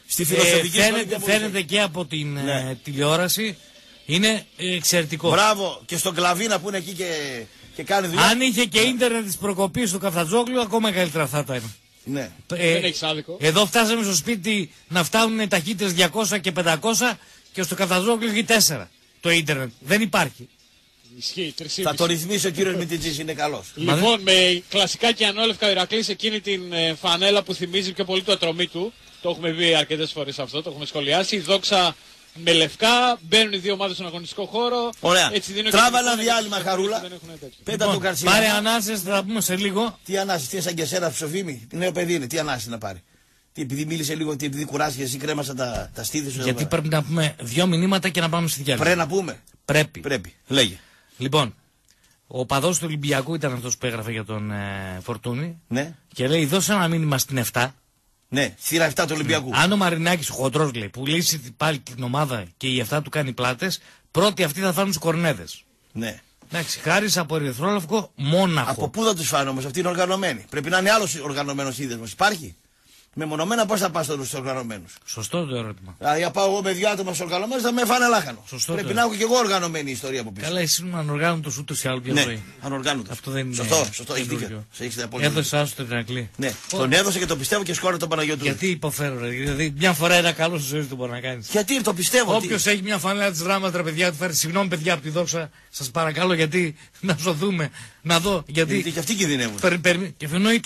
φαίνεται και από την τηλεόραση. Είναι εξαιρετικό. Μπράβο, και στον Κλαβίνα που είναι εκεί και κάνει δουλειά. Αν είχε και ίντερνετ της προκοπής του Καφτατζόγλου, ακόμα καλύτερα θα ήταν. Ναι. Δεν έχεις άδικο. Εδώ φτάσαμε στο σπίτι να φτάνουν ταχύτητες 200 και 500 και στο Καφτατζόγλου έχει 4 το ίντερνετ. Δεν υπάρχει. Ισχύει, 3,5. Θα το ρυθμίσει ο κύριος Μητιτζής, είναι καλός. Λοιπόν, με κλασικά και ανόλευκα ο Ηρακλής εκείνη την φανέλα που θυμίζει πιο πολύ το ατρωμί του. Το έχουμε πει αρκετές φορές αυτό, το έχουμε σχολιάσει. Η Δόξα με λευκά, μπαίνουν οι δύο ομάδες στον αγωνιστικό χώρο. Ωραία. Τράβα ένα διάλειμμα, Χαρούλα. Πέτα το καρσί. Πάρε ανάσες, θα τα πούμε σε λίγο. Τι ανάσες, τι σαν και εσένα ψοφίμη. Νέο παιδί είναι, τι ανάσες να πάρει. Τι, επειδή μίλησε λίγο, τι, επειδή κουράστηκε, εσύ κρέμασα τα στήθη σου. Γιατί πρέπει να πούμε 2 μηνύματα και να πάμε στη διάλειμμα. Πρέπει να πούμε. Πρέπει. Λέγε. Λοιπόν, ο παδός του Ολυμπιακού ήταν αυτός που έγραφε για τον Φορτούνη. Ναι. Και λέει: δώσε ένα μήνυμα στην 7. Ναι, σειρά 7 του Ολυμπιακού. Αν ο Μαρινάκης ο χοντρός λέει που λύσει πάλι την ομάδα και η 7 του κάνει πλάτες, πρώτοι αυτοί θα φάνουν τους κορνέδες. Ναι. Εντάξει, χάρης από ερυθρόλευκο Μόναχο. Από πού θα τους φάνε όμως, αυτοί είναι οργανωμένοι. Πρέπει να είναι άλλος οργανωμένος σύνδεσμος. Υπάρχει. Μεμονωμένα πώς θα πας στους οργανωμένους. Σωστό το ερώτημα. Δηλαδή, πάω εγώ με 2 άτομα στους οργανωμένους θα με φάνε λάχανο. Σωστό. Πρέπει να έχω και εγώ οργανωμένη ιστορία από πίσω. Καλά, εσύ ήμουν ανοργάνωτος ούτως ή άλλως πια ζωή. Ανοργάνωτος. Αυτό δεν είναι. Σωστό, έχει δίκιο. Έδωσε άσου την Ηρακλή. Ναι, τον έδωσε και το πιστεύω και σκόρε τον Παναγιώτου. Γιατί υποφέρω, ρε. Δηλαδή, μια φορά ένα καλό στη ζωή του μπορεί να κάνει. Γιατί το πιστεύω. Όποιος έχει μια φανέλα της δράματος, ρε παιδιά, του φέρει συγγνώμη, παιδιά από τη Δόξα, σας παρακαλώ γιατί να σωθούμε. Να δω. Γιατί και αυτοί κινδυνεύουν. Και εννοείται.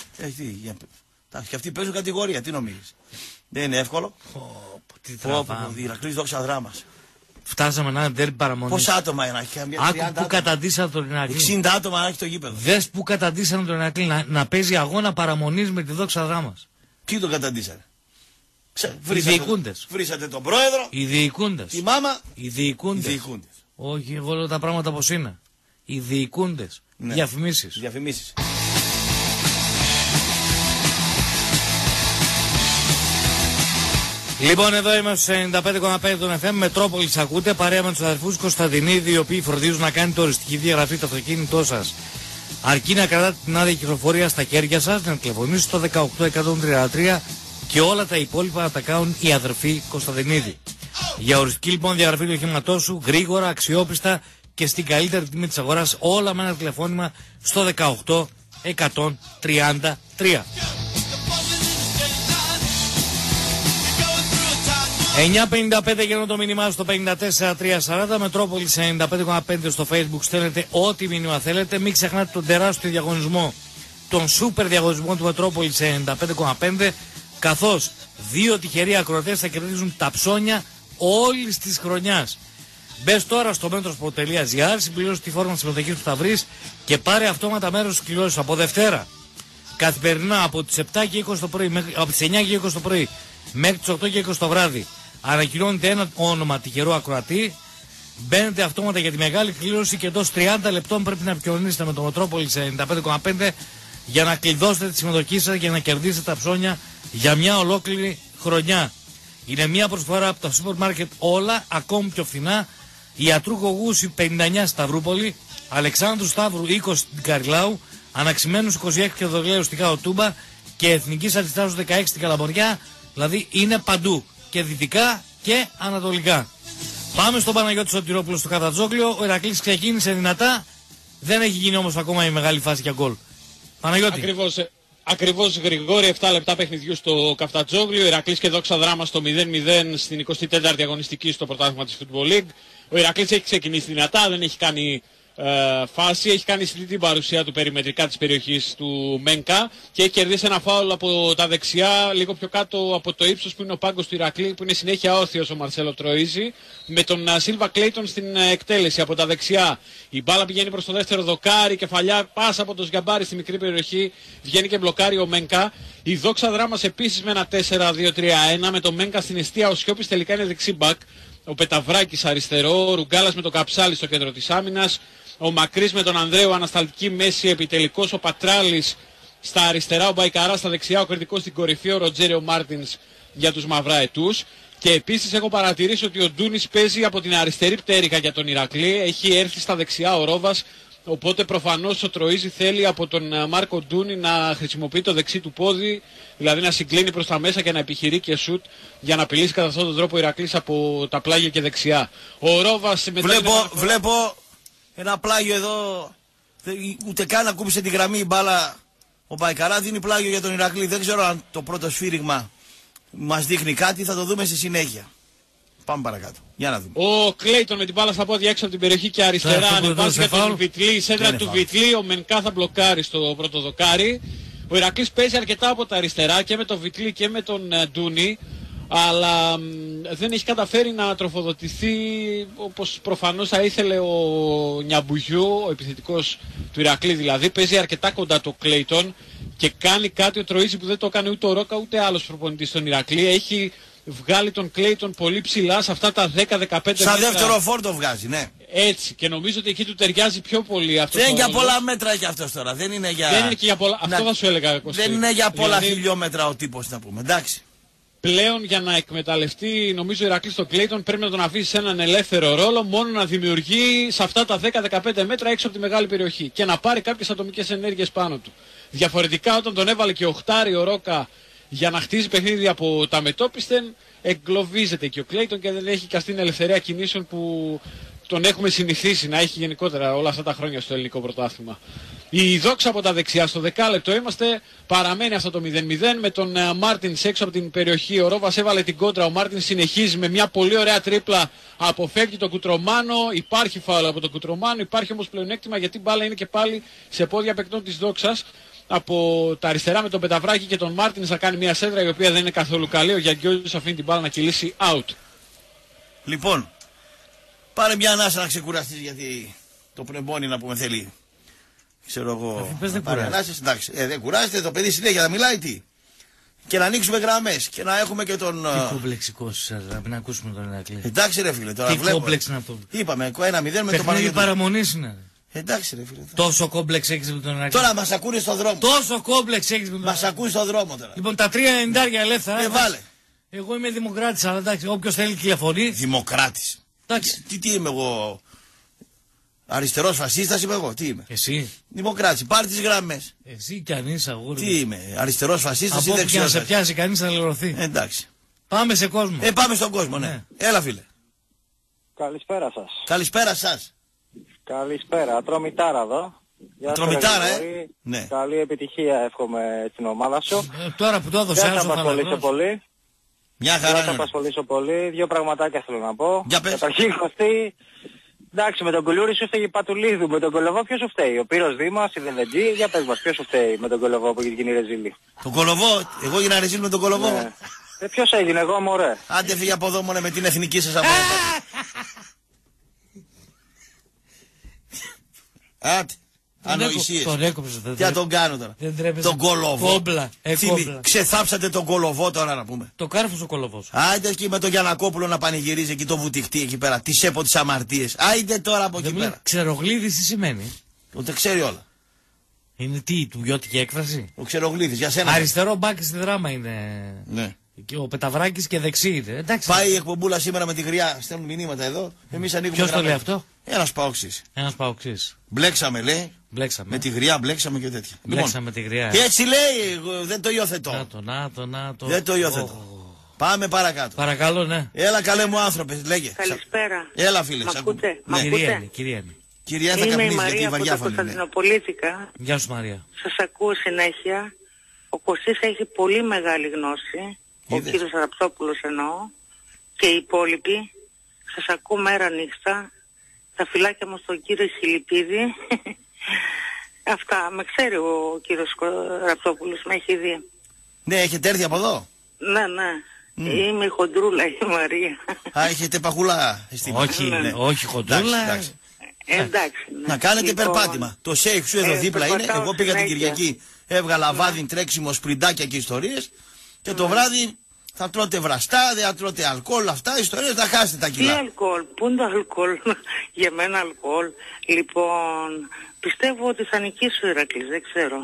Και αυτοί παίζουν κατηγορία, τι νομίζεις. Δεν είναι εύκολο. Ηρακλής Δόξα Δράμας. Φτάσαμε να είναι τέρμι παραμονή. Πόσα άτομα να έχει, Άκου που καταντήσαν τον Ηρακλή. 60 άτομα να έχει το γήπεδο. Δες που καταντήσαν τον Ηρακλή να παίζει αγώνα παραμονής με τη Δόξα Δράμας. Ποιοι τον καταντήσανε. Οι διοικούντες. Βρήσατε τον πρόεδρο. Οι διοικούντες. Τη μάμα. Οι διοικούντες. Όχι, εγώ λέω τα πράγματα πως είναι. Οι διοικούντες. Ναι. Διαφημίσεις. Λοιπόν, εδώ είμαστε στο 95,5 των FM. Μετρόπολης ακούτε, παρέα με τους αδερφούς Κωνσταντινίδη, οι οποίοι φροντίζουν να κάνετε οριστική διαγραφή το αυτοκίνητό σας. Αρκεί να κρατάτε την άδεια κυκλοφορία στα χέρια σας, να τηλεφωνήσετε στο 18133 και όλα τα υπόλοιπα να τα κάνουν οι αδερφοί Κωνσταντινίδη. Για οριστική λοιπόν διαγραφή του οχήματός σου, γρήγορα, αξιόπιστα και στην καλύτερη τιμή της αγοράς, όλα με ένα τηλεφώνημα στο 18133. 9.55 γύρω το μήνυμά στο 54.340, Μετρόπολης 95,5 στο Facebook, στέλνετε ό,τι μήνυμα θέλετε. Μην ξεχνάτε τον τεράστιο διαγωνισμό, τον σούπερ διαγωνισμό του Μετρόπολης 95,5, καθώς 2 τυχεροί ακροατές θα κερδίζουν τα ψώνια όλης της χρονιάς. Μπες τώρα στο metro.gr, συμπλήρωσε τη φόρμα συμμετοχής που θα βρεις και πάρε αυτόματα μέρος στις κληρώσεις από Δευτέρα. Καθημερινά από τις 7 και 20 το πρωί, από τις 9 και 20 το πρωί μέχρι τις 8 και 20 το βράδυ. Ανακοινώνεται ένα όνομα τυχερό ακροατή. Μπαίνετε αυτόματα για τη μεγάλη κλήρωση και εντός 30 λεπτών πρέπει να επικοινωνήσετε με το Μετρόπολης 95,5 για να κλειδώσετε τη συμμετοχή σας και να κερδίσετε τα ψώνια για μια ολόκληρη χρονιά. Είναι μια προσφορά από τα σούπερ μάρκετ όλα, ακόμη πιο φθηνά. Ιατρού Γογούση 59 Σταυρούπολη, Αλεξάνδρου Σταύρου 20 στην Καριλάου, Αναξημένους 26 και Δολέου στην Κάο Τούμπα και Εθνικής Αριστεράς 16 στην Καλαμοριά. Δηλαδή είναι παντού και δυτικά και ανατολικά. Πάμε στον Παναγιώτη Σωτηρόπουλο στο Καφτατζόγλιο. Ο Ηρακλής ξεκίνησε δυνατά, δεν έχει γίνει όμως ακόμα η μεγάλη φάση για γκολ. Παναγιώτη. Ακριβώς Γρηγόρη, 7 λεπτά παιχνιδιού στο Καφτατζόγλιο. Ο Ηρακλής και Δόξα Δράμα στο 0-0 στην 24η αγωνιστική στο πρωτάθλημα της Football League. Ο Ηρακλής έχει ξεκινήσει δυνατά, δεν έχει κάνει φάση, έχει κάνει στυλή την παρουσία του περιμετρικά της περιοχής του Μένκα και έχει κερδίσει ένα φάουλ από τα δεξιά, λίγο πιο κάτω από το ύψος που είναι ο πάγκος του Ηρακλή, που είναι συνέχεια όρθιος ο Μαρσέλο Τροΐζη, με τον Σίλβα Κλέιτον στην εκτέλεση από τα δεξιά. Η μπάλα πηγαίνει προς το δεύτερο δοκάρι, κεφαλιά, πάσα από τον Σγκαμπάρη στη μικρή περιοχή, βγαίνει και μπλοκάρει ο Μένκα. Η Δόξα Δράμας επίσης με ένα 4-2-3-1, με τον Μένκα στην αιστεία. Ο Σιώπης τελικά είναι δεξί μπακ, ο Πεταβράκης αριστερό, ο Ρουγκάλας με τον Καψάλη στο κέντρο της άμυνας, ο Μακρύς με τον Ανδρέου ανασταλτική μέση, επιτελικός ο Πατράλης στα αριστερά, ο Μπαϊκαράς στα δεξιά, ο κριτικός στην κορυφή, ο Ροτζέριο Μάρτινς για τους μαυράετούς. Και επίσης έχω παρατηρήσει ότι ο Ντούνης παίζει από την αριστερή πτέρυγα για τον Ηρακλή, έχει έρθει στα δεξιά ο Ρόβας, οπότε προφανώς ο Τροΐζη θέλει από τον Μάρκο Ντούνη να χρησιμοποιεί το δεξί του πόδι, δηλαδή να συγκλίνει προς τα μέσα και να επιχειρεί και σουτ για να απειλήσει κατά αυτόν τον τρόπο ο Ηρακλής από τα πλάγια και δεξιά. Ο Ρόβας Βλέπω ένα πλάγιο εδώ, ούτε καν ακούμπησε τη γραμμή η μπάλα. Ο Μπαϊκαρά δίνει πλάγιο για τον Ηρακλή. Δεν ξέρω αν το πρώτο σφύριγμα μας δείχνει κάτι, θα το δούμε στη συνέχεια. Πάμε παρακάτω, για να δούμε. Ο Κλέιτον με την μπάλα στα πόδια έξω από την περιοχή και αριστερά ανεβάζει για τον Βιτλή. Η σέντρα του Βιτλή, ο Μενκά θα μπλοκάρει στο πρώτο δοκάρι. Ο Ηρακλής παίζει αρκετά από τα αριστερά και με τον Βιτλή και με τον Ντούνι, αλλά δεν έχει καταφέρει να τροφοδοτηθεί όπως προφανώς θα ήθελε ο Νιαμπουγιού, ο επιθετικός του Ηρακλή δηλαδή. Παίζει αρκετά κοντά το Κλέιτον και κάνει κάτι ο Τροΐζη που δεν το έκανε ούτε ο Ρόκα ούτε άλλος προπονητής στον Ηρακλή. Έχει βγάλει τον Κλέιτον πολύ ψηλά σε αυτά τα 10-15 μέτρα. Σαν δεύτερο φόρτο βγάζει, ναι. Έτσι, και νομίζω ότι εκεί του ταιριάζει πιο πολύ αυτό. Δεν είναι για πολλά μέτρα και αυτός τώρα. Δεν είναι για. Δεν είναι και για πολλά. Αυτό θα σου έλεγα, Κωστή. Δεν είναι για πολλά χιλιόμετρα ο τύπος, να πούμε. Εντάξει. Πλέον για να εκμεταλλευτεί, νομίζω, ο Ηρακλής τον Κλέιτον πρέπει να τον αφήσει σε έναν ελεύθερο ρόλο, μόνο να δημιουργεί σε αυτά τα 10-15 μέτρα έξω από τη μεγάλη περιοχή και να πάρει κάποιες ατομικές ενέργειες πάνω του. Διαφορετικά, όταν τον έβαλε και οχτάρι ο Ρόκα για να χτίζει παιχνίδι από τα μετόπιστεν, εγκλωβίζεται και ο Κλέιτον και δεν έχει και αυτή την ελευθερία κινήσεων που τον έχουμε συνηθίσει να έχει γενικότερα όλα αυτά τα χρόνια στο ελληνικό πρωτάθλημα. Η Δόξα από τα δεξιά στο δεκάλεπτο είμαστε, παραμένει αυτό το 0-0 με τον Μάρτιν έξω από την περιοχή. Ο Ρόβας έβαλε την κόντρα, ο Μάρτιν συνεχίζει με μια πολύ ωραία τρίπλα, αποφεύγει τον Κουτρομάνο, υπάρχει φάουλ από τον Κουτρομάνο, υπάρχει όμως πλεονέκτημα γιατί μπάλα είναι και πάλι σε πόδια παικτών της Δόξας. Από τα αριστερά με τον Πεταβράκη και τον Μάρτιν να κάνει μια σέντρα η οποία δεν είναι καθόλου καλή. Ο Γιαγκιόζης αφήνει την μπάλα να κυλήσει out. Λοιπόν, πάρε μια ανάσα να ξεκουραστείς γιατί το πνευμόνι να πούμε θέλει. Ξέρω εγώ. Δεν ανάσες, εντάξει. Δεν κουράζεται το παιδί συνέχεια να μιλάει τι. Και να ανοίξουμε γραμμές και να έχουμε και τον. Τι κομπλεξικός, να ακούσουμε τον Ηρακλή. Εντάξει ρε φίλε, τώρα τι κόμπλεξ είναι αυτό. Είπαμε 1-0 με τον Παναγιώτη. Παραμονής είναι. Εντάξει ρε φίλε. Τόσο κόμπλεξ έχεις με τον Ηρακλή. Τώρα μας ακούνε στον δρόμο. Τόσο κόμπλεξ έχεις με τον Ηρακλή. Μας ακούνε στον δρόμο τώρα. Λοιπόν, τα 3,90 ελεύθερα. Βάλε. Εγώ είμαι δημοκράτης, αλλά εντάξει, όποιος θέλει τηλεφωνεί. Δημοκράτης. Τι είμαι εγώ. Αριστερός φασίστας είμαι εγώ, τι είμαι. Εσύ. Δημοκράτης, πάρε τις γραμμές. Εσύ κι αν είσαι αγόρι. Τι είμαι, αριστερός φασίστας ή δεξιός. Από δεξιός. να σε πιάσει κανείς θα λερωθεί. Εντάξει. Πάμε σε κόσμο. Πάμε στον κόσμο, ναι. Έλα φίλε. Καλησπέρα σας. Καλησπέρα σας. Καλησπέρα, Ατρομητάρα εδώ. Ατρομητάρα, ναι. Καλή επιτυχία εύχομαι στην ομάδα σου. Τώρα που το έδωσε δεν θα απασχολήσω πολύ. Μια χαρά. Δεν θα απασχολήσω πολύ. Δύο πραγματάκια θέλω να πω. Για πες. Καταρχήν Κωστή, εντάξει, με τον Κουλούρη σου φταίει Πατουλίδου. Με τον Κολοβό ποιος σου φταίει? Ο Πύρος Δήμας, η Δελεντζή. Για πες μας, ποιος σου φταίει με τον Κολοβό που έχει γίνει ρεζίλη? Τον Κολοβό, εγώ έγινα ρεζίλ με τον Κολοβό. Ναι. Ποιος έγινε, εγώ μωρέ? Άντε φύγε από εδώ μωρέ με την εθνική σας από Άντε. Ανοησίες. Τον έκοψε. Τι τον κάνω τώρα. Τον Κολοβό. Κόμπλα. Ξεθάψατε τον Κολοβό τώρα να πούμε. Το κάρφος ο Κολοβός. Άιντε εκεί με τον Γιαννακόπουλο να πανηγυρίζει εκεί το βουτυχτή εκεί πέρα. Τις έπω τις αμαρτίες. Άιντε τώρα από εκεί πέρα. Ξερογλίδι τι σημαίνει? Ούτε ξέρει όλα. Είναι τι, η τουβιώτικη έκφραση. Ο Ξερογλύφης, για σένα. Αριστερό μπακ στη δράμα είναι. Ναι. Και ο Πεταβράκης και δεξί είναι. Εντάξει. Πάει η εκπομπούλα σήμερα με τη γριά, στέλνουν μηνύματα εδώ. Εμείς ανοίγουμε. Ποιος το λέει αυτό? Ένας Παόξης. Ένας Παοξής. Μπλέξαμε, λέει. Μπλέξαμε. Με τη γριά μπλέξαμε και τέτοια. Μπλέξαμε τη γριά. Και έτσι λέει, εγώ δεν το υιοθετώ. Να το. Δεν το υιοθετώ. Πάμε παρακάτω. Παρακαλώ, ναι. Έλα καλέ μου άνθρωπε, λέγε. Καλησπέρα. Έλα φίλε, Μ' σ' ακούτε? Ναι. Κυρία είναι. Κυρία θα Είμαι η καπνίζει γιατί Μαρία η από βαριά τα φωνή. Ναι. Κωνσταντινοπολίτικα. Γεια σου Μαρία. Σας ακούω συνέχεια. Ο Κωστής έχει πολύ μεγάλη γνώση. Ο Είδες. κύριος Ραπτόπουλος εννοώ. Και οι υπόλοιποι. Σας ακούω μέρα νύχτα. Τα φυλάκια μου στον κύριο Χιλιππίδη. Αυτά. Με ξέρει ο κύριος Ραπτόπουλος. Με έχει δει. Ναι, έχετε έρθει από εδώ. Ναι, ναι. Είμαι η χοντρούλα η Μαρία. Α, έχετε παχουλά αισθήματα. Όχι, Ναι. όχι χοντρούλα. Εντάξει. Εντάξει. Ναι. Να κάνετε Λοιπόν, περπάτημα. Το σέιχ σου εδώ δίπλα είναι. περπατάω Εγώ πήγα την συνέχεια. Κυριακή, έβγαλα βάδιν, τρέξιμο, σπριντάκια και ιστορίες. Και το βράδυ θα τρώτε βραστά, δεν θα τρώτε αλκοόλ, αυτά ιστορίες, θα χάσετε τα Τι κιλά. αλκοόλ, πού είναι το αλκοόλ? Για μένα αλκοόλ. Λοιπόν, πιστεύω ότι θα νικήσει ο Ηρακλής, δεν ξέρω.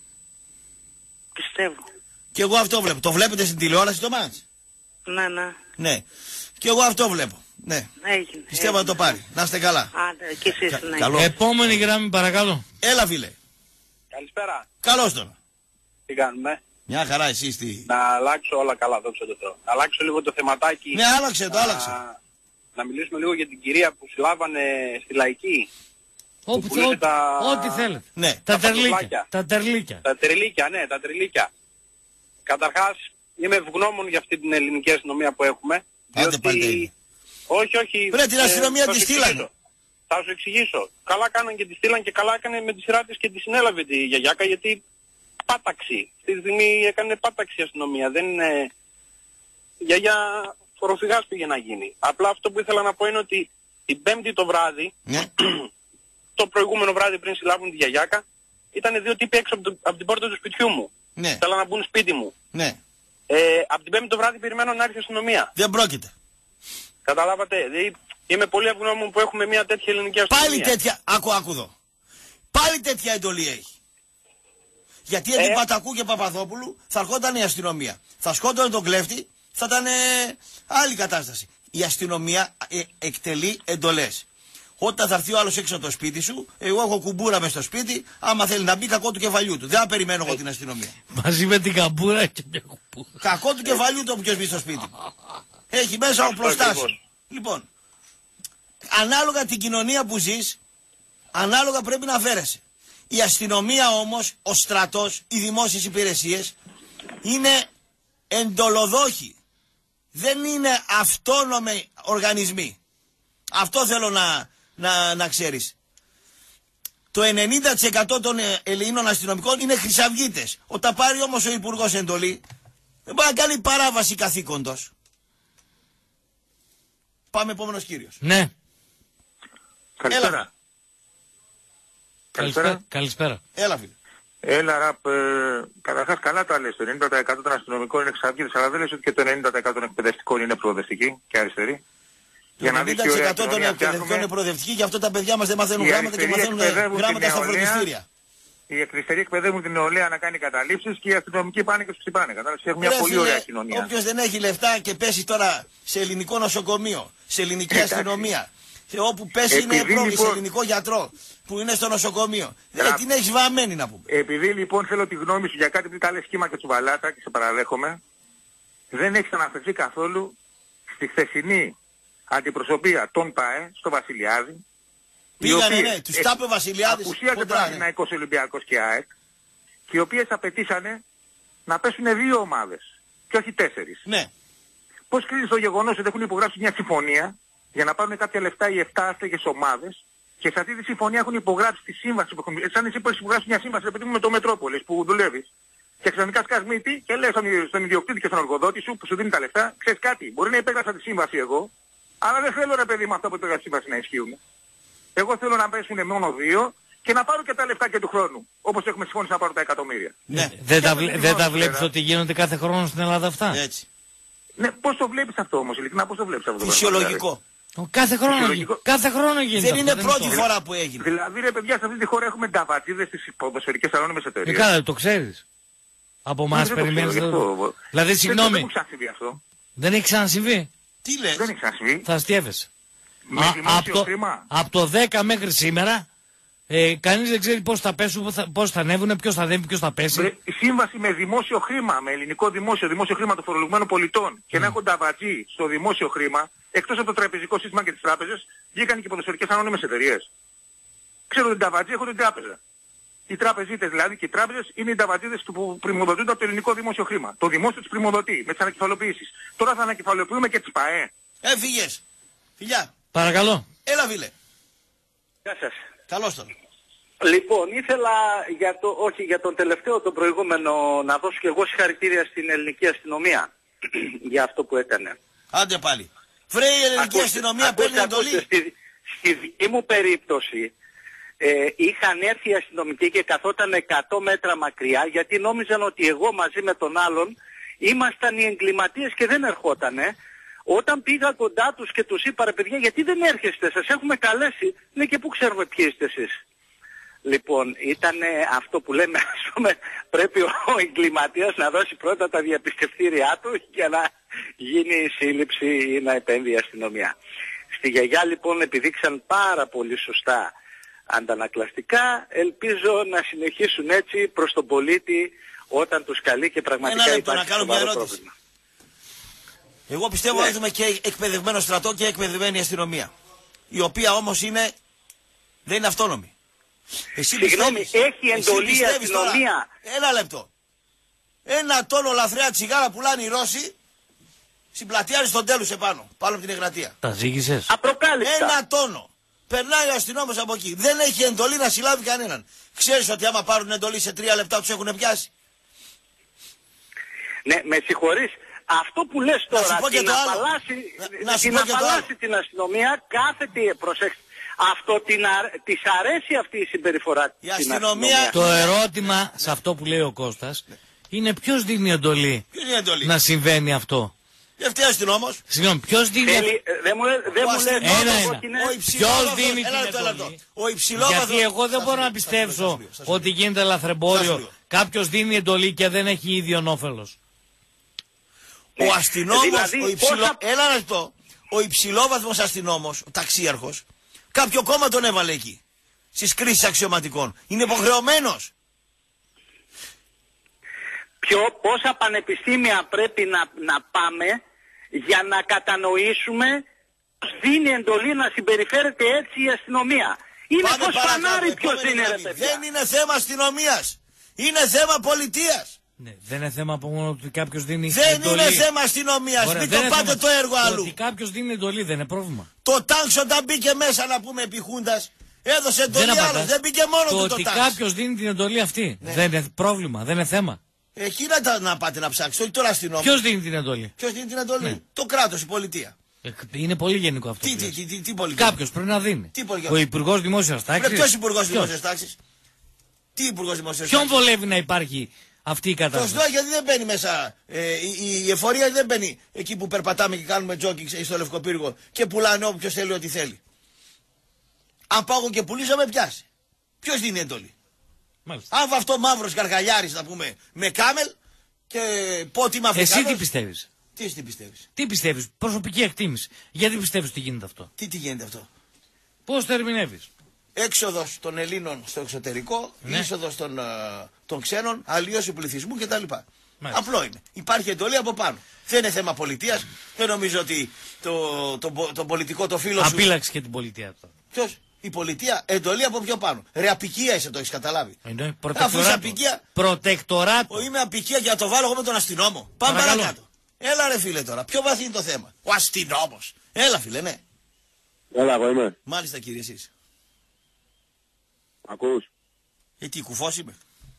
Πιστεύω. Και εγώ αυτό βλέπω. Το βλέπετε στην τηλεόραση το μάτς? Ναι, ναι. Ναι. Και εγώ αυτό βλέπω. Ναι. Έγινε. Πιστεύω να το πάρει. Να είστε καλά. Άντε, και εσείς ναι. Καλό. Επόμενη γραμμή παρακαλώ. Έλα φίλε. Καλησπέρα. Καλώς τώρα. Τι κάνουμε? Μια χαρά εσείς τι. Να αλλάξω όλα καλά, δόξα τω Θεώ. Να αλλάξω λίγο το θεματάκι. Ναι, άλλαξε το, άλλαξε. Να μιλήσουμε λίγο για την κυρία που συλλάβανε στη Λαϊκή. Ό,τι θέλετε. Ναι. Τα παπαδουλάκια. τερλίκια. Τα τερλίκια. Τα τριλίκια, ναι, τα τριλίκια. Καταρχάς, είμαι ευγνώμων για αυτή την ελληνική αστυνομία που έχουμε. Άντε πάλι. Όχι. Πρέπει την αστυνομία θα τη σου στείλανε. εξηγήσω. Θα σου εξηγήσω. Καλά κάναν και τη στείλαν και καλά έκανε με τη σειρά της και τη συνέλαβε τη γιαγιάκα γιατί πάταξη. Στη στιγμή έκανε πάταξη η αστυνομία. Δεν είναι... Η γιαγιά φοροφυγάς πήγε να γίνει. Απλά αυτό που ήθελα να πω είναι ότι την Πέμπτη το βράδυ, Ναι. το προηγούμενο βράδυ πριν συλλάβουν τη γιαγιάκα, ήταν δύο τύποι έξω από την πόρτα του σπιτιού μου. Ναι. Θέλαν να μπουν σπίτι μου. Ναι. Από την Πέμπτη το βράδυ περιμένω να έρθει η αστυνομία. Δεν πρόκειται. Καταλάβατε. Δηλαδή, είμαι πολύ ευγνώμων που έχουμε μια τέτοια ελληνική αστυνομία. Πάλι τέτοια. Άκου εδώ. Πάλι τέτοια εντολή έχει. Γιατί επί Πατακού και Παπαδόπουλου θα ερχόταν η αστυνομία. Θα σκότωνε τον κλέφτη, θα ήταν άλλη κατάσταση. Η αστυνομία εκτελεί εντολές. Όταν θα έρθει ο άλλος έξω από το σπίτι σου, εγώ έχω κουμπούρα μες στο σπίτι, άμα θέλει να μπει κακό του κεφαλιού του. Δεν θα περιμένω εγώ την αστυνομία. Μαζί με την καμπούρα και μια κουμπούρα. Κακό του κεφαλιού του όποιος μπει στο σπίτι. Έχει μέσα οπλοστάσιο. Λοιπόν, ανάλογα την κοινωνία που ζεις, ανάλογα πρέπει να φέρεσαι. Η αστυνομία όμως, ο στρατός, οι δημόσιες υπηρεσίες είναι εντολοδόχοι. Δεν είναι αυτόνομοι οργανισμοί. Αυτό θέλω να ξέρεις. Το 90% των Ελλήνων αστυνομικών είναι χρυσαυγίτες. Όταν πάρει όμως ο υπουργός εντολή, δεν μπορεί να κάνει παράβαση καθήκοντος. Πάμε επόμενος κύριος. Ναι. Καλησπέρα. Καλησπέρα. Έλα φίλε. Έλα Ραπ, καταρχάς καλά τα λες, το 90% των αστυνομικών είναι εξαρτήτες, αλλά δεν λες ότι και το 90% των εκπαιδευτικών είναι προοδευτικοί και αριστεροί. Το 90% των εκπαιδευτικών είναι προοδευτικοί, γι' αυτό τα παιδιά μας δεν μαθαίνουν γράμματα και μαθαίνουν γράμματα στα φροντιστήρια. Οι αριστεροί εκπαιδεύουν την νεολαία να κάνει καταλήψεις και οι αστυνομικοί πάνε και τους χτυπάνε. Κατάλαβες, έχουμε μια πολύ ωραία κοινωνία. Όποιος δεν έχει λεφτά και πέσει τώρα σε ελληνικό νοσοκομείο, σε ελληνική αστυνομία, όπου πέσει είναι πρόβλημα, σε ελληνικό γιατρό που είναι στο νοσοκομείο. Την έχεις βαμμένη να πούμε. Επειδή λοιπόν θέλω τη γνώμη σου για κάτι που τα λες σχήμα και τσουβαλάτα και σε παραδέχομαι, δεν έχεις αναφερθεί καθόλου στη χθεσινή αντιπροσωπεία των ΠΑΕ στο Βασιλιάδη. Πήγανε, ναι, τους τάπε ο Βασιλιάδης. Απουσίαζε Παναθηναϊκός Ολυμπιακός και ΑΕΚ και οι οποίες απαιτήσανε να πέσουν 2 ομάδες και όχι 4. Ναι. Πώς κρίνεις το γεγονός ότι έχουν υπογράψει μια συμφωνία για να πάρουν κάποια λεφτά οι 7 άστεγες ομάδες και σε αυτή τη συμφωνία έχουν υπογράψει τη σύμβαση που έχουν. Σαν εσύ που έχεις υπογράψει μια σύμβαση επειδή με το Μετρόπολης που δουλεύεις. Και ξαφνικά σκάς μύτη και λες στον ιδιοκτήτη και στον εργοδότη σου που σου δίνει τα λεφτά, ξέρεις κάτι, μπορεί να υπέγραψα τη σύμβαση εγώ, αλλά δεν θέλω ρε παιδί με αυτά που υπέγραψα τη σύμβαση να ισχύουν. Εγώ θέλω να πέσουν μόνο 2 και να πάρω και τα λεφτά και του χρόνου. Όπως έχουμε συμφωνήσει να πάρω τα εκατομμύρια. Ναι. Δεν τα βλέπεις ότι γίνονται κάθε χρόνο στην Ελλάδα αυτά. Έτσι. Ναι, πώς το βλέπεις αυτό όμως, ειλικρινά πώς το βλέπεις αυτό. Φυσιολογικό. Κάθε χρόνο γίνεται. Δεν είναι πρώτη φορά που έγινε. Δηλαδή ρε παιδιά, σε αυτή τη χώρα έχουμε νταβατζίδες στις ποδοσφαιρικές ανώνυμες εταιρείες. Καλά, το ξέρεις. Από εμάς περιμένεις. Δηλαδή, συγγνώμη. Δεν μου ξανασυμβεί αυτό. Δεν έχει ξανασυμβεί. Τι λες? Δεν έχει ξανασυμβεί. Θα αστείευεσαι. Με δημόσιο χρήμα. Από το 10 μέχρι σήμερα, κανείς δεν ξέρει πώς θα πέσουν, πώς θα ανέβουν, ποιος θα ανέβει, ποιος θα πέσει. Η σύμβαση με δημόσιο χρήμα, με ελληνικό δημόσιο χρήμα των φορολογουμένων πολιτών και να έχουν νταβατζή στο δημόσιο χρήμα, εκτός από το τραπεζικό σύστημα και τις τράπεζες, βγήκαν και οι ποδοσφαιρικές ανώνυμες εταιρείες. Ξέρω ότι νταβατζή έχουν την τράπεζα. Οι τραπεζίτες δηλαδή και οι τράπεζες είναι οι νταβατζίδες που πρημοδοτούνται από το ελληνικό δημόσιο χρήμα. Το δημόσιο τους πρημοδοτεί με τις ανακεφαλοποιήσεις. Τώρα θα ανακεφαλοποιούμε και τις ΠΑΕ. Έφυγες. Φιλιά. Παρακαλώ. Έλα φίλε. Γεια σας. Καλώς τον. Λοιπόν, ήθελα για τον τελευταίο, τον προηγούμενο, να δώσω και εγώ συγχαρητήρια στην ελληνική αστυνομία για αυτό που έκανε. Άντε πάλι. Βρε η ελληνική αστυνομία παίρνει εντολή. Στη δική μου περίπτωση είχαν έρθει οι αστυνομικοί και καθόταν 100 μέτρα μακριά γιατί νόμιζαν ότι εγώ μαζί με τον άλλον ήμασταν οι εγκληματίες και δεν ερχότανε. Όταν πήγα κοντά τους και τους είπα ρε παιδιά γιατί δεν έρχεστε, σας έχουμε καλέσει, ναι και πού ξέρουμε ποιοι είστε εσείς. Λοιπόν, ήταν αυτό που λέμε, ας πούμε, πρέπει ο εγκληματίας να δώσει πρώτα τα διαπιστευτήριά του για να γίνει η σύλληψη ή να επέμβει η αστυνομία. Στη γιαγιά λοιπόν επιδείξαν πάρα πολύ σωστά αντανακλαστικά, ελπίζω να συνεχίσουν έτσι προς τον πολίτη όταν τους καλεί και πραγματικά υπάρχει σοβαρό πρόβλημα. Εγώ πιστεύω ότι έχουμε και εκπαιδευμένο στρατό και εκπαιδευμένη αστυνομία. Η οποία όμως δεν είναι αυτόνομη. Συγγνώμη, έχει εντολή η αστυνομία. Ένα λεπτό. 1 τόνο λαθρέα τσιγάρα πουλάνε οι Ρώσοι στην πλατεία Αριστοτέλους επάνω, πάνω από την Εγνατία. Τα ζήγησες. Απροκάλυπτα. 1 τόνο. Περνάει ο αστυνόμος από εκεί. Δεν έχει εντολή να συλλάβει κανέναν. Ξέρεις ότι άμα πάρουν εντολή σε 3 λεπτά τους έχουν πιάσει. Ναι, με συγχωρείς. Αυτό που λες τώρα, την απαλλάσσει την αστυνομία, κάθεται, προσέξτε, αυτό της αρέσει αυτή η συμπεριφορά η αστυνομία. Το ερώτημα σε αυτό που λέει ο Κώστας είναι ποιος δίνει εντολή να συμβαίνει αυτό. Δεν φταίει ο αστυνόμος. Συγγνώμη, ποιος δίνει. Δεν μου λες ποιος δίνει την εντολή. Γιατί εγώ δεν μπορώ να πιστέψω ότι γίνεται λαθρεμπόριο. Κάποιος δίνει εντολή και δεν έχει ίδιον όφελος. Ο αστυνόμος, ο υψηλόβαθμος αστυνόμος, ο ταξίαρχος, κάποιο κόμμα τον έβαλε εκεί, στις κρίσεις αξιωματικών. Είναι υποχρεωμένος. Πόσα πανεπιστήμια πρέπει να πάμε για να κατανοήσουμε πως δίνει εντολή να συμπεριφέρεται έτσι η αστυνομία. Είναι πως φανάρι ποιος είναι ρε παιδιά. Δεν είναι θέμα αστυνομίας. Είναι θέμα πολιτείας. Ναι, δεν είναι θέμα από μόνο ότι κάποιος δίνει δεν εντολή. Δεν είναι θέμα αστυνομίας. Μην το πάτε το έργο αλλού. Ότι κάποιος δίνει εντολή δεν είναι πρόβλημα. Το τάγκς όταν μπήκε μέσα να πούμε επί Χούντας, έδωσε εντολή άλλος. Δεν μπήκε μόνο του το ότι τάγκς. Κάποιος δίνει την εντολή αυτή. Ναι. Δεν είναι πρόβλημα, δεν είναι θέμα. Εκεί να πάτε να ψάξετε, όχι τώρα αστυνόμο. Ποιος δίνει την εντολή. Ποιος δίνει την εντολή. Ναι. Το κράτος, η πολιτεία. Είναι πολύ γενικό αυτό. Τι πολιτεία. Κάποιος πρέπει να δίνει. Ο Υπουργός Δημόσιας Τάξης. Ποιος Υπουργός Δημόσιας Τάξης. Τι Υπουργός Δημόσιας Τάξης. Ποιον βολεύει να υπάρχει αυτή η κατάσταση. Το γιατί δεν μπαίνει μέσα. Η εφορία δεν μπαίνει εκεί που περπατάμε και κάνουμε τζόκινγκ στο Λευκοπύργο και πουλάνε όποιος θέλει ό,τι θέλει. Αν πάω και πουλήσω με πιάσει. Ποιος δίνει εντολή. Μάλιστα. Αν βαφτώ μαύρος καργαλιάρης να πούμε με κάμελ και πότι με Αφρικανός. Εσύ τι πιστεύεις. Τι πιστεύεις. Τι πιστεύεις. Προσωπική εκτίμηση. Γιατί πιστεύεις ότι γίνεται αυτό. Τι γίνεται αυτό. Πώς το ερμηνεύεις. Έξοδος των Ελλήνων στο εξωτερικό, ναι. Είσοδος των ξένων, αλλίωση πληθυσμού κτλ. Απλό είναι. Υπάρχει εντολή από πάνω. Δεν είναι θέμα πολιτείας. Δεν νομίζω ότι το πολιτικό το φίλο σου. Απείλαξε και την πολιτεία. Ποιος. Η πολιτεία εντολή από πιο πάνω. Ρε απικία είσαι, το έχεις καταλάβει. Αφού είσαι απικία. Προτεκτοράτο. Είμαι απικία για να το βάλω εγώ με τον αστυνόμο. Πάμε παρακάτω. Έλα ρε φίλε τώρα. Πιο βαθύ είναι το θέμα. Ο αστυνόμος. Έλα φίλε, ναι. Έλα, εγώ είμαι. Μάλιστα κύριε εσείς. Ακούς. Τι κουφός είμαι.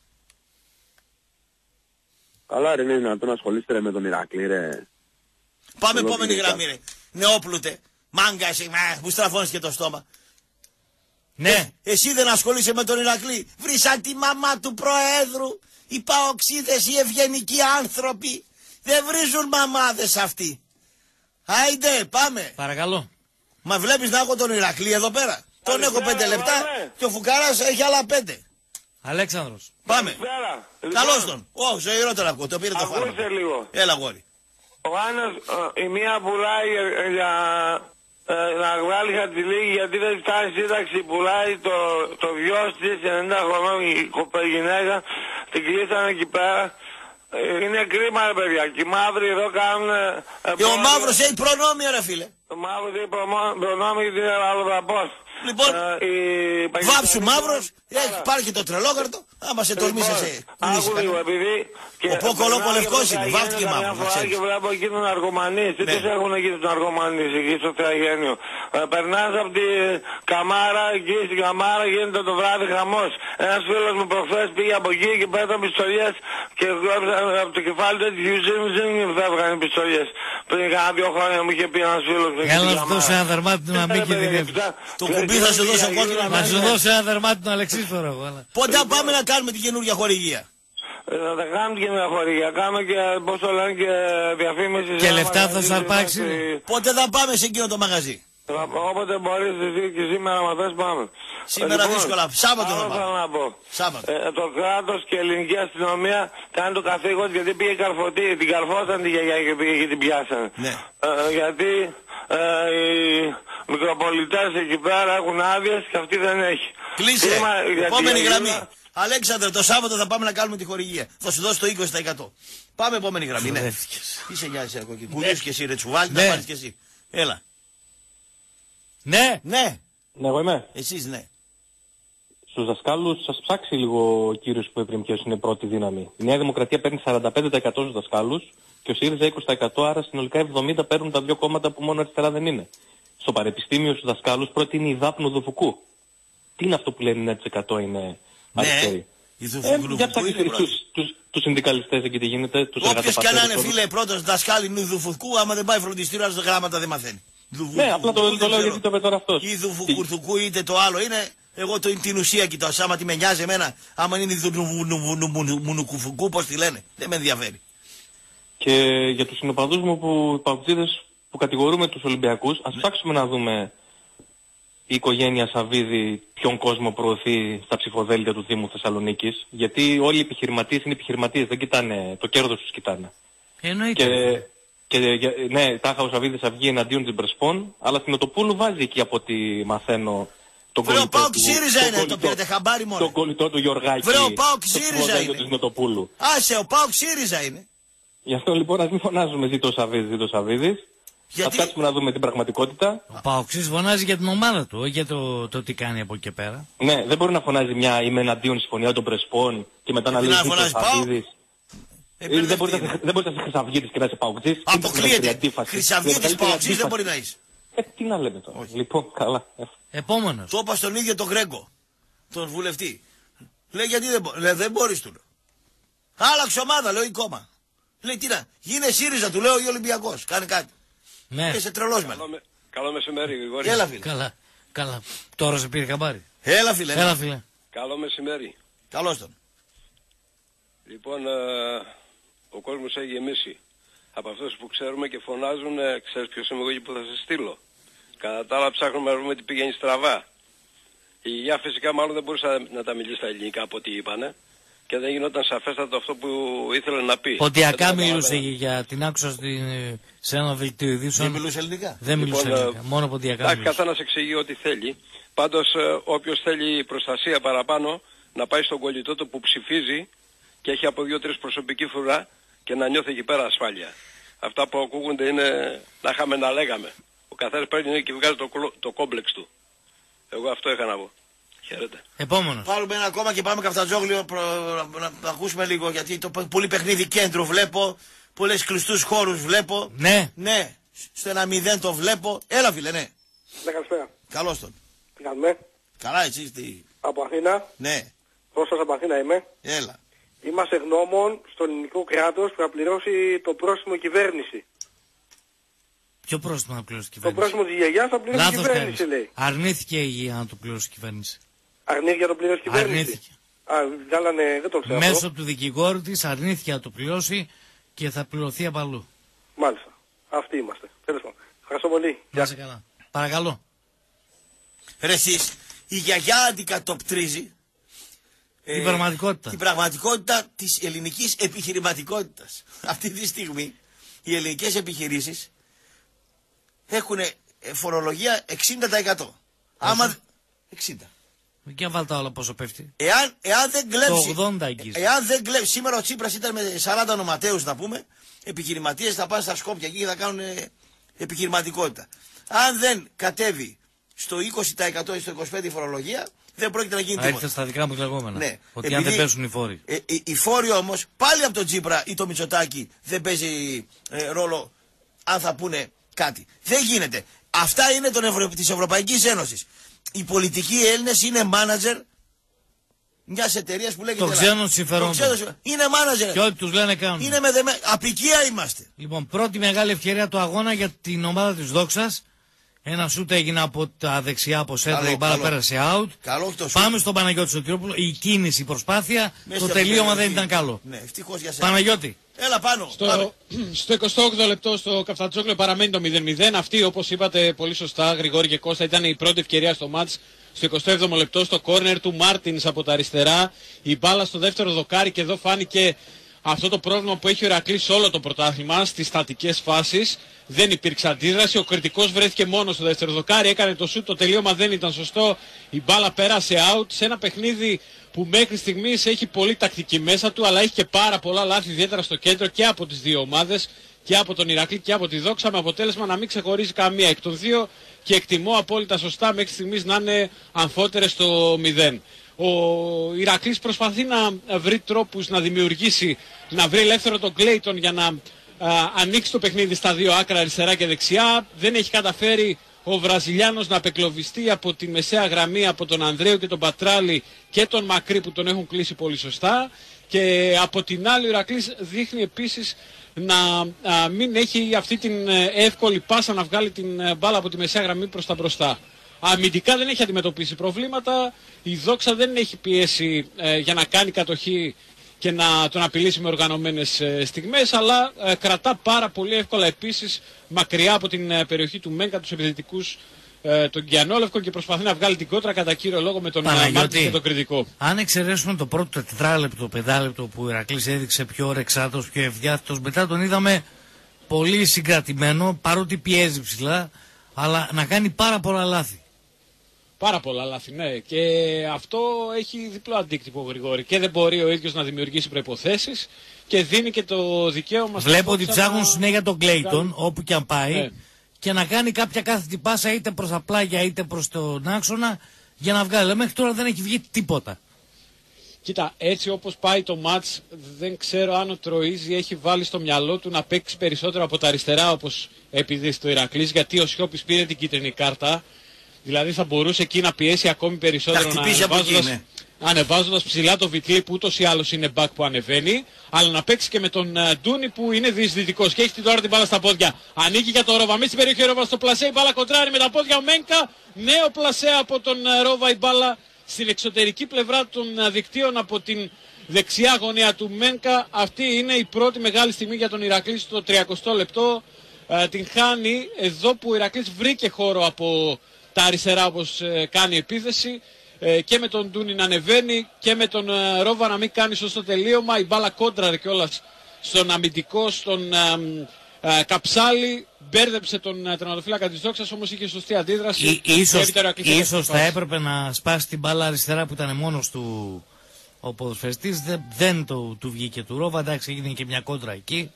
Καλά ρε, είναι δυνατόν να ασχολείστε με τον Ηρακλή ρε. Πάμε επόμενη γραμμή ρε. Νεόπλουτε. Μάγκα εσύ, μου στραφώνεις και το στόμα. Ναι. Εσύ δεν ασχολείσαι με τον Ηρακλή. Βρήσαν τη μαμά του Προέδρου. Οι παοξίδες, οι ευγενικοί άνθρωποι. Δεν βρίζουν μαμάδες αυτοί. Άιντε, πάμε. Παρακαλώ. Μα βλέπεις να έχω τον Ηρακλή εδώ πέρα. Τον έχω 5 λεπτά και ο Φουκάρας έχει άλλα 5. Αλέξανδρος. Πάμε. Καλώς τον. Ω, ζωηρότερα ακούω. Το πήρε το φάρμακο. Ακούστε λίγο. Έλα, γόρι. Ο Άννας, η μία πουλάει για να βγάλει χαρτιλίγη γιατί δεν φτάνει σύνταξη, πουλάει το γιος της 90 χρονών η γυναίκα, την κλείσανε εκεί πέρα. Είναι κρίμα ρε παιδιά, και οι μαύροι εδώ κάνουν... Και ο μαύρος έχει προνόμια ρε φίλε. Ο μαύρος έχει προνόμια γιατί είναι αλλοδαπός. Λοιπόν, βάψου μαύρος, υπάρχει το τρελόκαρτο, άμα σε τολμήσει σε άκου λίγο, επειδή... Ο Πόκολο λευκός είναι, βάφτηκε μαύρο, να ξέρεις. Και βλέπω εκεί τον αργομανείς, τι τους έχουν εκεί τους αργομανείς, εκεί στο Θεαγένειο. Περνάς από τη Καμάρα, εκεί στην Καμάρα γίνεται το βράδυ χαμός. Ένας φίλος μου προχθές πήγε από εκεί και πέτω πιστολιές και από το κεφάλι του έτσι φεύγαν οι πιστολιές. Πριν κάνα 2 χρόνια μου είχε πει ένας φίλος μου. Έλα να σου δώσω ένα δερμάτι να μην κινδυνεύει. Το κουμπί θα σου δώσω κόκκινο. Να σου δώσω ένα δερμάτι τον Αλεξίσφορο εγώ. Πότε πάμε να κάνουμε την καινούργια χορηγία. Θα τα κάνουμε και μια χορηγία. Κάνουμε και πώς το λένε και διαφήμιση. Και λεφτά θα σου αρπάξει. Πότε θα πάμε σε εκείνο το μαγαζί. Όποτε μπορείς εσύ και σήμερα μα θες πάμε. Σήμερα δύσκολα. Σάββατο θα πάμε. Σάββατο. Το κράτος και η ελληνική αστυνομία κάνει το καθήκον γιατί πήγε καρφωτή. Την καρφώσαν τη γιαγιά και πήγε και την πιάσανε. Ναι. Γιατί οι μικροπολιτές εκεί πέρα έχουν άδειες και αυτή δεν έχει. Κλείσε. Επόμενη γραμμή. Αλέξανδρε, το Σάββατο θα πάμε να κάνουμε τη χορηγία. Θα σου δώσω το 20%. Πάμε επόμενη γραμμή. Ναι. Τι σε νοιάζει εσύ, κοκκίνη. Κουδούς και εσύ, ρε τσουβάλι, να πάρεις και εσύ. Έλα. Ναι. Ναι. Ναι, εγώ είμαι. Εσείς ναι. Στους δασκάλους σας ψάξει λίγο ο κύριος που έπρεπε ποιος είναι πρώτη δύναμη. Η Νέα Δημοκρατία παίρνει 45% στους δασκάλους και ο ΣΥΡΙΖΑ 20%, άρα συνολικά 70% παίρνουν τα δύο κόμματα που μόνο αριστερά δεν είναι. Στο πανεπιστήμιο στους δασκάλους πρώτη είναι η Δάπνο Δουφουκού. Τι είναι αυτό που λένε 9% είναι αριστεροί. Για ψάξτε τους συνδικαλιστές εκεί τι γίνεται. Όποιος κι αν είναι φίλε πρώτος δασκάλι είναι Δουφουκού, άμα δεν πάει φροντιστήριο άλλος γράμματα δεν μαθαίνει. Ναι, απλά το λέω γιατί το είπε τώρα αυτός. Ή Δουφουκουρθουκού είτε το άλλο είναι. Εγώ την ουσία κοιτάω, άμα τι με νοιάζει εμένα, άμα είναι Δουφουκού, πώς τη λένε, δεν με ενδιαφέρει. Και για τους συνοπαδούς μου που οι παγκοτζίδες που κατηγορούμε τους Ολυμπιακούς, ας ψάξουμε να δούμε η οικογένεια Σαββίδη ποιον κόσμο προωθεί στα ψηφοδέλτια του Δήμου Θεσσαλονίκης, γιατί όλοι οι επιχειρηματίες είναι επιχειρηματίες, δεν κοιτάνε, το κέρδος τους κοιτάνε. Εννοείται. Και ναι, τάχα ο Σαββίδης θα βγει εναντίον της Μπρεσπών, αλλά στην Οτοπούλου βάζει εκεί από ό,τι μαθαίνω τον κολλητό του. Βρε ο Πάοκ ΣΥΡΙΖΑ είναι, το πήρετε χαμπάρι μόνο. Το κολλητό του Γιωργάκη. Βρε ο Πάοκ ΣΥΡΙΖΑ είναι. Της Νοτοπούλου. Άσε, ο Πάοκ ΣΥΡΙΖΑ είναι. Γι' αυτό λοιπόν ας μην φωνάζουμε ζήτω ο Σαββίδης, ζήτω ο Σαββίδης. Γιατί... Ας κάτσουμε να δούμε την πραγματικότητα. Ο Παοξής φωνάζει για την ομάδα του, όχι για το τι κάνει από εκεί πέρα. Ναι, δεν μπορεί να φωνάζει μια είμαι εναντίον συμφωνία των Πρεσπών και μετά να λέει ζήτω ο Σαββίδης. Δεν μπορεί να είσαι Χρυσαυγίτης και να είσαι Παοκτζής. Αποκλείεται. Χρυσαυγίτης Παοκτζής δεν μπορεί να είσαι. Τι να λέμε τώρα. Λοιπόν, καλά. Επόμενος. Το είπα στον ίδιο τον Γκρέγκο, τον βουλευτή. Λέει γιατί δεν μπορεί. Λέει δεν μπορείς του λέω. Άλλαξε ομάδα, λέω ή κόμμα. Λέει τι να, γίνε ΣΥΡΙΖΑ του λέω ή Ολυμπιακός. Κάνε κάτι. Ναι. Είσαι τρελός με. Καλό μεσημέρι, Γρηγόρη. Έλα φίλε. Καλά. Τώρα σε πήρε χαμπάρι. Έλα φίλε. Έλα φίλε. Καλό μεσημέρι. Καλώς τον. Λοιπόν, ο κόσμος έχει γεμίσει. Από αυτούς που ξέρουμε και φωνάζουν, ξέρεις ποιος είμαι εγώ και που θα σε στείλω. Κατά τα άλλα ψάχνουμε να βρούμε τι πηγαίνει στραβά. Η γιαγιά φυσικά μάλλον δεν μπορούσε να τα μιλήσει στα ελληνικά από ό,τι είπανε και δεν γινόταν σαφέστατο αυτό που ήθελε να πει. Ποντιακά μιλούσε για την άκουσα σε ένα δελτίο ειδήσεων. Δεν μιλούσε ελληνικά. Δεν μιλούσε ελληνικά, μόνο ποντιακά μιλούσε. Καθένας εξηγεί ό,τι θέλει. Πάντως όποιος θέλει προστασία παραπάνω να πάει στον κολλητό του που ψηφίζει και έχει από 2-3 προσωπική φρουρά και να νιώθει εκεί πέρα ασφάλεια. Αυτά που ακούγονται είναι να είχαμε να λέγαμε. Ο καθένας παίρνει και βγάζει το κόμπλεξ του. Εγώ αυτό είχα να πω. Χαίρετε. Επόμενος. Πάρουμε ένα ακόμα και πάμε Καφτατζόγλιο να ακούσουμε λίγο γιατί το πολύ παιχνίδι κέντρο βλέπω. Πολλές κλειστούς χώρους βλέπω. Ναι. Ναι. Στο 1-0 το βλέπω. Έλα φίλε, ναι. Ναι, καλησπέρα. Καλώς τον. Τι κάνουμε. Καλά εσύ τι. Από Αθήνα. Ναι. Ρώσος από Αθήνα είμαι. Έλα. Είμαστε γνώμων στο ελληνικό κράτος που θα πληρώσει το πρόστιμο κυβέρνηση. Ποιο πρόστιμο να πληρώσει η κυβέρνηση? Το πρόστιμο της γιαγιάς θα πληρώσει η κυβέρνηση λέει. Αρνήθηκε η γιαγιά να το πληρώσει η κυβέρνηση. Αρνήθηκε να το πληρώσει η κυβέρνηση. Αρνήθηκε. Βγάλανε, δεν το ξέρω. Μέσω του δικηγόρου της αρνήθηκε να το πληρώσει και θα πληρωθεί απ' αλλού. Μάλιστα. Αυτοί είμαστε. Τέλος πάντων. Ευχαριστώ πολύ. Να είσαι καλά. Παρακαλώ. Ρε εσείς, η γιαγιά αντικατοπτρίζει την πραγματικότητα της ελληνικής επιχειρηματικότητας. Αυτή τη στιγμή οι ελληνικές επιχειρήσεις έχουν φορολογία 60%. Άμα... 60. Και αν βάλτε όλα πόσο πέφτει. Εάν δεν κλέψει. Το 80 αγγίζει. Εάν δεν κλέψει. Σήμερα ο Τσίπρας ήταν με 40 ονοματέους, να πούμε, επιχειρηματίες, θα πάνε στα Σκόπια εκεί και θα κάνουν επιχειρηματικότητα. Αν δεν κατέβει στο 20% ή στο 25% η φορολογία, δεν πρόκειται να γίνει τίποτα. Έρχεται στα δικά μου λεγόμενα. Ναι. Ότι αν δεν πέσουν οι φόροι. Οι φόροι όμως, πάλι από τον Τσίπρα ή το Μητσοτάκη δεν παίζει ρόλο αν θα πούνε κάτι. Δεν γίνεται. Αυτά είναι της Ευρωπαϊκής Ένωσης. Οι πολιτικοί Έλληνες είναι μάνατζερ μιας εταιρείας που λέγεται. Το ξένο συμφερόντων. Είναι μάνατζερ. Και ό,τι τους λένε κάνουν. Είναι απικία είμαστε. Λοιπόν, πρώτη μεγάλη ευκαιρία του αγώνα για την ομάδα της Δόξας. Ένα σούτ έγινε από τα δεξιά από σέντρα, η μπάλα πέρασε out. Πάμε στον Παναγιώτη Σωτηρόπουλο. Η κίνηση, η προσπάθεια, το τελείωμα δεν ήταν καλό. Ναι, ευτυχώς για σένα. Παναγιώτη. Έλα πάνω. Στο 28 λεπτό στο Καφτατζόκλιο παραμένει το 0-0. Αυτή, όπως είπατε πολύ σωστά, Γρηγόρη και Κώστα, ήταν η πρώτη ευκαιρία στο μάτς. Στο 27ο λεπτό στο κόρνερ του Μάρτινς από τα αριστερά. Η μπάλα στο δεύτερο δοκάρι και εδώ φάνηκε αυτό το πρόβλημα που έχει ο Ηρακλής όλο το πρωτάθλημα στις στατικές φάσεις. Δεν υπήρξε αντίδραση. Ο κριτικός βρέθηκε μόνο στο δεύτερο δοκάρι. Έκανε το σουτ. Το τελείωμα δεν ήταν σωστό. Η μπάλα πέρασε out σε ένα παιχνίδι που μέχρι στιγμής έχει πολύ τακτική μέσα του, αλλά έχει και πάρα πολλά λάθη, ιδιαίτερα στο κέντρο και από τις δύο ομάδες, και από τον Ηρακλή και από τη Δόξα, με αποτέλεσμα να μην ξεχωρίζει καμία εκ των δύο και εκτιμώ απόλυτα σωστά μέχρι στιγμής να είναι αμφότερες στο 0. Ο Ηρακλής προσπαθεί να βρει τρόπους να δημιουργήσει, να βρει ελεύθερο τον Κλέιτον για να ανοίξει το παιχνίδι στα δύο άκρα, αριστερά και δεξιά. Δεν έχει καταφέρει ο Βραζιλιάνος να απεκλωβιστεί από τη μεσαία γραμμή από τον Ανδρέου και τον Πατράλη και τον Μακρύ που τον έχουν κλείσει πολύ σωστά. Και από την άλλη ο Ηρακλής δείχνει επίσης να μην έχει αυτή την εύκολη πάσα να βγάλει την μπάλα από τη μεσαία γραμμή προς τα μπροστά. Αμυντικά δεν έχει αντιμετωπίσει προβλήματα, η Δόξα δεν έχει πιέσει για να κάνει κατοχή και να τον απειλήσει με οργανωμένες στιγμές, αλλά κρατά πάρα πολύ εύκολα επίσης μακριά από την περιοχή του Μένκα τους επιθετικούς τον Κιανόλευκο και προσπαθεί να βγάλει την κόντρα κατά κύριο λόγο με τον Μάρτιν και τον κριτικό. Αν εξαιρέσουμε το πρώτο τετράλεπτο, πεντάλεπτο που ο Ηρακλής έδειξε πιο ορεξάτος, πιο ευδιάθετος, μετά τον είδαμε πολύ συγκρατημένο, παρότι πιέζει ψηλά, αλλά να κάνει πάρα πολλά λάθη. Πάρα πολλά λάθη, ναι. Και αυτό έχει διπλό αντίκτυπο, Γρηγόρη. Και δεν μπορεί ο ίδιος να δημιουργήσει προϋποθέσεις και δίνει και το δικαίωμα. Βλέπω ότι ψάχνουν συνέχεια τον Κλέιτον, όπου και αν πάει, ναι, και να κάνει κάποια κάθετη πάσα είτε προς τα πλάγια είτε προς τον άξονα για να βγάλει. Μέχρι τώρα δεν έχει βγει τίποτα. Κοίτα, έτσι όπως πάει το μάτς, δεν ξέρω αν ο Τροΐζη έχει βάλει στο μυαλό του να παίξει περισσότερο από τα αριστερά όπως επειδή στο Ηρακλής, γιατί ο Σιώπης πήρε την κίτρινη κάρτα. Δηλαδή θα μπορούσε εκεί να πιέσει ακόμη περισσότερο, ανεβάζοντας ψηλά το Βιτλί που ούτως ή άλλως είναι back που ανεβαίνει, αλλά να παίξει και με τον Ντούνι που είναι διεισδυτικός και έχει τώρα την μπάλα στα πόδια. Ανοίγει για τον Ρόβα, μέσα στην περιοχή Ρόβα στο πλασέ, η μπάλα κοντράρει με τα πόδια ο Μένκα, νέο πλασέ από τον Ρόβα, η μπάλα στην εξωτερική πλευρά των δικτύων από την δεξιά γωνία του Μένκα. Αυτή είναι η πρώτη μεγάλη στιγμή για τον Ηρακλή στο 30 λεπτό. Την χάνει εδώ που ο Ηρακλής βρήκε χώρο από τα αριστερά όπως κάνει επίθεση, και με τον Ντούνι να ανεβαίνει και με τον Ρόβα να μην κάνει σωστό τελείωμα. Η μπάλα κόντραρε κιόλας στον αμυντικό, στον Καψάλη, μπέρδεψε τον τερματοφύλακα της Δόξας, όμως είχε σωστή αντίδραση. Ίσως θα έπρεπε να σπάσει την μπάλα αριστερά που ήταν μόνος του ο ποδοσφαιριστής, δεν του βγήκε του Ρόβα, εντάξει έγινε και μια κόντρα εκεί,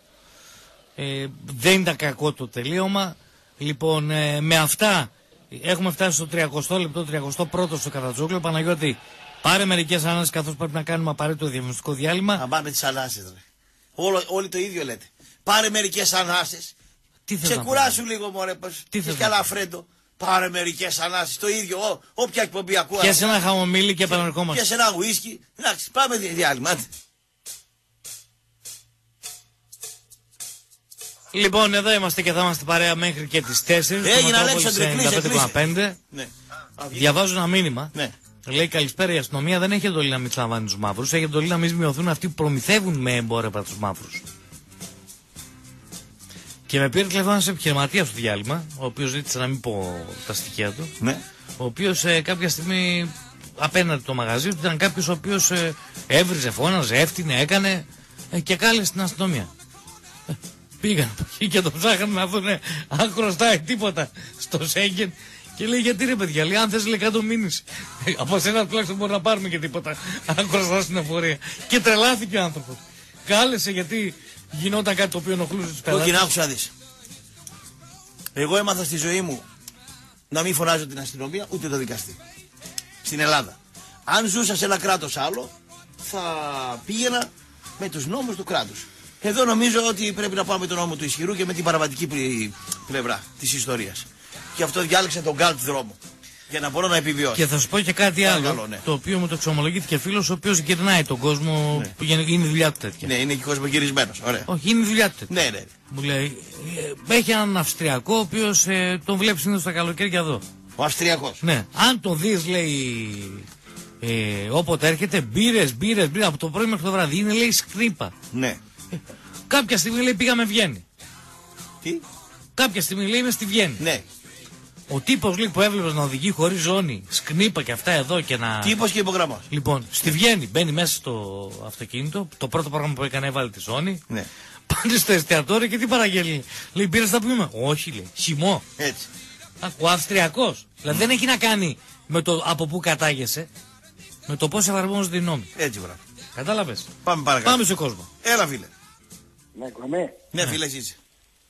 δεν ήταν κακό το τελείωμα. Λοιπόν, με αυτά έχουμε φτάσει στο 30 λεπτό, 31ο στο Καφτατζόκλιο. Παναγιώτη, πάρε μερικές ανάσεις καθώς πρέπει να κάνουμε απαραίτητο διαφημιστικό διάλειμμα. Να πάμε τις ανάσεις, ρε. Όλοι το ίδιο λέτε. Πάρε μερικές ανάσεις. Ξεκουράσου λίγο, μωρέ. Τι θες καλά, Φρέντο. Πάρε μερικές ανάσεις. Το ίδιο. Όποια εκπομπή ακούω. Και σε ένα χαμομήλι και επαναρχόμαστε. Και σε ένα γουίσκι. Εντάξει, πάμε διάλειμμα. Λοιπόν, εδώ είμαστε και θα είμαστε παρέα μέχρι και τις 4. Έγινε Αλέξανδρε, κλείσε. Ναι. Διαβάζω ένα μήνυμα. Ναι. Λέει καλησπέρα, η αστυνομία δεν έχει εντολή να μην λαμβάνει τους μαύρους. Έχει εντολή να μην μειωθούν αυτοί που προμηθεύουν με εμπόρευμα τους μαύρους. Και με πήρε τηλέφωνο σε επιχειρηματία στο διάλειμμα, ο οποίος ζήτησε να μην πω τα στοιχεία του. Ναι. Ο οποίος κάποια στιγμή απέναντι το μαγαζί του ήταν κάποιος ο οποίος έβριζε, φώναζε, έφτιανε, έκανε και κάλεσε την αστυνομία. Πήγαν από εκεί και τον ψάχναν να δουν αν χρωστάει τίποτα στο Σέγγεν. Και λέει, γιατί ρε παιδιά, λέει, αν θες λέει κάτω μήνυση. Από σένα τουλάχιστον μπορεί να πάρουμε και τίποτα, αν χρωστάς στην εφορία. Και τρελάθηκε ο άνθρωπος. Κάλεσε γιατί γινόταν κάτι το οποίο ενοχλούσε τους πελάτες. Όχι, άκουσα δεις. Εγώ έμαθα στη ζωή μου να μην φωνάζω την αστυνομία ούτε το δικαστή. Στην Ελλάδα. Αν ζούσα σε ένα κράτος άλλο, θα πήγαινα με τους νόμους του κράτους. Εδώ νομίζω ότι πρέπει να πάμε με τον νόμο του ισχυρού και με την παραβατική πλευρά της ιστορίας. Γι' αυτό διάλεξα τον καλτ δρόμο. Για να μπορώ να επιβιώσω. Και θα σου πω και κάτι άλλο. Ναι. Το οποίο μου το εξομολογήθηκε φίλος, ο οποίος γυρνάει τον κόσμο. Ναι. Που είναι η δουλειά του τέτοια. Ναι, είναι και κοσμογυρισμένος. Ωραία. Όχι, είναι η δουλειά του τέτοια. Ναι. Μου λέει, έχει έναν Αυστριακό, ο οποίος τον βλέπει συνήθως τα καλοκαίρια εδώ. Ο Αυστριακός. Ναι. Αν τον δεις, λέει, όποτε έρχεται, μπύρες, από το πρωί μέχρι το βράδυ. Είναι, λέει, σκρίπα. Ναι. Κάποια στιγμή, λέει, πήγαμε Βιέννη. Τι? Κάποια στιγμή, λέει, είμαι στη Βιέννη. Ναι. Ο τύπος λέει που έβλεπες να οδηγεί χωρίς ζώνη, σκνίπα και αυτά εδώ και να. Τύπος και υπογραμμός. Λοιπόν, στη Βιέννη μπαίνει μέσα στο αυτοκίνητο. Το πρώτο πράγμα που έκανε έβαλε τη ζώνη. Ναι. Πάνε στο εστιατόριο και τι παραγγέλνει. Λέει, πήρες τα πούμε. Όχι, λέει, χυμό. Έτσι. Ο Αυστριακός. Δηλαδή δεν έχει να κάνει με το από πού κατάγεσαι, με το πώς εφαρμόζονται οι νόμοι. Έτσι, μπράβο. Κατάλαβες. Πάμε παρακάτω. Πάμε στον κόσμο. Έλα, φίλε. Ναι, κομμέ. Ναι, φίλε, εσύ είσαι.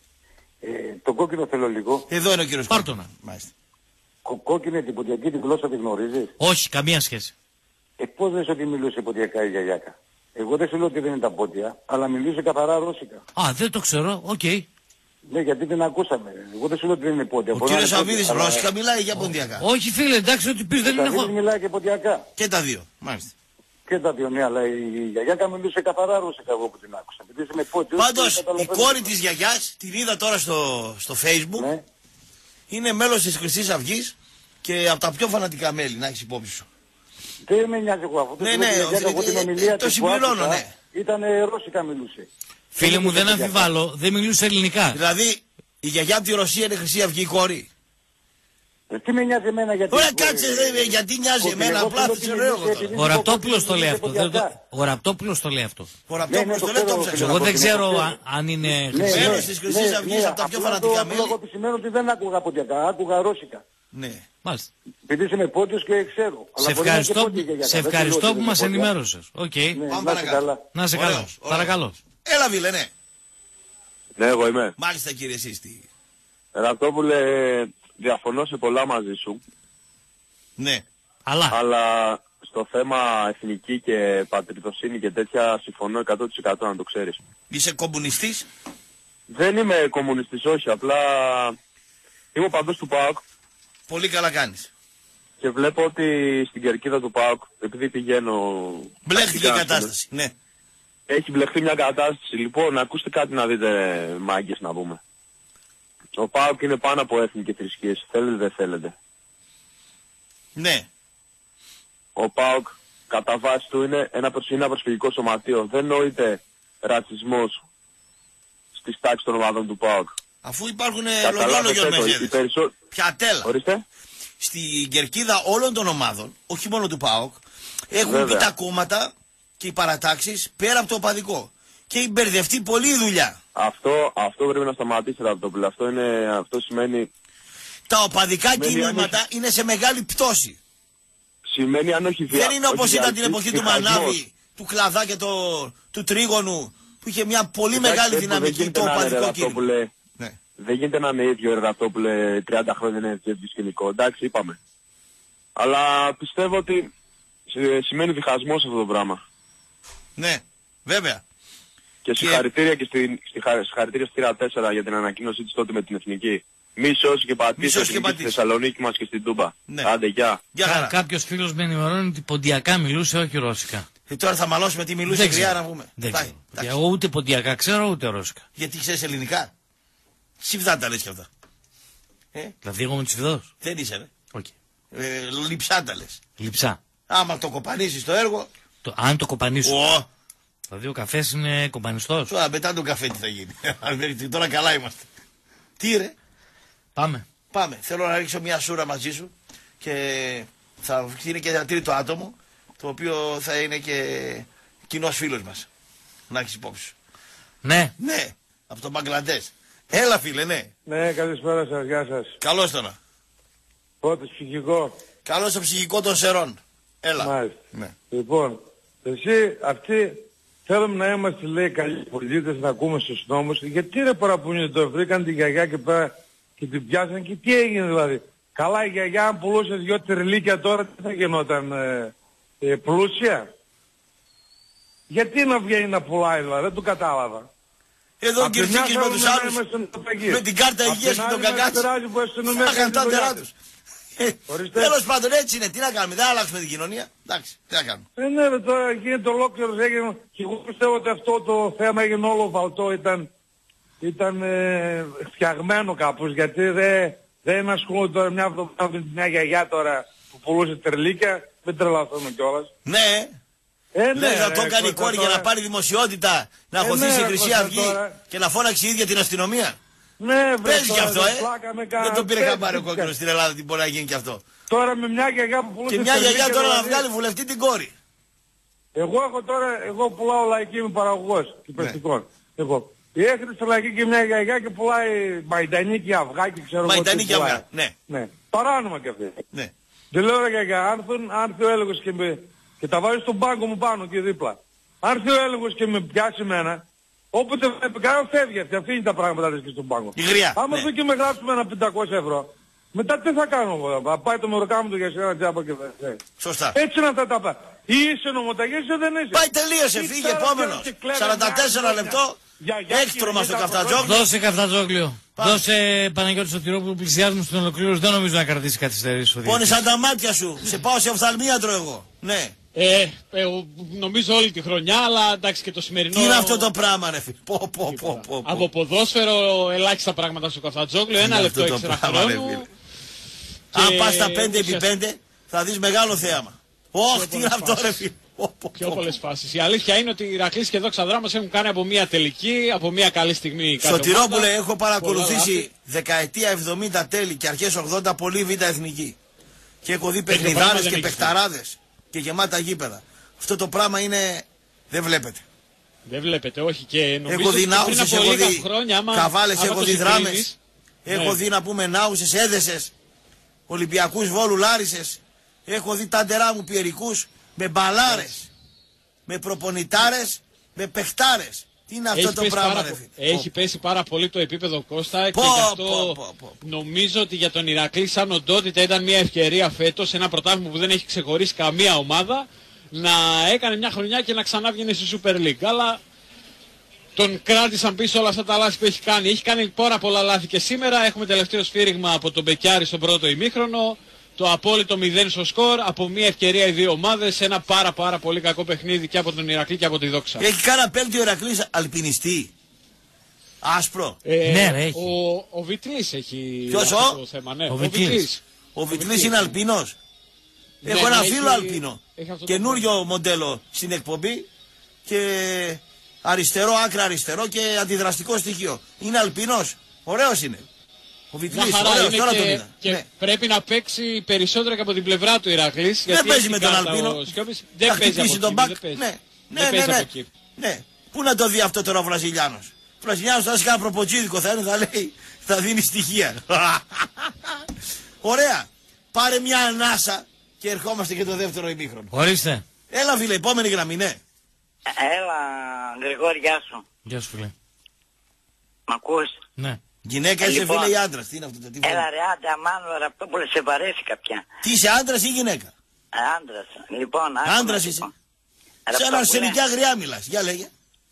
Το κόκκινο θέλω λίγο. Εδώ είναι ο κύριος Πάρτονα. Μάλιστα. Κόκκινη την ποντιακή τη γλώσσα τη γνωρίζεις? Όχι, καμία σχέση. Πώς λες ότι μιλούσε ποντιακά η γιαγιάκα? Εγώ δεν σου λέω ότι δεν είναι τα πόντια, αλλά μιλούσε καθαρά ρώσικα. Α, δεν το ξέρω, οκ. Ναι, γιατί την ακούσαμε. Εγώ δεν σου λέω ότι δεν είναι πόντια. Ο κύριος Σαββίδης ρώσικα μιλάει για ποντιακά. Όχι, φίλε, εντάξει, ότι πεις δεν είναι χώρο. μιλάει και ποντιακά. Και τα δύο, μάλιστα. Και τα δύο, ναι, αλλά η γιαγιάκα μιλούσε καθαρά ρώσικα εγώ που την άκουσα. Πάντως, η κόρη της γιαγιάς, την είδα τώρα στο Facebook, ναι. Είναι μέλος της Χρυσής Αυγής και από τα πιο φανατικά μέλη, να έχεις υπόψη σου. Δεν με νοιάζει εγώ αυτό. Ναι, το συμπληρώνω, ναι. Ήταν ρώσικα μιλούσε. Φίλε μου, δεν αμφιβάλλω, δεν μιλούσε ελληνικά. Δηλαδή, η γιαγιά από τη Ρωσία είναι Χρυσή Αυγή η κόρη. Τι με νοιάζει εμένα γιατί... Ωραία, κάτσε, γιατί νοιάζει εμένα, απλά δεν ξέρω εγώ τώρα. Ο Ραπτόπουλος το λέει αυτό. Ο Ραπτόπουλος το λέει αυτό. Ο Ραπτόπουλος το λέει, το ψάξω. Εγώ δεν ξέρω αν είναι Χρυσή. Μέλος της Χρυσής Αυγής από τα πιο φανατικά μέλη. Εγώ επισημαίνω ότι δεν άκουγα ποντιακά, άκουγα ρώσικα. Ναι. Μάλιστα. Επειδή είμαι πόντιος και ξέρω. Σε ευχαριστώ που μας ενημέρωσες. Οκ. Πάμε παρακάτω. Να είσαι καλά. Παρακαλώ. Έλα, Βίλε, ναι. Ναι, εγώ είμαι. Μάλιστα, κύριε Σύστη. Ραπτόπουλε, διαφωνώ σε πολλά μαζί σου. Ναι. Αλλά στο θέμα εθνική και πατριδοσύνη και τέτοια συμφωνώ 100% να το ξέρεις. Είσαι κομμουνιστής? Δεν είμαι κομμουνιστής, όχι. Απλά είμαι παντός του ΠΑΟΚ. Πολύ καλά κάνεις. Και βλέπω ότι στην κερκίδα του ΠΑΟΚ, επειδή πηγαίνω... Μπλέχτηκε η κατάσταση, ναι. Έχει μπλεχτεί μια κατάσταση. Λοιπόν, ακούστε κάτι να δείτε, μάγκες, να πούμε. Ο ΠΑΟΚ είναι πάνω από έθνη και θρησκείες. Θέλετε δεν θέλετε. Ναι. Ο ΠΑΟΚ κατά βάση του είναι ένα προσφυγικό σωματείο. Δεν νοείται ρατσισμός στις τάξεις των ομάδων του ΠΑΟΚ. Αφού υπάρχουν λογιόλογιον μεζέδες. Ποια τέλα. Ορίστε. Στην κερκίδα όλων των ομάδων, όχι μόνο του ΠΑΟΚ, έχουν μπει τα κόμματα και οι παρατάξεις πέρα από το οπαδικό. Και έχει μπερδευτεί πολλή η δουλειά. Αυτό πρέπει να σταματήσει, Ραπτόπουλε. Αυτό σημαίνει... Τα οπαδικά κινήματα είναι σε μεγάλη πτώση. Σημαίνει αν όχι δεν είναι όπως ήταν την εποχή του Μανάβη, του Κλαδά και του Τρίγωνου, που είχε μια πολύ μεγάλη δυναμική το οπαδικό κίνημα. Ναι. Δεν γίνεται να είναι ίδιο, Ραπτόπουλε, 30 χρόνια είναι έτσι σκηνικό. Εντάξει, είπαμε. Αλλά πιστεύω ότι σημαίνει διχασμός αυτό το πράγμα. Ναι, βέβαια. Και συγχαρητήρια και συγχαρητήρια στη 4 για την ανακοίνωσή της τότε με την εθνική. Μη σώσει και πατήσει στη Θεσσαλονίκη μας και στην Τούμπα. Ναι. Άντε, γεια. Κάποιος φίλος με ενημερώνει ότι ποντιακά μιλούσε, όχι ρώσικα. Και τώρα θα μαλώσουμε τι μιλούσε γριά να πούμε. Δεν ξέρω. Εγώ ούτε ποντιακά ξέρω ούτε ρώσικα. Γιατί ξέρεις ελληνικά. Συμφδά τα λες κι αυτά. Δηλαδή εγώ είμαι τσιφδός. Δεν είσαι, ρε. Okay. Λιψά τα λες. Λιψά. Άμα το κοπανίσεις το έργο. Αν το κοπανίσω. Δηλαδή ο καφές είναι κομπανιστός. Τώρα μετά τον καφέ τι θα γίνει. Τώρα καλά είμαστε. Τι ρε. Πάμε. Πάμε. Θέλω να ρίξω μια σούρα μαζί σου και θα είναι και ένα τρίτο άτομο, το οποίο θα είναι και κοινός φίλος μας. Να έχεις υπόψη σου. Ναι. Ναι. Από τον Μπαγκλαντές. Έλα φίλε, ναι. Ναι, καλησπέρα σας, γεια σας. Καλώς τώρα. Πότε ψυχικό. Καλώς στο ψυχικό των Σερών. Έλα. Μάλιστα. Ναι. Λοιπόν, εσύ, αυτοί θέλουμε να είμαστε, λέει, καλοί πολίτες, να ακούμε στους νόμους. Γιατί ρε παραπονιούνται τώρα, βρήκαν τη γιαγιά εκεί πέρα και την πιάσαν και τι έγινε δηλαδή. Καλά η γιαγιά αν πουλούσε 2 τριλίκια τώρα τι θα γινόταν πλούσια. Γιατί να βγαίνει να πουλάει δηλαδή, δεν το κατάλαβα. Εδώ κυρφίκης με τους άλλους, με την κάρτα υγείας και τον κακάτσι. Θα είχαν τα τερά τους. Τέλος πάντων έτσι είναι, τι να κάνουμε, δεν αλλάξουμε την κοινωνία. Εντάξει, τι να κάνουμε. Ναι ρε τώρα γίνεται ολόκληρος, έγινε και εγώ πιστεύω ότι αυτό το θέμα έγινε όλο βαλτό, ήταν φτιαγμένο κάπως, γιατί δεν ασχολούνται τώρα μια εβδομάδα με μια γιαγιά τώρα που πουλούσε τρελίκια, μην τρελαθούμε κιόλας. Ναι. Ναι, θα το έκανε η κόρη για να πάρει δημοσιότητα, να χωθήσει η Χρυσή Αυγή και να φώναξε η ίδια την αστυνομία. Ναι, παίζει κι αυτό, δεν το πήρε χαμπάρι ο κόκκινος στην Ελλάδα, τι μπορεί να γίνει κι αυτό. Τώρα με μια γιαγιά που πουλούσε. Και μια γιαγιά τώρα να βγάλει βουλευτή την κόρη. Εγώ πουλάω λαϊκή, είμαι παραγωγός υπερστικών. Έρχεται στη λαϊκή και μια γιαγιά και πουλάει μαϊντανίκι αυγά και ξέρω εγώ. Μαϊντανίκι αυγά, ναι. Παράνομα κι αυτή. Ναι. Δεν λέω ρε γιαγιά, αν έρθει ο έλεγχος και τα βάζει στον πάγκο μου πάνω και δίπλα. Αν έρθει ο έλεγχος και με πιάσει εμένα, όποτε βλέπει κανένα φεύγει αυτή, αφήνει τα πράγματα της και στον πάγκο. Η γριά. Άμα ναι. Και με γράψουμε ένα 500 ευρώ, μετά τι θα κάνω εγώ, θα πάει το μεροκάμι του για σένα τζάμπα και βέβαια. Σωστά. Έτσι είναι αυτά τα πάντα. Ή είσαι νομοταγής ή δεν είσαι. Πάει τελείωσε, φύγε επόμενος. 44 λεπτό, έκτρωμα στο Καφτατζόγλιο. Δώσε Καφτατζόγλιο. Δώσε Παναγιώτη Σωτηρόπουλου, πλησιάζουμε στην ολοκλήρωση, δεν νομίζω να κρατήσει καθυστερήσεις. Πόνε σαν τα μάτια σου, σε πάω σε οφθαλμίατρο εγώ. Ναι. Νομίζω όλη τη χρονιά, αλλά εντάξει και το σημερινό. Τι είναι αυτό το πράγμα, ρε φίλε. Από ποδόσφαιρο, ελάχιστα πράγματα στο Καφτατζόγλιο, 1 λεπτό έξτρα χρόνου. Αν πας στα 5x5, θα δεις μεγάλο θέαμα. Ωχ, τι είναι αυτό, ρε φίλε. Πιο πολλές φάσεις. Η αλήθεια είναι ότι οι Ηρακλής και Δόξα Δράμας έχουν κάνει από μια τελική, από μια καλή στιγμή. Σωτηρόπουλε, έχω παρακολουθήσει δεκαετία 70 τέλη και αρχές 80 πολύ β' εθνική. Και έχω δει παιχνιδάρες και παιχταράδες και γεμάτα γήπεδα. Αυτό το πράγμα είναι... δεν βλέπετε. Δεν βλέπετε, όχι, και νομίζω έχω δει Νάουσες, έχω δει Καβάλες, έχω δει Δράμες. Έχω δει να πούμε Νάουσες, Έδεσες, Ολυμπιακούς Βόλου, Λάρισες. Έχω δει τάντερά μου πιερικούς με μπαλάρες, με προπονητάρες, με παιχτάρες. Τι είναι αυτό το πράγμα, ρε φίλε. Έχει πέσει πάρα πολύ το επίπεδο, Κώστα, και γι' αυτό νομίζω ότι για τον Ηρακλή σαν οντότητα ήταν μια ευκαιρία φέτος, ένα πρωτάθλημα που δεν έχει ξεχωρίσει καμία ομάδα, να έκανε μια χρονιά και να ξανά βγαίνει στη Super League. Αλλά τον κράτησαν πίσω όλα αυτά τα λάθη που έχει κάνει. Έχει κάνει πάρα πολλά λάθη και σήμερα. Έχουμε τελευταίο σφύριγμα από τον Μπεκιάρη στο πρώτο ημίχρονο. Το απόλυτο 0 στο σκορ, από μια ευκαιρία οι δύο ομάδες, ένα πάρα πολύ κακό παιχνίδι και από τον Ηρακλή και από τη Δόξα. Έχει κάνα πέλτη ο Ηρακλής αλπινιστή. Άσπρο. Ναι, ρε, έχει. Ο Βιτλής έχει. Ποιος το θέμα, ναι. Ο Βιτλής είναι αλπίνος. Ναι, έχω ένα φίλο αλπίνο. Καινούριο μοντέλο στην εκπομπή και αριστερό, άκρα αριστερό και αντιδραστικό στοιχείο. Είναι αλπίνος. Ωραίος είναι. Ο Βιτλής, ωραίος, τώρα τον είδα. Και πρέπει να παίξει περισσότερο και από την πλευρά του Ηρακλής. Δεν παίζει με τον Αλπίνο. Δεν παίζει από τον μπακ. Ναι. Πού να το δει αυτό τώρα ο Βραζιλιάνος. Ο Βραζιλιάνος θα έχει ένα προποτσίδικο, θα λέει, θα δίνει στοιχεία. Ωραία. Πάρε μια ανάσα και ερχόμαστε και το δεύτερο ημίχρονο. Ορίστε. Έλα φίλε, επόμενη γραμμή, ναι. Έλα, Γρηγόρη, γεια σου. Γεια σου φίλε. Μ' ακούς? Ναι. Γυναίκα είσαι φίλε ή άντρας, τι είναι αυτό το τι. Έλα ρε άντε αμάνου ρε, αυτό που σε βαρέθηκα πια. Τι είσαι, άντρας ή γυναίκα? Άντρας, λοιπόν. Άντρας είσαι. Σαν αρσενική αγριά μιλάς, για λέγε.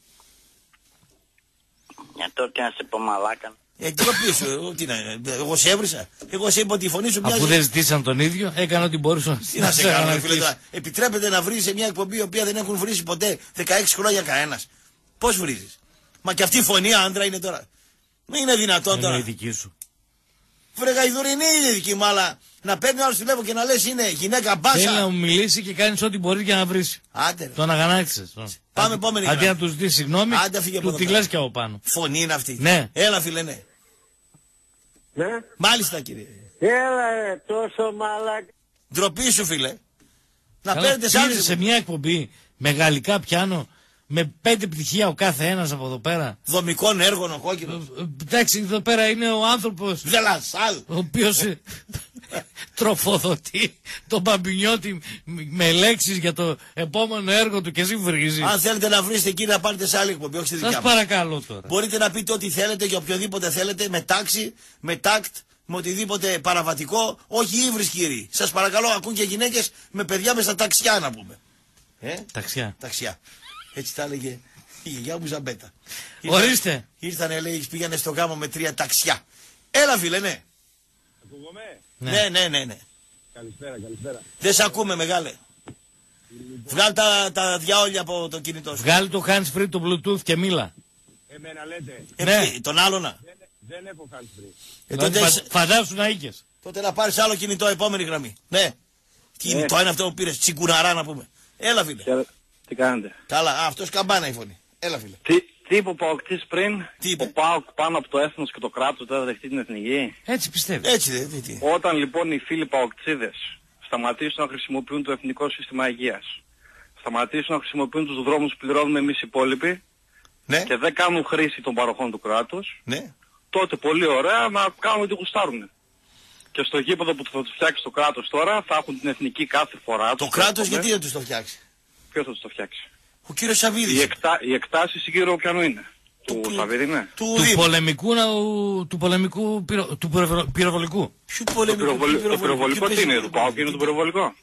Για τώρα τι να σε πω μαλάκα. Τροπή σου, εγώ σε έβρισα. Εγώ σε είπα ότι η φωνή σου μοιάζει. Αφού δεν ζητήσαν τον ίδιο, έκανε ό,τι μπορούσαν. Τι να σε κάνω, φίλε τώρα. Επιτρέπεται να βρει σε μια εκπομπή η οποία δεν έχουν βρει ποτέ 16 χρόνια κανένας. Πώς βρίζεις? Μα και αυτή η φωνή άντρα είναι τώρα. Δεν είναι δυνατόν τώρα. Είναι η δική σου. Βρε γαϊδουρινή είναι η δική μου, αλλά να παίρνει άλλο τηλέφωνο και να λες είναι γυναίκα μπάσα. Θέλει να μου μιλήσει και κάνεις ό,τι μπορεί για να βρεις. Άντε. Τον αγανάκτησες. Πάμε επόμενη Αντί γραμμή. να του ζητήσει συγγνώμη, του τη λες και από πάνω. Φωνή είναι αυτή. Ναι. Έλα φίλε, ναι. Ναι. Μάλιστα κύριε. Έλα τόσο μαλάκα. Ντροπή σου φίλε. Να Καλά, παίρνετε πήρες σε μια εκπομπή με γαλλικά πιάνο, με 5 πτυχία ο κάθε ένας από εδώ πέρα. Δομικών έργων ο κόκκινος. Εντάξει, εδώ πέρα είναι ο άνθρωπος Δελασάλ, ο οποίος τροφοδοτεί τον Μπαμπινιώτη με λέξεις για το επόμενο έργο του και εσύ βρίζεις. Αν θέλετε να βρείτε εκεί να πάρετε σε άλλη εκπομπή, όχι στη δικιά Σας μας. παρακαλώ τώρα. Μπορείτε να πείτε ό,τι θέλετε και οποιοδήποτε θέλετε, με τάξη, με τάκτ, με οτιδήποτε παραβατικό, όχι ύβρις κύριοι. Σας παρακαλώ, ακούν και γυναίκες με παιδιά μες στα ταξιά να πούμε. Ταξιά. Ταξιά. Έτσι τα έλεγε η γιαγιά μου Ζαμπέτα. Ορίστε. Ήρθανε, λέει, πήγανε στο γάμο με 3 ταξιά. Έλα φίλε, ναι. Ακούγομαι. Ναι. Καλησπέρα. Δεν σε ακούμε μεγάλε. Βγάλ τα διάολια από το κινητό σου. Βγάλει το hands free το bluetooth και μίλα. Εμένα λέτε. Ναι. Τον άλλο να. Δεν έχω hands free. Τότε Φαντάσου να είχες. Τότε να πάρεις άλλο κινητό, επόμενη γραμμή. Ναι. Κινητό είναι αυτό που πήρες, τσιγκουναρά να πούμε. Έλα φίλε. Τι κάνετε. Καλά, αυτός καμπάνα η φωνή. Έλα φίλε. Τι είπε ο Παοκτής πριν, ο ΠΑΟΚ πάνω από το έθνος και το κράτος δεν θα δεχτεί την εθνική. Έτσι πιστεύει. Έτσι δεν τι. Όταν λοιπόν οι φίλοι Παοκτζίδες σταματήσουν να χρησιμοποιούν το εθνικό σύστημα υγείας, σταματήσουν να χρησιμοποιούν τους δρόμους που πληρώνουμε εμείς οι υπόλοιποι, ναι, και δεν κάνουν χρήση των παροχών του κράτους, ναι, τότε πολύ ωραία να κάνουν ό,τι γουστάρουν. Και στο γήπεδο που θα τους φτιάξει το κράτος τώρα θα έχουν την εθνική κάθε φορά. Το κράτος γιατί δεν τους το φτιάξει? Ποιος θα τους το φτιάξει? Ο κύριος Σαββίδης. Οι εκτάσεις γύρω ποιανού είναι? Του Σαββίδη είναι? Του πολεμικού πυροβολικού. Ποιο Το πυροβολικό τι είναι? Του ΠΑΟΚ είναι το πυροβολικό?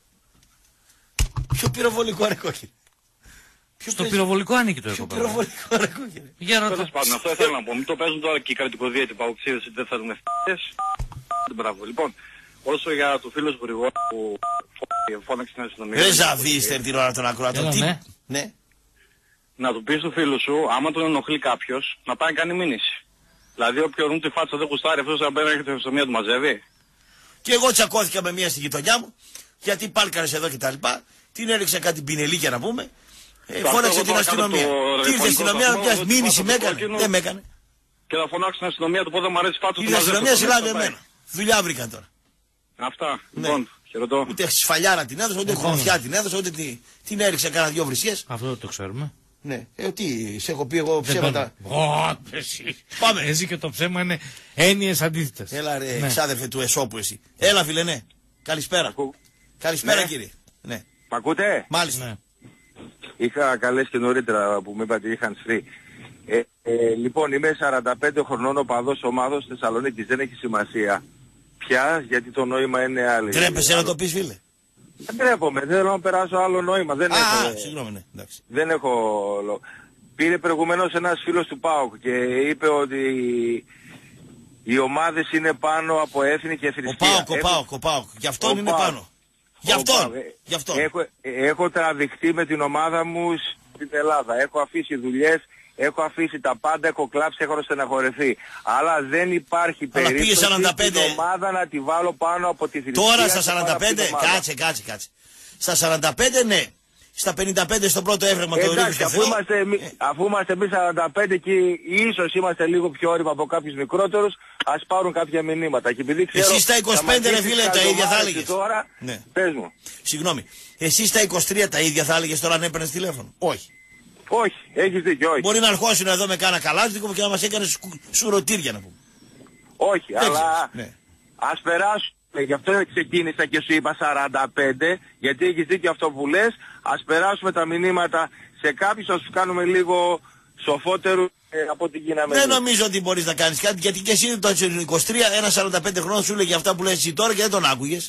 Ποιο πυροβολικό ρε κόκκινο? Στο πυροβολικό ανήκει το εγώ. Πυροβολικό ρε κόκκινο. Τέλος πάντων, αυτό ήθελα να πω. Μην το παίζουν τώρα και οι κρατικοδίαιτοι Παοξίδες ότι δεν θέλουν ευθύνες. Μπράβο. Λοιπόν, όσο για το φίλο Βουρηγό που φώναξε την αστυνομία. Δεν ζαβίστε την ώρα των ακροατών. Ναι. Να του πεις του φίλου σου, άμα τον ενοχλεί κάποιος, να πάει να κάνει μήνυση. Δηλαδή όποιον τη φάτσα δεν γουστάρει, αυτός να μπαίνει να έχει την αστυνομία του μαζεύει. Και εγώ τσακώθηκα με μία στη γειτονιά μου, γιατί πάλκαρες εδώ και τα λοιπά. Την έριξε κάτι πινελίκια να πούμε. Φώναξε την αστυνομία. Τι ήρθε η αστυνομία να πιάσει μήνυση, με έκανε. Δεν με έκανε. Και θα φωνάξει την αστυνομία του, πότε μου αρέσει φάτσα του μαζεύει. Η αστυνομία συλλάβει εμένα. Δουλειά βρήκαν τώρα. Αυτά. Λοιπόν, χαιρετώ. Ούτε σφαλιάρα την έδωσε, ούτε χρωματιά την έδωσε, ούτε την έριξε κάνα 2 βρισιές. Αυτό δεν το ξέρουμε. Ναι. Τι, σε έχω πει εγώ ψέματα. Πάμε. Εσύ και το ψέμα είναι έννοιες αντίθετες. Έλα ρε, εξάδερφε του Εσώπου εσύ. Έλα φίλε, ναι. Καλησπέρα. Καλησπέρα κύριε. Ναι. Μ' ακούτε? Μάλιστα. Είχα καλέσει και νωρίτερα που μου είπατε είχαν free. Λοιπόν, είμαι 45 χρονών οπαδός ομάδος Θεσσαλονίκης. Δεν έχει σημασία πια, γιατί το νόημα είναι άλλο. Τρέπεσαι να το πεις φίλε? Δεν τρέπομαι, δεν θέλω να περάσω άλλο νόημα. Συγγνώμη, ναι. Εντάξει. Δεν έχω... Πήρε προηγουμένως ένας φίλος του ΠΑΟΚ και είπε ότι οι ομάδες είναι πάνω από έθνη και θρησκεία. Ο ΠΑΟΚ. Γι' αυτόν είναι πάνω. Γι' αυτόν. Έχω τραβηχτεί με την ομάδα μου στην Ελλάδα. Έχω αφήσει δουλειές, έχω αφήσει τα πάντα, έχω κλάψει, έχω στεναχωρεθεί. Αλλά δεν υπάρχει περίπτωση την ομάδα να τη βάλω πάνω από τη θρησκεία. Τώρα στα 45, κάτσε. Στα 45 ναι. Στα 55 στο πρώτο έβρεγμα του Ρίγου στο Θεό. Αφού είμαστε εμείς 45 και ίσως είμαστε λίγο πιο όρημα από κάποιους μικρότερους, ας πάρουν κάποια μηνύματα. Και επειδή ξέρω, εσύ στα 25 ρε φίλε τα ίδια θα έλεγες. Τώρα, ναι. Πες μου. Συγγνώμη. Εσύ στα 23 τα ίδια θα έλεγες τώρα αν έπαιρνες τηλέφωνο? Όχι. Όχι, έχεις δίκιο, όχι. Μπορεί να αρχώσουν εδώ με κάνα καλάστικο και να μας έκανε σουρωτήρια να πούμε. Όχι, αλλά ας περάσουν. Γι' αυτό ξεκίνησα και σου είπα 45, γιατί έχεις δίκιο αυτό που λες. Ας περάσουμε τα μηνύματα σε κάποιους, ας τους κάνουμε λίγο σοφότερους από την γίναμε. Δεν νομίζω ότι μπορείς να κάνεις κάτι, γιατί και εσύ το 23, ένα 45 χρόνο σου λέγει αυτά που λες εσύ τώρα και δεν τον άκουγες.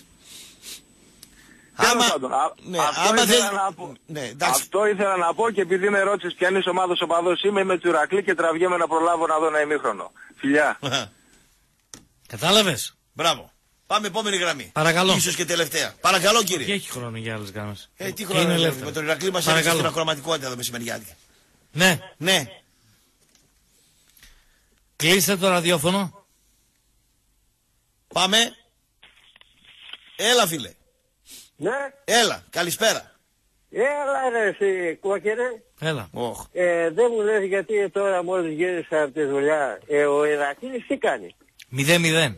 Αυτό ήθελα να πω και επειδή με ρώτησες ποιανής ομάδος οπαδός είμαι του Ηρακλή και τραβιέμαι να προλάβω να δω ένα ημίχρονο. Φιλιά. Κατάλαβες. Μπράβο. Πάμε επόμενη γραμμή. Παρακαλώ. Ίσως και τελευταία. Παρακαλώ κύριε. Και έχει χρόνο για άλλες γραμμές. Τι χρόνο είναι με τον Ηρακλή μας έρχεται στην ακροματικότητα εδώ μεσημεριάτικα. Ναι. Κλείστε το ραδιόφωνο. Πάμε. Έλα φίλε. Ναι. Έλα, καλησπέρα. Έλα ρε εσύ, κόκκινε. Έλα. Δεν μου λες γιατί τώρα μόλις γύρισα από τη δουλειά, ο Ηρακλής τι κάνει? 0-0.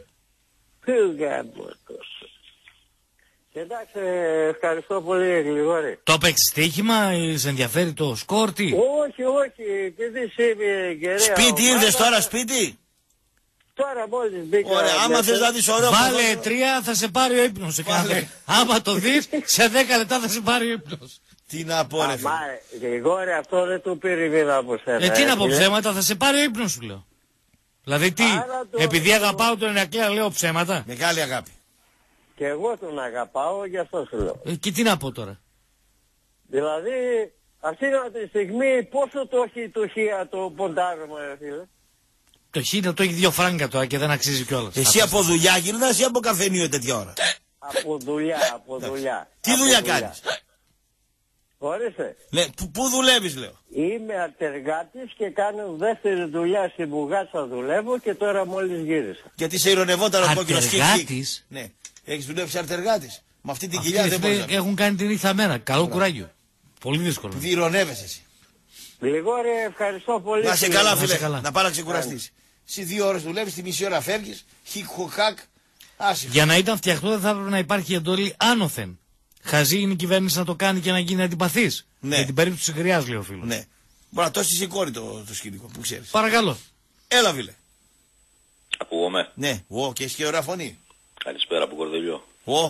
Εντάξει, ευχαριστώ πολύ Γρηγόρη. Το παίξεις στοίχημα, σε ενδιαφέρει το σκορ, τι? Όχι, επειδή είμαι γεραία. Σπίτι ήρθες τώρα, σπίτι? Τώρα μόλις μπήκα. Ωραία, άμα θες να δεις ωραίο. Βάλε 3, θα σε πάρει ο ύπνος. Άμα το δεις, σε 10 λεπτά θα σε πάρει ο ύπνος. Τι να πω ρε φίλε. Γρηγόρη, αυτό δεν το περίμενα από σένα. Τι να πω ψέματα, θα σε πάρει ο ύπνος σου λέω. Δηλαδή τι, επειδή αγαπάω τον Ηρακλή λέω ψέματα. Μεγάλη αγάπη. Και εγώ τον αγαπάω, γι' αυτό σου λέω. Και τι να πω τώρα. Δηλαδή, αυτή τη στιγμή πόσο το έχει το χεία το ποντάρωμα, φίλε? Το χείριο το έχει 2 φράγκα τώρα και δεν αξίζει κιόλας. Εσύ από δουλειά γυρνάς ή από καφενείο τέτοια ώρα? Από δουλειά. Τι δουλειά κάνεις? Ορίστε. Πού δουλεύεις λέω? Είμαι αρτεργάτης και κάνω δεύτερη δουλειά στη Μπουγάτσα δουλεύω και τώρα μόλις γύρισα. Γιατί σε ηρωνευόταν ο κόκκινος Αρτεργάτης? Ναι. Έχεις δουλέψει αρτεργάτης? Με αυτή την κοιλιά δεν μπορείς. Έχουν κάνει την νύχτα μέρα. Καλό κουράγιο. Πολύ δύσκολο. Ηρωνεύεσαι εσύ. Γρηγόρη, ευχαριστώ πολύ. Να σε καλά φίλε, να πάρει να ξεκουραστείς. Εσύ 2 ώρες δουλεύεις, τη μισή ώρα φεύγεις, χικ-χοκ. Για να ήταν φτιαχτό δεν θα έπρεπε να υπάρχει εντολή άνωθεν. Χαζή είναι η κυβέρνηση να το κάνει και να γίνει αντιπαθής. Ναι. Για την περίπτωση της Γριάς, λέει ο φίλος. Ναι. Μπορεί να τώσει σηκώνει το σκηνικό που ξέρεις. Παρακαλώ. Έλα φίλε. Ακούγομαι. Ναι, και έχει και ωραία φωνή. Καλησπέρα από Κορδελιό.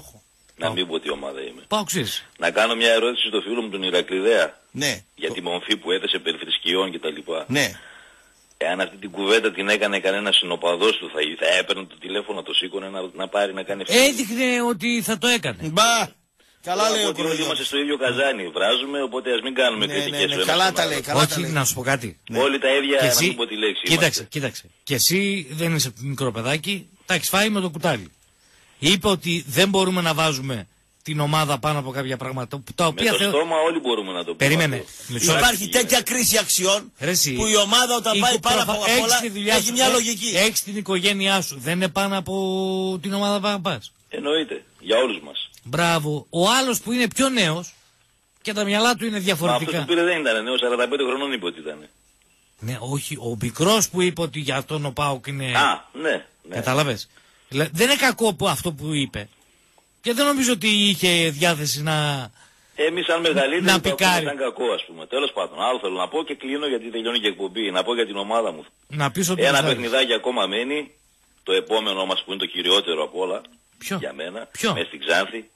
Να μην πω τι ομάδα είμαι. Παοξής. Να κάνω μια ερώτηση στο φίλο μου τον Ηρακλειδέα. Ναι. Για τη μορφή που έθεσε περί θρησκειών κτλ. Ναι. Εάν αυτή την κουβέντα την έκανε κανένα συνοπαδός του, θα έπαιρνε το τηλέφωνο, το σήκωνε να πάρει να κάνει ευθύνη. Έδειχνε ότι θα το έκανε. Μπα! Καλά λέει ο Κορδελιός. Όλοι είμαστε στο ίδιο καζάνι, βράζουμε, οπότε ας μην κάνουμε κριτικές. Ναι, καλά τα λέει. Όχι, να σου πω κάτι. Όλοι τα ίδια, να μην πω τη λέξη. Κοίταξε. Και εσύ δεν είσαι μικρό παιδάκι, τα έχεις φάει με το κουτάλι. Είπε ότι δεν μπορούμε να βάζουμε την ομάδα πάνω από κάποια πράγματα τα οποία με το στόμα όλοι μπορούμε να το πούμε. Περίμενε. Υπάρχει τέτοια κρίση αξιών που η ομάδα όταν πάει πάνω από όλα έχει μια λογική. Έχεις την οικογένειά σου, δεν είναι πάνω από την ομάδα που αγαπάς. Εννοείται, για όλους μας. Μπράβο. Ο άλλος που είναι πιο νέος και τα μυαλά του είναι διαφορετικά. Αυτός που πήρε δεν ήταν νέος, 45 χρονών είπε ότι ήταν. Ναι, όχι, ο μικρός που είπε ότι για τον ο ΠΑΟΚ είναι... Ναι. Κατάλαβες. Δεν είναι κακό αυτό που είπε. Και δεν νομίζω ότι είχε διάθεση να... Εμείς σαν μεγαλύτεροι να πικάρει. Σαν κακό ας πούμε. Τέλος πάντων, άλλο θέλω να πω και κλείνω γιατί τελειώνει και εκπομπή. Να πω για την ομάδα μου. Να πεις ότι ένα παιχνιδάκι ακόμα μένει. Το επόμενο μας που είναι το κυριότερο από όλα. Ποιο? Για μένα. Ποιο? Μες στην Ξάνθη.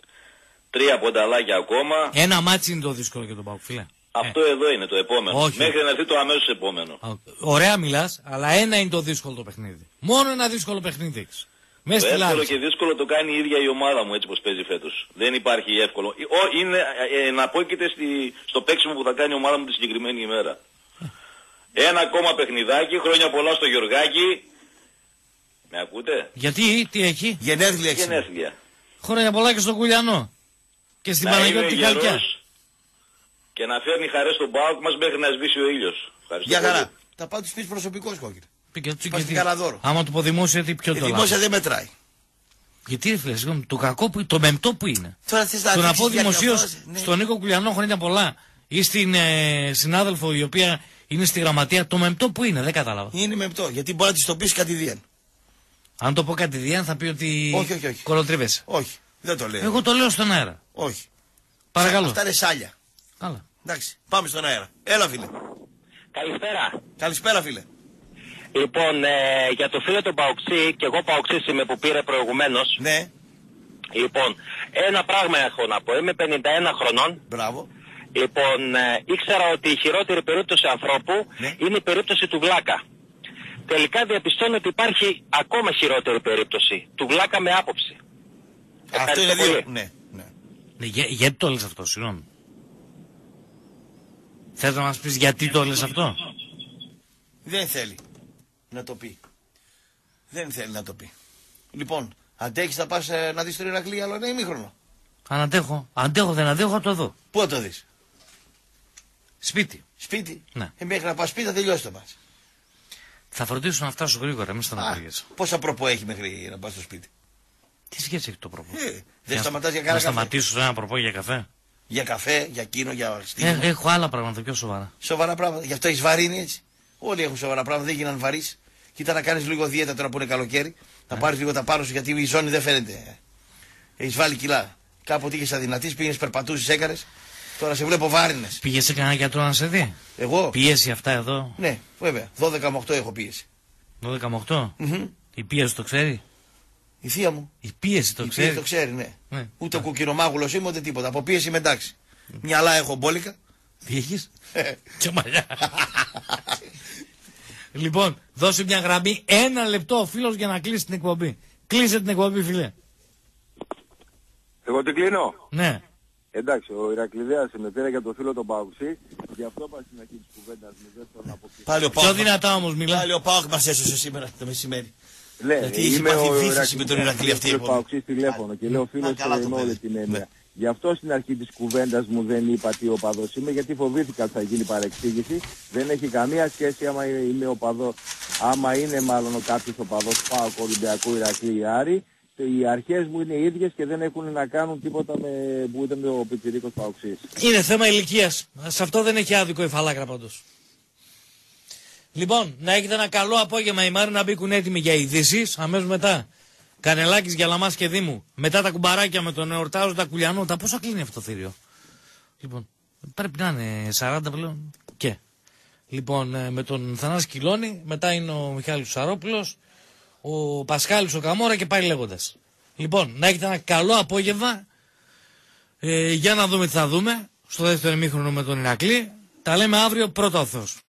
3 πονταλάκια ακόμα. Ένα μάτσι είναι το δύσκολο για τον ΠΑΟΚ, φίλε. Αυτό εδώ είναι το επόμενο. Όχι. Μέχρι να έρθει το αμέσως επόμενο. Ωραία μιλάς, αλλά ένα είναι το δύσκολο το παιχνίδι. Μόνο ένα δύσκολο παιχνίδι έχεις. Το εύκολο και δύσκολο το κάνει η ίδια η ομάδα μου έτσι πως παίζει φέτος. Δεν υπάρχει εύκολο. Είναι να απόκειται στο παίξιμο που θα κάνει η ομάδα μου τη συγκεκριμένη ημέρα. Ένα ακόμα παιχνιδάκι, χρόνια πολλά στο Γιωργάκη. Με ακούτε? Γιατί, τι έχει? Γενέθλια. Χρόνια πολλά και στον Κουλιανό. Και στην Παναγιώτη Καλκιά. Και να φέρνει χαρές στον ΠΑΟΚ μας μέχρι να σβήσει ο ήλιος. Για χαρά. Τα πάω τους πεις προσωπικός κόκκινο. Πας την Καραδόρο. Άμα του πω δημόσια, τι ποιο το λάβει. Δημόσια δεν μετράει. Γιατί ρε φίλε, συγγνώμη, το κακό που το μεμπτό που είναι. Τώρα θες το να πω δημοσίως στον Νίκο Κουλιανό χρόνια πολλά ή στην συνάδελφο η οποία είναι στη γραμματεία, το μεμπτό που είναι, δεν κατάλαβα. Είναι μεμπτό, γιατί μπορεί να της το πεις κατηδίαν. Αν το πω κατηδίαν θα πει ότι όχι. Κολοτρίβεσαι. Όχι, δεν το λέω. Εγώ το λέω στον αέρα. Όχι. Παρακαλώ. Αυτά είναι σάλια. Καλά. Εντάξει, πάμε στον αέρα. Έλα φίλε. Καλησπέρα. Καλησπέρα φίλε. Λοιπόν, για το φίλο τον Παοξή, και εγώ Παοξής είμαι που πήρε προηγουμένως. Ναι. Λοιπόν, ένα πράγμα έχω να πω. Είμαι 51 χρονών. Μπράβο. Λοιπόν, ήξερα ότι η χειρότερη περίπτωση ανθρώπου είναι η περίπτωση του Βλάκα. Τελικά διαπιστώνω ότι υπάρχει ακόμα χειρότερη περίπτωση. Του Βλάκα με άποψη. Αυτό είναι δύο. Ναι. Γιατί το λες αυτό, συγγνώμη. Θες να μας πεις γιατί το λες αυτό? Δεν θέλει να το πει. Δεν θέλει να το πει. Λοιπόν, αντέχεις να πας να δεις τον Ηρακλή άλλο ένα ημίχρονο? Αν αντέχω. Αντέχω, δεν αντέχω, θα το δω. Πού θα το δεις? Σπίτι. Σπίτι. Ναι. Μέχρι να πας σπίτι θα τελειώσει το μάτς. Θα φροντίσουν να φτάσουν γρήγορα, μην στεναχωριέσαι. Πόσα προπό έχει μέχρι να πας στο σπίτι? Τι σχέση έχει το προπό? Δεν σταματάς για κάνα να καφέ? σταματήσω ένα προπό για καφέ? Για καφέ, για κίνο, για στήμα. Έχω άλλα πράγματα πιο σοβαρά. Σοβαρά πράγματα. Γι' αυτό έχεις βαρύνει έτσι. Όλοι έχουν σοβαρά πράγματα, δεν γίναν βαρύς. Κοίτα να κάνεις λίγο δίαιτα τώρα που είναι καλοκαίρι. Να πάρεις λίγο τα πάνω σου γιατί η ζώνη δεν φαίνεται. Έχεις βάλει κιλά. Κάποτε είχες αδυνατής, πήγαινες, περπατούσες, έκανες. Τώρα σε βλέπω βάρινες. Πήγες σε κανένα γιατρό να σε δει? Εγώ. Πίεση αυτά εδώ? Ναι, βέβαια. 12 με 8 έχω πίεση. 12 με 8? Η πίεση το ξέρει? Η θεία μου. Η πίεση το η ξέρει? Πίεση το ξέρει, ναι. Ούτε κουκκινομάγουλος είμαι ούτε τίποτα. Από πίεση είμαι εντάξει. Μυαλά έχω μπόλικα. Τι έχεις? Και μαλλιά. Λοιπόν, δώσε μια γραμμή. 1 λεπτό ο φίλος για να κλείσει την εκπομπή. Κλείσε την εκπομπή, φίλε. Εγώ την κλείνω. Ναι. Εντάξει, ο Ηρακλειδέας με πήρα για το φίλο τον Παουξή. Γι' αυτό είπα στην αρχή της κουβέντας μου. Δεν θέλω να αποκτήσω. Πάλι ο Πιο δυνατά όμως μιλά. Πάλι ο Πάοκ μας έσωσε σήμερα το μεσημέρι. Ναι, γιατί είχε πάθει βήθηση με τον Ηρακλή αυτή η εποχή. Ο Παουξής τηλέφωνο και λέω φίλος με όλη την έννοια. Γι' αυτό στην αρχή της κουβέντας μου δεν είπα τι οπαδός είμαι, γιατί φοβήθηκα ότι θα γίνει παρεξήγηση. Δεν έχει καμία σχέση άμα είμαι οπαδός, άμα είναι μάλλον κάποιος οπαδός ΠΑΟΚ, Ολυμπιακού, Ηρακλή, Άρη. Οι αρχές μου είναι οι ίδιες και δεν έχουν να κάνουν τίποτα με που ήταν ο πιτσιρίκος Παοξής. Είναι θέμα ηλικίας. Σε αυτό δεν έχει άδικο η Φαλάκρα πάντως. Λοιπόν, να έχετε ένα καλό απόγευμα. Οι Μάρινα μπήκουν έτοιμοι για ειδήσεις. Αμέσως μετά. Κανελάκης για Λαμάς και Δήμου. Μετά τα κουμπαράκια με τον εορτάζοντα Κουλιανότα. Πόσο κλείνει αυτό το θηρίο? Λοιπόν, πρέπει να είναι 40 πλέον. Και. Λοιπόν, με τον Θανάση Κιλώνη. Μετά είναι ο Μιχάλης Σαρόπουλος. Ο Πασχάλης ο Καμόρα και πάει λέγοντας. Λοιπόν, να έχετε ένα καλό απόγευμα. Για να δούμε τι θα δούμε στο δεύτερο ημίχρονο με τον Ηρακλή. Τα λέμε αύριο, πρώτα ο Θεός.